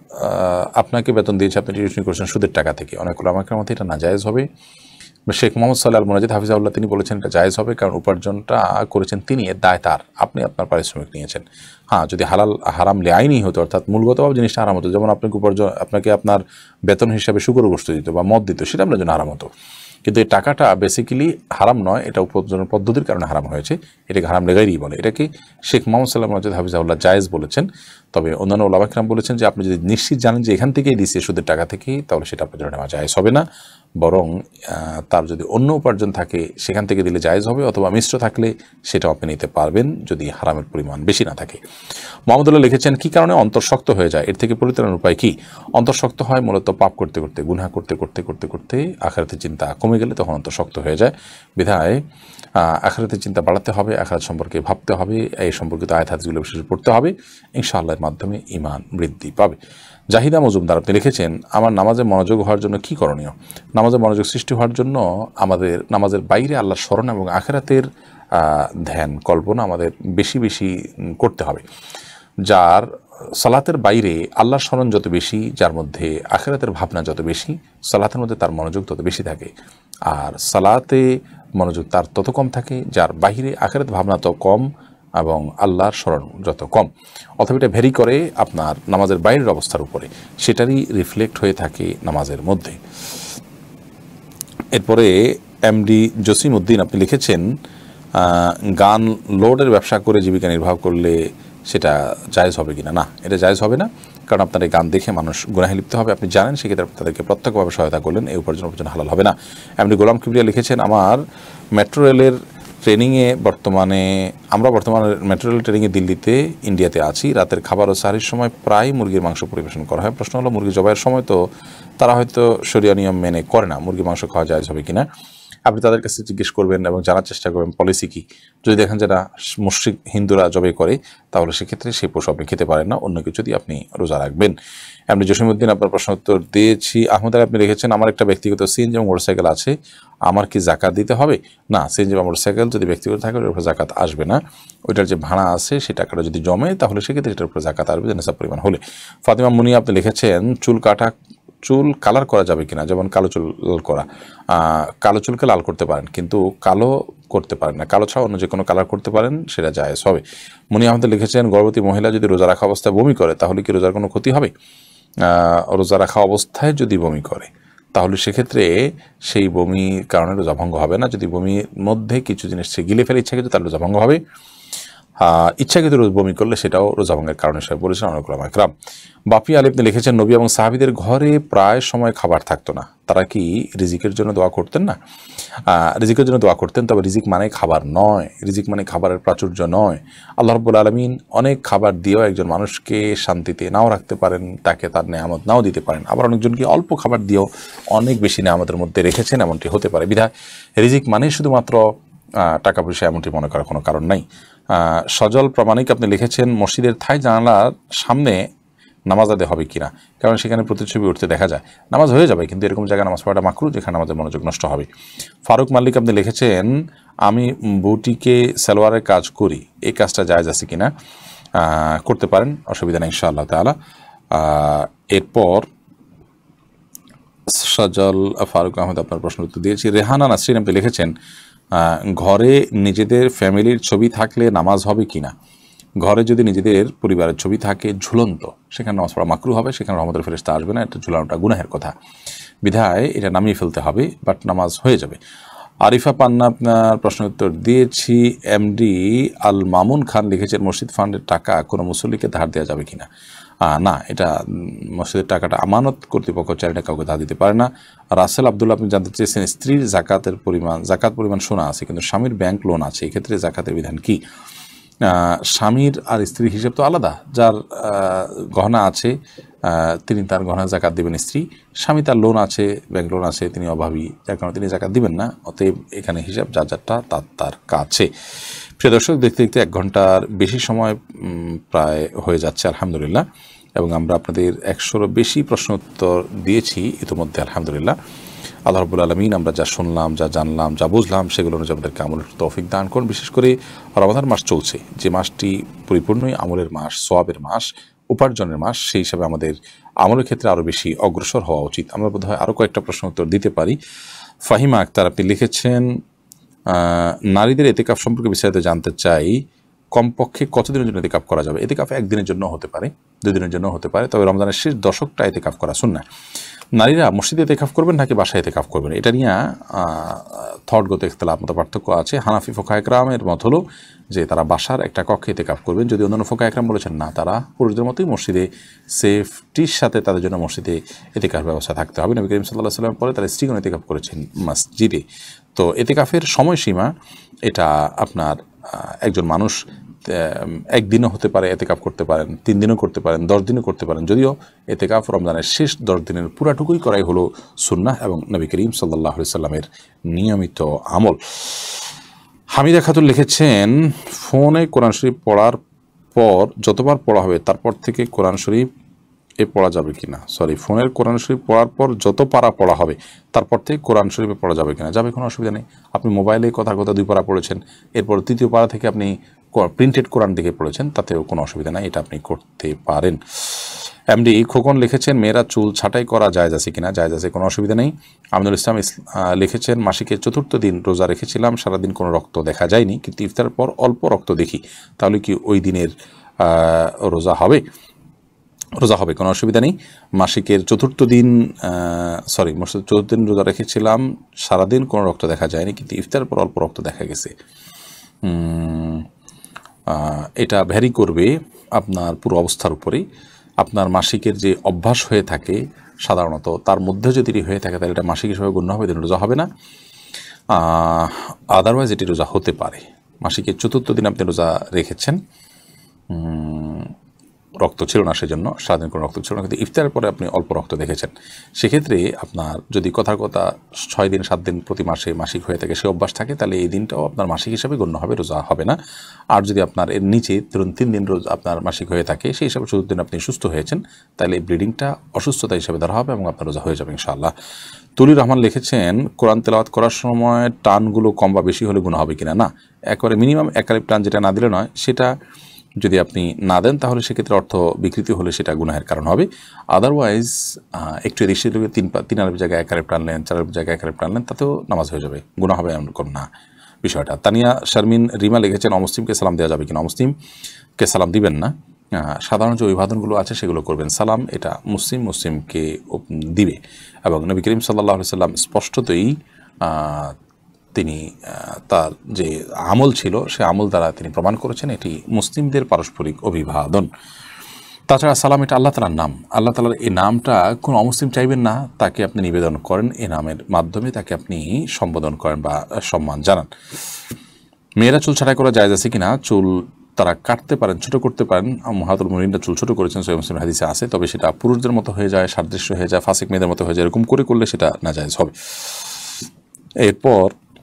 আপনাকে বেতন দিয়েছে, আপনি টিউশন করছেন সুদের টাকা থেকে, অনেকগুলো আমাকে মধ্যে এটা নাজায়েজ হবে। শেখ মোহাম্মদ সাল্লাহ মুনাজিদ হাফিজাউল্লাহ তিনি বলেছেন এটা জায়েজ হবে, কারণ উপার্জনটা করেছেন তিনি, এর দায় তার, আপনি আপনার পারিশ্রমিক নিয়েছেন। হ্যাঁ, যদি হারাম আইনি হতো, অর্থাৎ মূলগতভাবে জিনিসটা হারাম হতো, যেমন আপনাকে আপনার বেতন হিসাবে শুকর গোশত দিত বা মদ দিত, সেটা আপনার জন্য হারাম হতো। কিন্তু এই টাকাটা বেসিক্যালি হারাম নয়, এটা উপার্জনের পদ্ধতির কারণে হারাম হয়েছে, এটাকে হারাম লেগাইরই বলে। এটাকে শেখ মোহাম্মদ সাল্লাহ মুনাজিদ হাফিজাউল্লাহ জায়েজ বলেছেন। তবে অন্যান্য ওলামা কিরাম বলেছেন যে আপনি যদি নিশ্চিত জানেন যে এখান থেকেই দিচ্ছে সুদের টাকা থেকেই, তাহলে সেটা আপনার জন্য নেওয়া জায়েজ হবে না, বরং তার যদি অন্য উপার্জন থাকে সেখান থেকে দিলে জায়েজ হবে, অথবা মিশ্র থাকলে সেটাও আপনি নিতে পারবেন যদি হারামের পরিমাণ বেশি না থাকে। মোহাম্মদুল্লাহ লিখেছেন, কী কারণে অন্তর শক্ত হয়ে যায়, এর থেকে পরিত্রাণের উপায় কি? অন্তর শক্ত হয় মূলত পাপ করতে করতে, গুনাহ করতে করতে করতে করতে আখিরাতের চিন্তা কমে গেলে তখন অন্তর শক্ত হয়ে যায়। বিধায় আখিরাতের চিন্তা বাড়াতে হবে, আখিরাত সম্পর্কে ভাবতে হবে, এই সম্পর্কিত আয়াত হাদিসগুলো বিশেষ পড়তে হবে, ইনশাআল্লাহর মাধ্যমে ঈমান বৃদ্ধি পাবে। জাহিদা মজুমদার আপনি লিখেছেন, আমার নামাজে মনোযোগ হওয়ার জন্য কি করণীয়? নামাজে মনোযোগ সৃষ্টি হওয়ার জন্য আমাদের নামাজের বাইরে আল্লাহর স্মরণ এবং আখিরাতের ধ্যান কল্পনা আমাদের বেশি বেশি করতে হবে। যার সালাতের বাইরে আল্লাহর স্মরণ যত বেশি, যার মধ্যে আখিরাতের ভাবনা যত বেশি, সালাতের মধ্যে তার মনোযোগ তত বেশি থাকে। আর সালাতে মনোযোগ তার তত কম থাকে যার বাইরে আখিরাতের ভাবনা তত কম এবং আল্লাহর স্মরণ যত কম। অথবা এটা ভ্যারি করে আপনার নামাজের বাইরের অবস্থার উপরে, সেটারই রিফ্লেক্ট হয়ে থাকে নামাজের মধ্যে। এরপরে এমডি জসিম উদ্দিন আপনি লিখেছেন, গান লোডের ব্যবসা করে জীবিকা নির্বাহ করলে সেটা জায়েজ হবে কিনা? না, এটা জায়েজ হবে না, কারণ আপনার এই গান দেখে মানুষ গুনাহে লিপ্ত হবে, আপনি জানেন, সেক্ষেত্রে তাদেরকে প্রত্যক্ষভাবে সহায়তা করলেন, এই উপার্জন হালাল হবে না। এমডি গোলাম কিবরিয়া লিখেছেন, আমার মেট্রো রেলের ট্রেনিংয়ে বর্তমানে মেট্রো রেল ট্রেনিংয়ে দিল্লিতে ইন্ডিয়াতে আছি, রাতের খাবার ও সাহারির সময় প্রায় মুরগির মাংস পরিবেশন করা হয়। প্রশ্ন হলো, মুরগি জবাইয়ের সময় তো তারা হয়তো শরিয়া নিয়ম মেনে করে না, মুরগির মাংস খাওয়া জায়েজ হবে কিনা? আপনি তাদের কাছে জিজ্ঞেস করবেন এবং জানার চেষ্টা করবেন পলিসি কী। যদি দেখেন যারা মুশরিক হিন্দুরা জবাই করে, তাহলে সেক্ষেত্রে সেই পশু আপনি খেতে পারেন না, অন্য কিছু দিয়ে আপনি রোজা রাখবেন। এমনি জসিমউদ্দিন আপনার প্রশ্ন উত্তর দিয়েছি। আহমদ আলী আপনি লিখেছেন, আমার একটা ব্যক্তিগত সিএনজি এবং মোটরসাইকেল আছে, আমার কি জাকাত দিতে হবে? না, সিএনজি বা মোটরসাইকেল যদি ব্যক্তিগত থাকে ওটার উপর জাকাত আসবে না, ওইটার যে ভাড়া আছে সেই টাকাটা যদি জমে তাহলে সেক্ষেত্রে সেটার উপর জাকাত আসবে নেশাব পরিমাণ হলে। ফাতিমা মুনি আপনি লিখেছেন, চুল কালার করা যাবে কিনা? যেমন কালো চুল লাল করা, কালো চুলকে লাল করতে পারেন কিন্তু কালো করতে পারেন না, কালো ছাড়া অন্য যে কোনো কালার করতে পারেন, সেটা জায়েজ হবে। মুনি আহমদ লিখেছেন, গর্ভবতী মহিলা যদি রোজা রাখা অবস্থায় বমি করে তাহলে কি রোজার কোনো ক্ষতি হবে? রোজা রাখা অবস্থায় যদি বমি করে তাহলে সেক্ষেত্রে সেই বমির কারণে রোজা ভঙ্গ হবে না। যদি বমির মধ্যে কিছু জিনিস সে গিলে ফেলে ইচ্ছাকৃত তাহলে রোজা ভঙ্গ হবে। ইচ্ছাকৃত বমি করলে সেটাও রোজা ভঙ্গের কারণ হিসেবে বলেছেন অনেক উলামা ইকরাম। বাপি আলী আপনি লিখেছেন, নবী এবং সাহাবীদের ঘরে প্রায় সময় খাবার থাকতো না, তারা কি রিজিকের জন্য দোয়া করতেন না? রিজিকের জন্য দোয়া করতেন, তবে রিজিক মানে খাবার নয়, রিজিক মানে খাবারের প্রাচুর্য নয়। আল্লাহ রাব্বুল আলামিন অনেক খাবার দিয়েও একজন মানুষকে শান্তিতে নাও রাখতে পারেন, তাকে তার নেয়ামত নাও দিতে পারেন। আবার অনেকজনকে অল্প খাবার দিয়েও অনেক বেশি নেয়ামতের মধ্যে রেখেছেন, এমনটি হতে পারে। বিধায় রিজিক মানে শুধুমাত্র টাকা পয়সা এমনটি মনে করার কোনো কারণ নাই। সজল প্রামাণিক আপনি লিখেছেন, মসজিদের থাই জানালার সামনে নামাজ আদায় হবে কিনা, কারণ সেখানে প্রতিচ্ছবি উঠতে দেখা যায়। নামাজ হয়ে যাবে, কিন্তু এরকম জায়গায় নামাজ পড়াটা মাকরুহ, যেখানে আমাদের মনোযোগ নষ্ট হবে। ফারুক মালিক আপনি লিখেছেন, আমি বুটিকে সালোয়ারের কাজ করি, এই কাজটা জায়েজ আছে কিনা? করতে পারেন, অসুবিধা নেই ইনশাআল্লাহ তাআলা। এরপর সজল ফারুক আহমেদ আপনার প্রশ্ন উত্তর দিয়েছি। রেহানা নাসরিন আপনি লিখেছেন, ঘরে নিজেদের ফ্যামিলির ছবি থাকলে নামাজ হবে কিনা? ঘরে যদি নিজেদের পরিবারের ছবি থাকে ঝুলন্ত, সেখানে নামাজ পড়া মাকরুহ হবে, সেখানে রহমতের ফেরেশতা আসবে না, এটা ঝুলানোটা গুনাহের কথা, বিধায় এটা নামিয়ে ফেলতে হবে, বাট নামাজ হয়ে যাবে। আরিফা পান্না আপনার প্রশ্ন উত্তর দিয়েছি। এমডি আল মামুন খান লিখেছেন, মসজিদ ফান্ডের টাকা কোনো মুসল্লিকে ধার দেওয়া যাবে কিনা? না, এটা মসজিদের টাকাটা আমানত কর্তৃপক্ষ চাইলে কাউকে ধার দিতে পারে না। রাসেল আব্দুল্লাহ আপনি জানতে চেয়েছেন, স্ত্রীর জাকাত পরিমাণ শোনা আছে, কিন্তু স্বামীর ব্যাংক লোন আছে, এক্ষেত্রে জাকাতের বিধান কি? স্বামীর আর স্ত্রীর হিসেব তো আলাদা। যার গহনা আছে তিনি তার গহনা জাকাত দেবেন স্ত্রী, স্বামী তার লোন আছে, ব্যাংক লোন আছে, তিনি অভাবী, যার কারণে তিনি জাকাত দিবেন না। অতএব এখানে হিসাব যারটা তার কাছে। প্রিয় দর্শক, দেখতে দেখতে 1 ঘন্টার বেশি সময় প্রায় হয়ে যাচ্ছে আলহামদুলিল্লাহ, এবং আমরা আপনাদের 100-এরও বেশি প্রশ্ন উত্তর দিয়েছি ইতিমধ্যে আলহামদুলিল্লাহ। আল্লাহ রাব্বুল আলামিন আমরা যা শুনলাম, যা জানলাম, যা বুঝলাম, সেগুলো অনুযায়ী আমাদেরকে আমলের তৌফিক দান করুন। বিশেষ করে রমাদান মাস চলছে, যে মাসটি পরিপূর্ণই আমলের মাস, সওয়াবের মাস, উপার্জনের মাস, সেই হিসাবে আমাদের আমলের ক্ষেত্রে আরও বেশি অগ্রসর হওয়া উচিত। আমরা বোধহয় আরও কয়েকটা প্রশ্ন উত্তর দিতে পারি। ফাহিমা আক্তার আপনি লিখেছেন, নারীদের এতেকাফ সম্পর্কে বিস্তারিত জানতে চাই, কমপক্ষে কতদিনের জন্য এতেকাফ করা যাবে? এতেকাফ 1 দিনের জন্য হতে পারে, 2 দিনের জন্য হতে পারে, তবে রমজানের শেষ দশকটা এতেকাফ করা সুন্নাহ। নারীরা মসজিদে এতেকাফ করবেন নাকি বাসায় এতেকাফ করবেন, এটা নিয়ে থটগত ইখতিলাফ, মত পার্থক্য আছে। হানাফি ফুকাহা ইকরামের মত হলো যে তারা বাসার একটা কক্ষে এতেকাফ করবেন, যদি অন্যান্য ফুকাহা ইকরাম বলেছেন না, তারা পুরুষদের মতোই মসজিদে সেফটির সাথে তাদের জন্য মসজিদে এতেকাফের ব্যবস্থা থাকতে হবে। নবী করিম সাল্লাল্লাহু আলাইহি ওয়াসাল্লাম পরে তারা স্ত্রীগণ এতেকাফ করেছেন মসজিদে। তো এতেকাফের সময়সীমা এটা আপনার একজন মানুষ 1 দিনও হতে পারে এতেকাফ করতে পারেন, 3 দিনও করতে পারেন, 10 দিনও করতে পারেন, যদিও এতেকাফ রমজানের শেষ 10 দিনের পুরাটুকুই করাই হলো সুন্নাহ এবং নবী করিম সাল্লাল্লাহু আলাইহি ওয়াসাল্লামের নিয়মিত আমল। হামিদা খাতুন লিখেছেন, ফোনে কোরআন শরীফ পড়ার পর যতবার পড়া হবে তারপর থেকে কোরআন শরীফ পড়া যাবে কিনা? ফোনের কোরআন শরীফ পড়ার পর যত পারা পড়া হবে তারপর থেকে কোরআন শরীফে পড়া যাবে কিনা? যাবে, কোনো অসুবিধা নেই। আপনি মোবাইলে কথা 2 পারা পড়েছেন, এরপর 3য় পারা থেকে আপনি প্রিন্টেড কোরআন দিকে পড়েছেন, তাতেও কোনো অসুবিধা নাই, এটা আপনি করতে পারেন। এমডি খোকন লিখেছেন, মেয়েরা চুল ছাঁটাই করা জায়েজ আছে কিনা? জায়েজ আছে, কোনো অসুবিধা নেই। আমিনুল ইসলাম লিখেছেন, মাসিকের 4র্থ দিন রোজা রেখেছিলাম, সারাদিন কোনো রক্ত দেখা যায়নি, কিন্তু ইফতারের পর অল্প রক্ত দেখি, তাহলে কি ওই দিনের রোজা হবে? রোজা হবে, কোনো অসুবিধা নেই। মাসিকের 4র্থ দিন 4র্থ দিন রোজা রেখেছিলাম, সারাদিন কোনো রক্ত দেখা যায়নি, কিন্তু ইফতারের পর অল্প রক্ত দেখা গেছে, এটা ভ্যারি করবে আপনার পুরো অবস্থার উপরেই। আপনার মাসিকের যে অভ্যাস হয়ে থাকে সাধারণত, তার মধ্যে যদি হয়ে থাকে তাহলে এটা মাসিক হিসেবে গণ্য হবে, দিন রোজা হবে না। আদারওয়াইজ এটি রোজা হতে পারে। মাসিকের 4র্থ দিন আপনি রোজা রেখেছেন, রক্ত ছিল না, সেজন্য সারাদিন কোনো রক্ত ছিল না, কিন্তু ইফতারের পরে আপনি অল্প রক্ত দেখেছেন, সেক্ষেত্রে আপনার যদি কথার কথা 6 দিন 7 দিন প্রতি মাসে মাসিক হয়ে থাকে, সে অভ্যাস থাকে, তাহলে এই দিনটাও আপনার মাসিক হিসাবে গণ্য হবে, রোজা হবে না। আর যদি আপনার এর নিচে ধরুন 3 দিন রোজ আপনার মাসিক হয়ে থাকে, সেই হিসাবে 4র্থ দিন আপনি সুস্থ হয়েছেন, তাহলে এই ব্লিডিংটা অসুস্থতা হিসাবে ধরা হবে এবং আপনার রোজা হয়ে যাবে ইনশাআল্লাহ। তুলির রহমান লিখেছেন, কোরআন তেলাওয়াত করার সময় টানগুলো কম বা বেশি হলে গুনাহ হবে কিনা? না, একবারে মিনিমাম 1 কালিপ টান যেটা না দিলে নয়, সেটা যদি আপনি না দেন তাহলে সেক্ষেত্রে অর্থ বিকৃতি হলে সেটা গুনাহের কারণ হবে। আদারওয়াইজ একটু এদিক সেদিক 3 আলিফ জায়গায় 1 আলিফ টানলেন, 4 আলিফ জায়গায় 1 আলিফ টানলেন, তাতেও নামাজ হয়ে যাবে, গুনাহ হবে এমন কোন না বিষয়টা। তানিয়া শারমিন রিমা লিখেছেন, অমুসলিমকে সালাম দেওয়া যাবে কিনা? অমুসলিমকে সালাম দিবেন না, সাধারণ যে অভিবাদনগুলো আছে সেগুলো করবেন। সালাম এটা মুসলিমকে দিবে, এবং নবী করিম সাল্লাল্লাহু আলাইহি সাল্লাম স্পষ্টতই তিনি তার যে আমল ছিল সে আমল দ্বারা তিনি প্রমাণ করেছেন এটি মুসলিমদের পারস্পরিক অভিবাদন। তাছাড়া সালাম এটা আল্লাহ তাআলার নাম, আল্লাহ তাআলার এই নামটা কোনো অমুসলিম চাইবেন না তাকে আপনি নিবেদন করেন, এই নামের মাধ্যমে তাকে আপনি সম্বোধন করেন বা সম্মান জানান। মেয়েরা চুল ছাঁটাই করা জায়েজ আছে কিনা? চুল তারা কাটতে পারেন, ছোট করতে পারেন। মুহাতুল মুমিনরা চুল ছোট করেছেন, সহিহ মুসলিম হাদিসে আছে, তবে সেটা পুরুষদের মতো হয়ে যায়, সাদৃশ্য হয়ে যায়, ফাসিক মেয়েদের মতো হয়ে যায়, এরকম করলে সেটা নাজায়েজ হবে। এরপর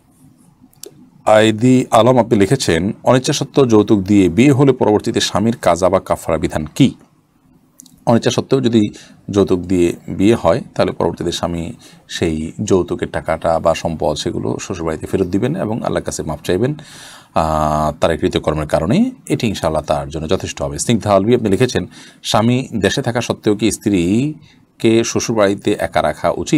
আইদি আলম আপনি লিখেছেন, অনিচ্ছা সত্ত্বেও যৌতুক দিয়ে বিয়ে হলে পরবর্তীতে স্বামীর কাজা বা কাফারা বিধান কি? অনিচ্ছা সত্ত্বেও যদি যৌতুক দিয়ে বিয়ে হয় তাহলে পরবর্তীতে স্বামী সেই যৌতুকের টাকাটা বা সম্পদ সেগুলো শ্বশুরবাড়িতে ফেরত দিবেন এবং আল্লাহর কাছে মাপ চাইবেন তার কৃতকর্মের কারণে। এটি ইনশাআল্লাহ তার জন্য যথেষ্ট হবে। স্নিগ্ধা আলবি আপনি লিখেছেন, স্বামী দেশে থাকা সত্ত্বেও কি স্ত্রীকে শ্বশুরবাড়িতে একা রাখা উচিত?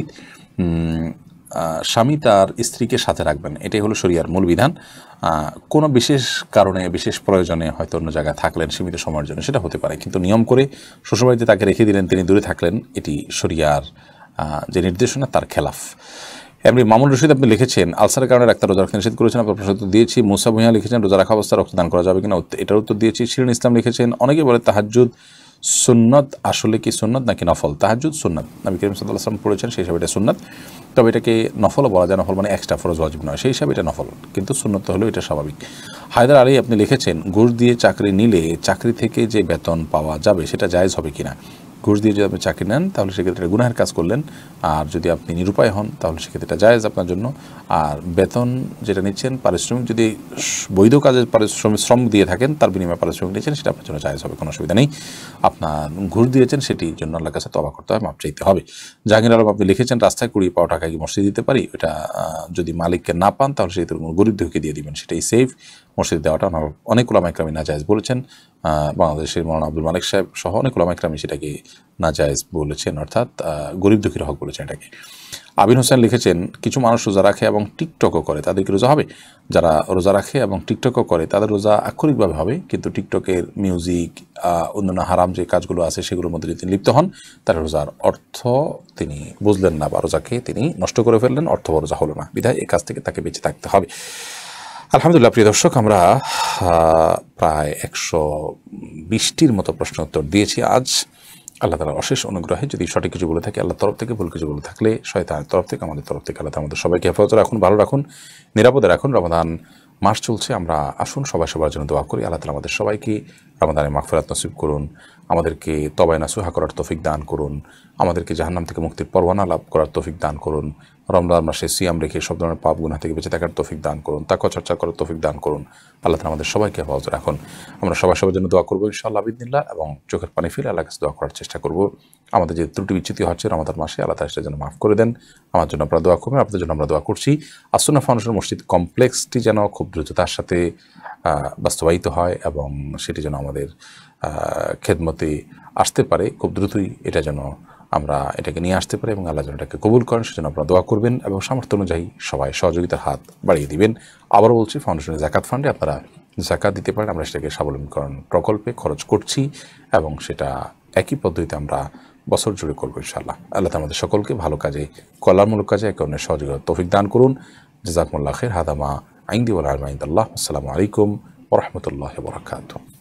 স্বামী তার স্ত্রীকে সাথে রাখবেন, এটাই হলো শরিয়ার মূল বিধান। কোনো বিশেষ কারণে বিশেষ প্রয়োজনে হয়তো অন্য জায়গায় থাকলেন সীমিত সময়ের জন্য, সেটা হতে পারে, কিন্তু নিয়ম করে শ্বশুরবাড়িতে তাকে রেখে দিলেন, তিনি দূরে থাকলেন, এটি শরিয়ার যে নির্দেশনা তার খেলাফ। এমনি মামুন রশিদ আপনি লিখেছেন, আলসারের কারণে ডাক্তার রোজা রাখতে নিষেধ করেছেন, আপনার প্রশ্ন উত্তর দিয়েছি। মুসা ভূঁইয়া লিখেছেন, রোজা রাখা অবস্থায় রক্তদান করা যাবে কিনা? এটার উত্তর দিয়েছি। শিরিন ইসলাম লিখেছেন, অনেকে বলে তাহাজ্জুদ সুন্নত, আসলে কি সুন্নত নাকি নফল? তাহাজ্জুদ সুন্নত, নবী করিম সাল্লাল্লাহু আলাইহি ওয়াসাল্লাম পড়েছেন, সেই হিসাবে এটা সুন্নত, তবে এটাকে নফলও বলা যায়। নফল মানে এক্সট্রা, ফরজ ওয়াজিব নয়, সেই হিসাবে এটা নফল, কিন্তু সুন্নত হলেও এটা স্বাভাবিক। হায়দার আলী আপনি লিখেছেন, ঘুষ দিয়ে চাকরি নিলে চাকরি থেকে যে বেতন পাওয়া যাবে সেটা জায়েজ হবে কিনা? ঘুষ দিয়ে যদি আপনি চাকরি নেন তাহলে সেক্ষেত্রে গুনাহের কাজ করলেন, আর যদি আপনি নিরুপায় হন তাহলে সেক্ষেত্রে এটা জায়েজ আপনার জন্য। আর বেতন যেটা নিচ্ছেন, পারিশ্রমিক যদি বৈধ কাজে শ্রম দিয়ে থাকেন তার বিনিময়ে পারিশ্রমিক নিচ্ছেন, সেটা আপনার জন্য জায়েজ হবে, কোনো অসুবিধা নেই। আপনার ঘুষ দিয়েছেন সেটির জন্য আল্লাহর কাছে তওবা করতে হয়, মাপ চাইতে হবে। জাহাঙ্গীর আলম আপনি লিখেছেন, রাস্তায় কুড়িয়ে পাওয়া টাকা কি মসজিদ দিতে পারি? এটা যদি মালিককে না পান তাহলে সেটি গরিব দুঃখীকে দিয়ে দিবেন, সেটাই সেফ। মসজিদ দেওয়াটা অনেক উলামা ইকরাম নাজায়েজ বলেছেন, বাংলাদেশের মৌলানা আব্দুল মালিক সাহেব সহ অনেক উলামা ইকরাম সেটাকে নাজায়েজ বলেছেন, অর্থাৎ গরিব দুঃখীর হক বলেছেন এটাকে। আবিন হোসেন লিখেছেন, কিছু মানুষ রোজা রাখে এবং টিকটকও করে, তাদের কি রোজা হবে? যারা রোজা রাখে এবং টিকটকও করে তাদের রোজা আক্ষরিকভাবে হবে, কিন্তু টিকটকের মিউজিক অন্যান্য হারাম যে কাজগুলো আছে সেগুলোর মধ্যে যদি লিপ্ত হন তাহলে রোজার অর্থ তিনি বুঝলেন না বা রোজাকে তিনি নষ্ট করে ফেললেন, অর্থ রোজা হলো না, বিধায় এই কাজ থেকে তাকে বেঁচে থাকতে হবে। আলহামদুলিল্লাহ প্রিয় দর্শক, আমরা প্রায় 120টির মতো প্রশ্ন উত্তর দিয়েছি আজ। আল্লাহ তাআলার অশেষ অনুগ্রহে যদি সঠিক কিছু বলে থাকে আল্লাহর তরফ থেকে, ভুল কিছু বলে থাকলে শয়তানের তরফ থেকে, আমাদের তরফ থেকে, আল্লাহ আমাদের সবাইকে হেফাজত রাখুন, ভালো রাখুন, নিরাপদে রাখুন। রমাদান মাস চলছে, আমরা আসুন সবাই সবার জন্য দোয়া করি। আল্লাহ তাআলা আমাদের সবাইকে রমাদানের মাগফিরাত নসিব করুন, আমাদেরকে তওবায়ে নাসুহা করার তৌফিক দান করুন, আমাদেরকে জাহান্নাম থেকে মুক্তির পরওয়ানা লাভ করার তৌফিক দান করুন, রমজান মাসে সিয়াম রেখে সব ধরনের পাপ গুনাহ থেকে বেঁচে থাকার তৌফিক দান করুন, তাকওয়া চর্চা করার তৌফিক দান করুন। আল্লাহ তাআলা আমাদের সবাইকে হেফাজত রাখুন। আমরা সবাই সবার জন্য দোয়া করবো ইনশাআল্লাহ বিইذনিল্লাহ, এবং চোখের পানি ফেলে আল্লাহর কাছে দোয়া করার চেষ্টা করব। আমাদের যে ত্রুটি বিচ্যুতি হচ্ছে রমাদান মাসে, আল্লাহ তাআলা সেটা যেন মাফ করে দেন। আমার জন্য আপনারা দোয়া করবেন, আপনাদের জন্য আমরা দোয়া করছি। আসুন্নাহ ফাউন্ডেশন মসজিদ কমপ্লেক্সটি যেন খুব দ্রুততার সাথে বাস্তবায়িত হয় এবং সেটি যেন আমাদের খেদমতে আসতে পারে খুব দ্রুতই, এটা যেন আমরা এটাকে নিয়ে আসতে পারি এবং আল্লাহ যেন এটাকে কবুল করেন, সেজন্য আপনারা দোয়া করবেন এবং সামর্থ্য অনুযায়ী সবাই সহযোগিতার হাত বাড়িয়ে দিবেন। আবারও বলছি, ফাউন্ডেশনের যাকাত ফান্ডে আপনারা যাকাত দিতে পারেন, আমরা সেটাকে স্বাবলম্বীকরণ প্রকল্পে খরচ করছি এবং সেটা একই পদ্ধতিতে আমরা বছর জুড়ে করবো ইনশাআল্লাহ। আল্লাহ আমাদের সকলকে ভালো কাজে, কল্যাণমূলক কাজে একে অন্যের সহযোগিতার তৌফিক দান করুন। জাযাকুমুল্লাহ খাইর। হাদা মা ইনদি ওয়া ইলমু ইনদাল্লাহ। আসসালামু আলাইকুম ওয়া রাহমাতুল্লাহি ওয়া বারাকাতুহু।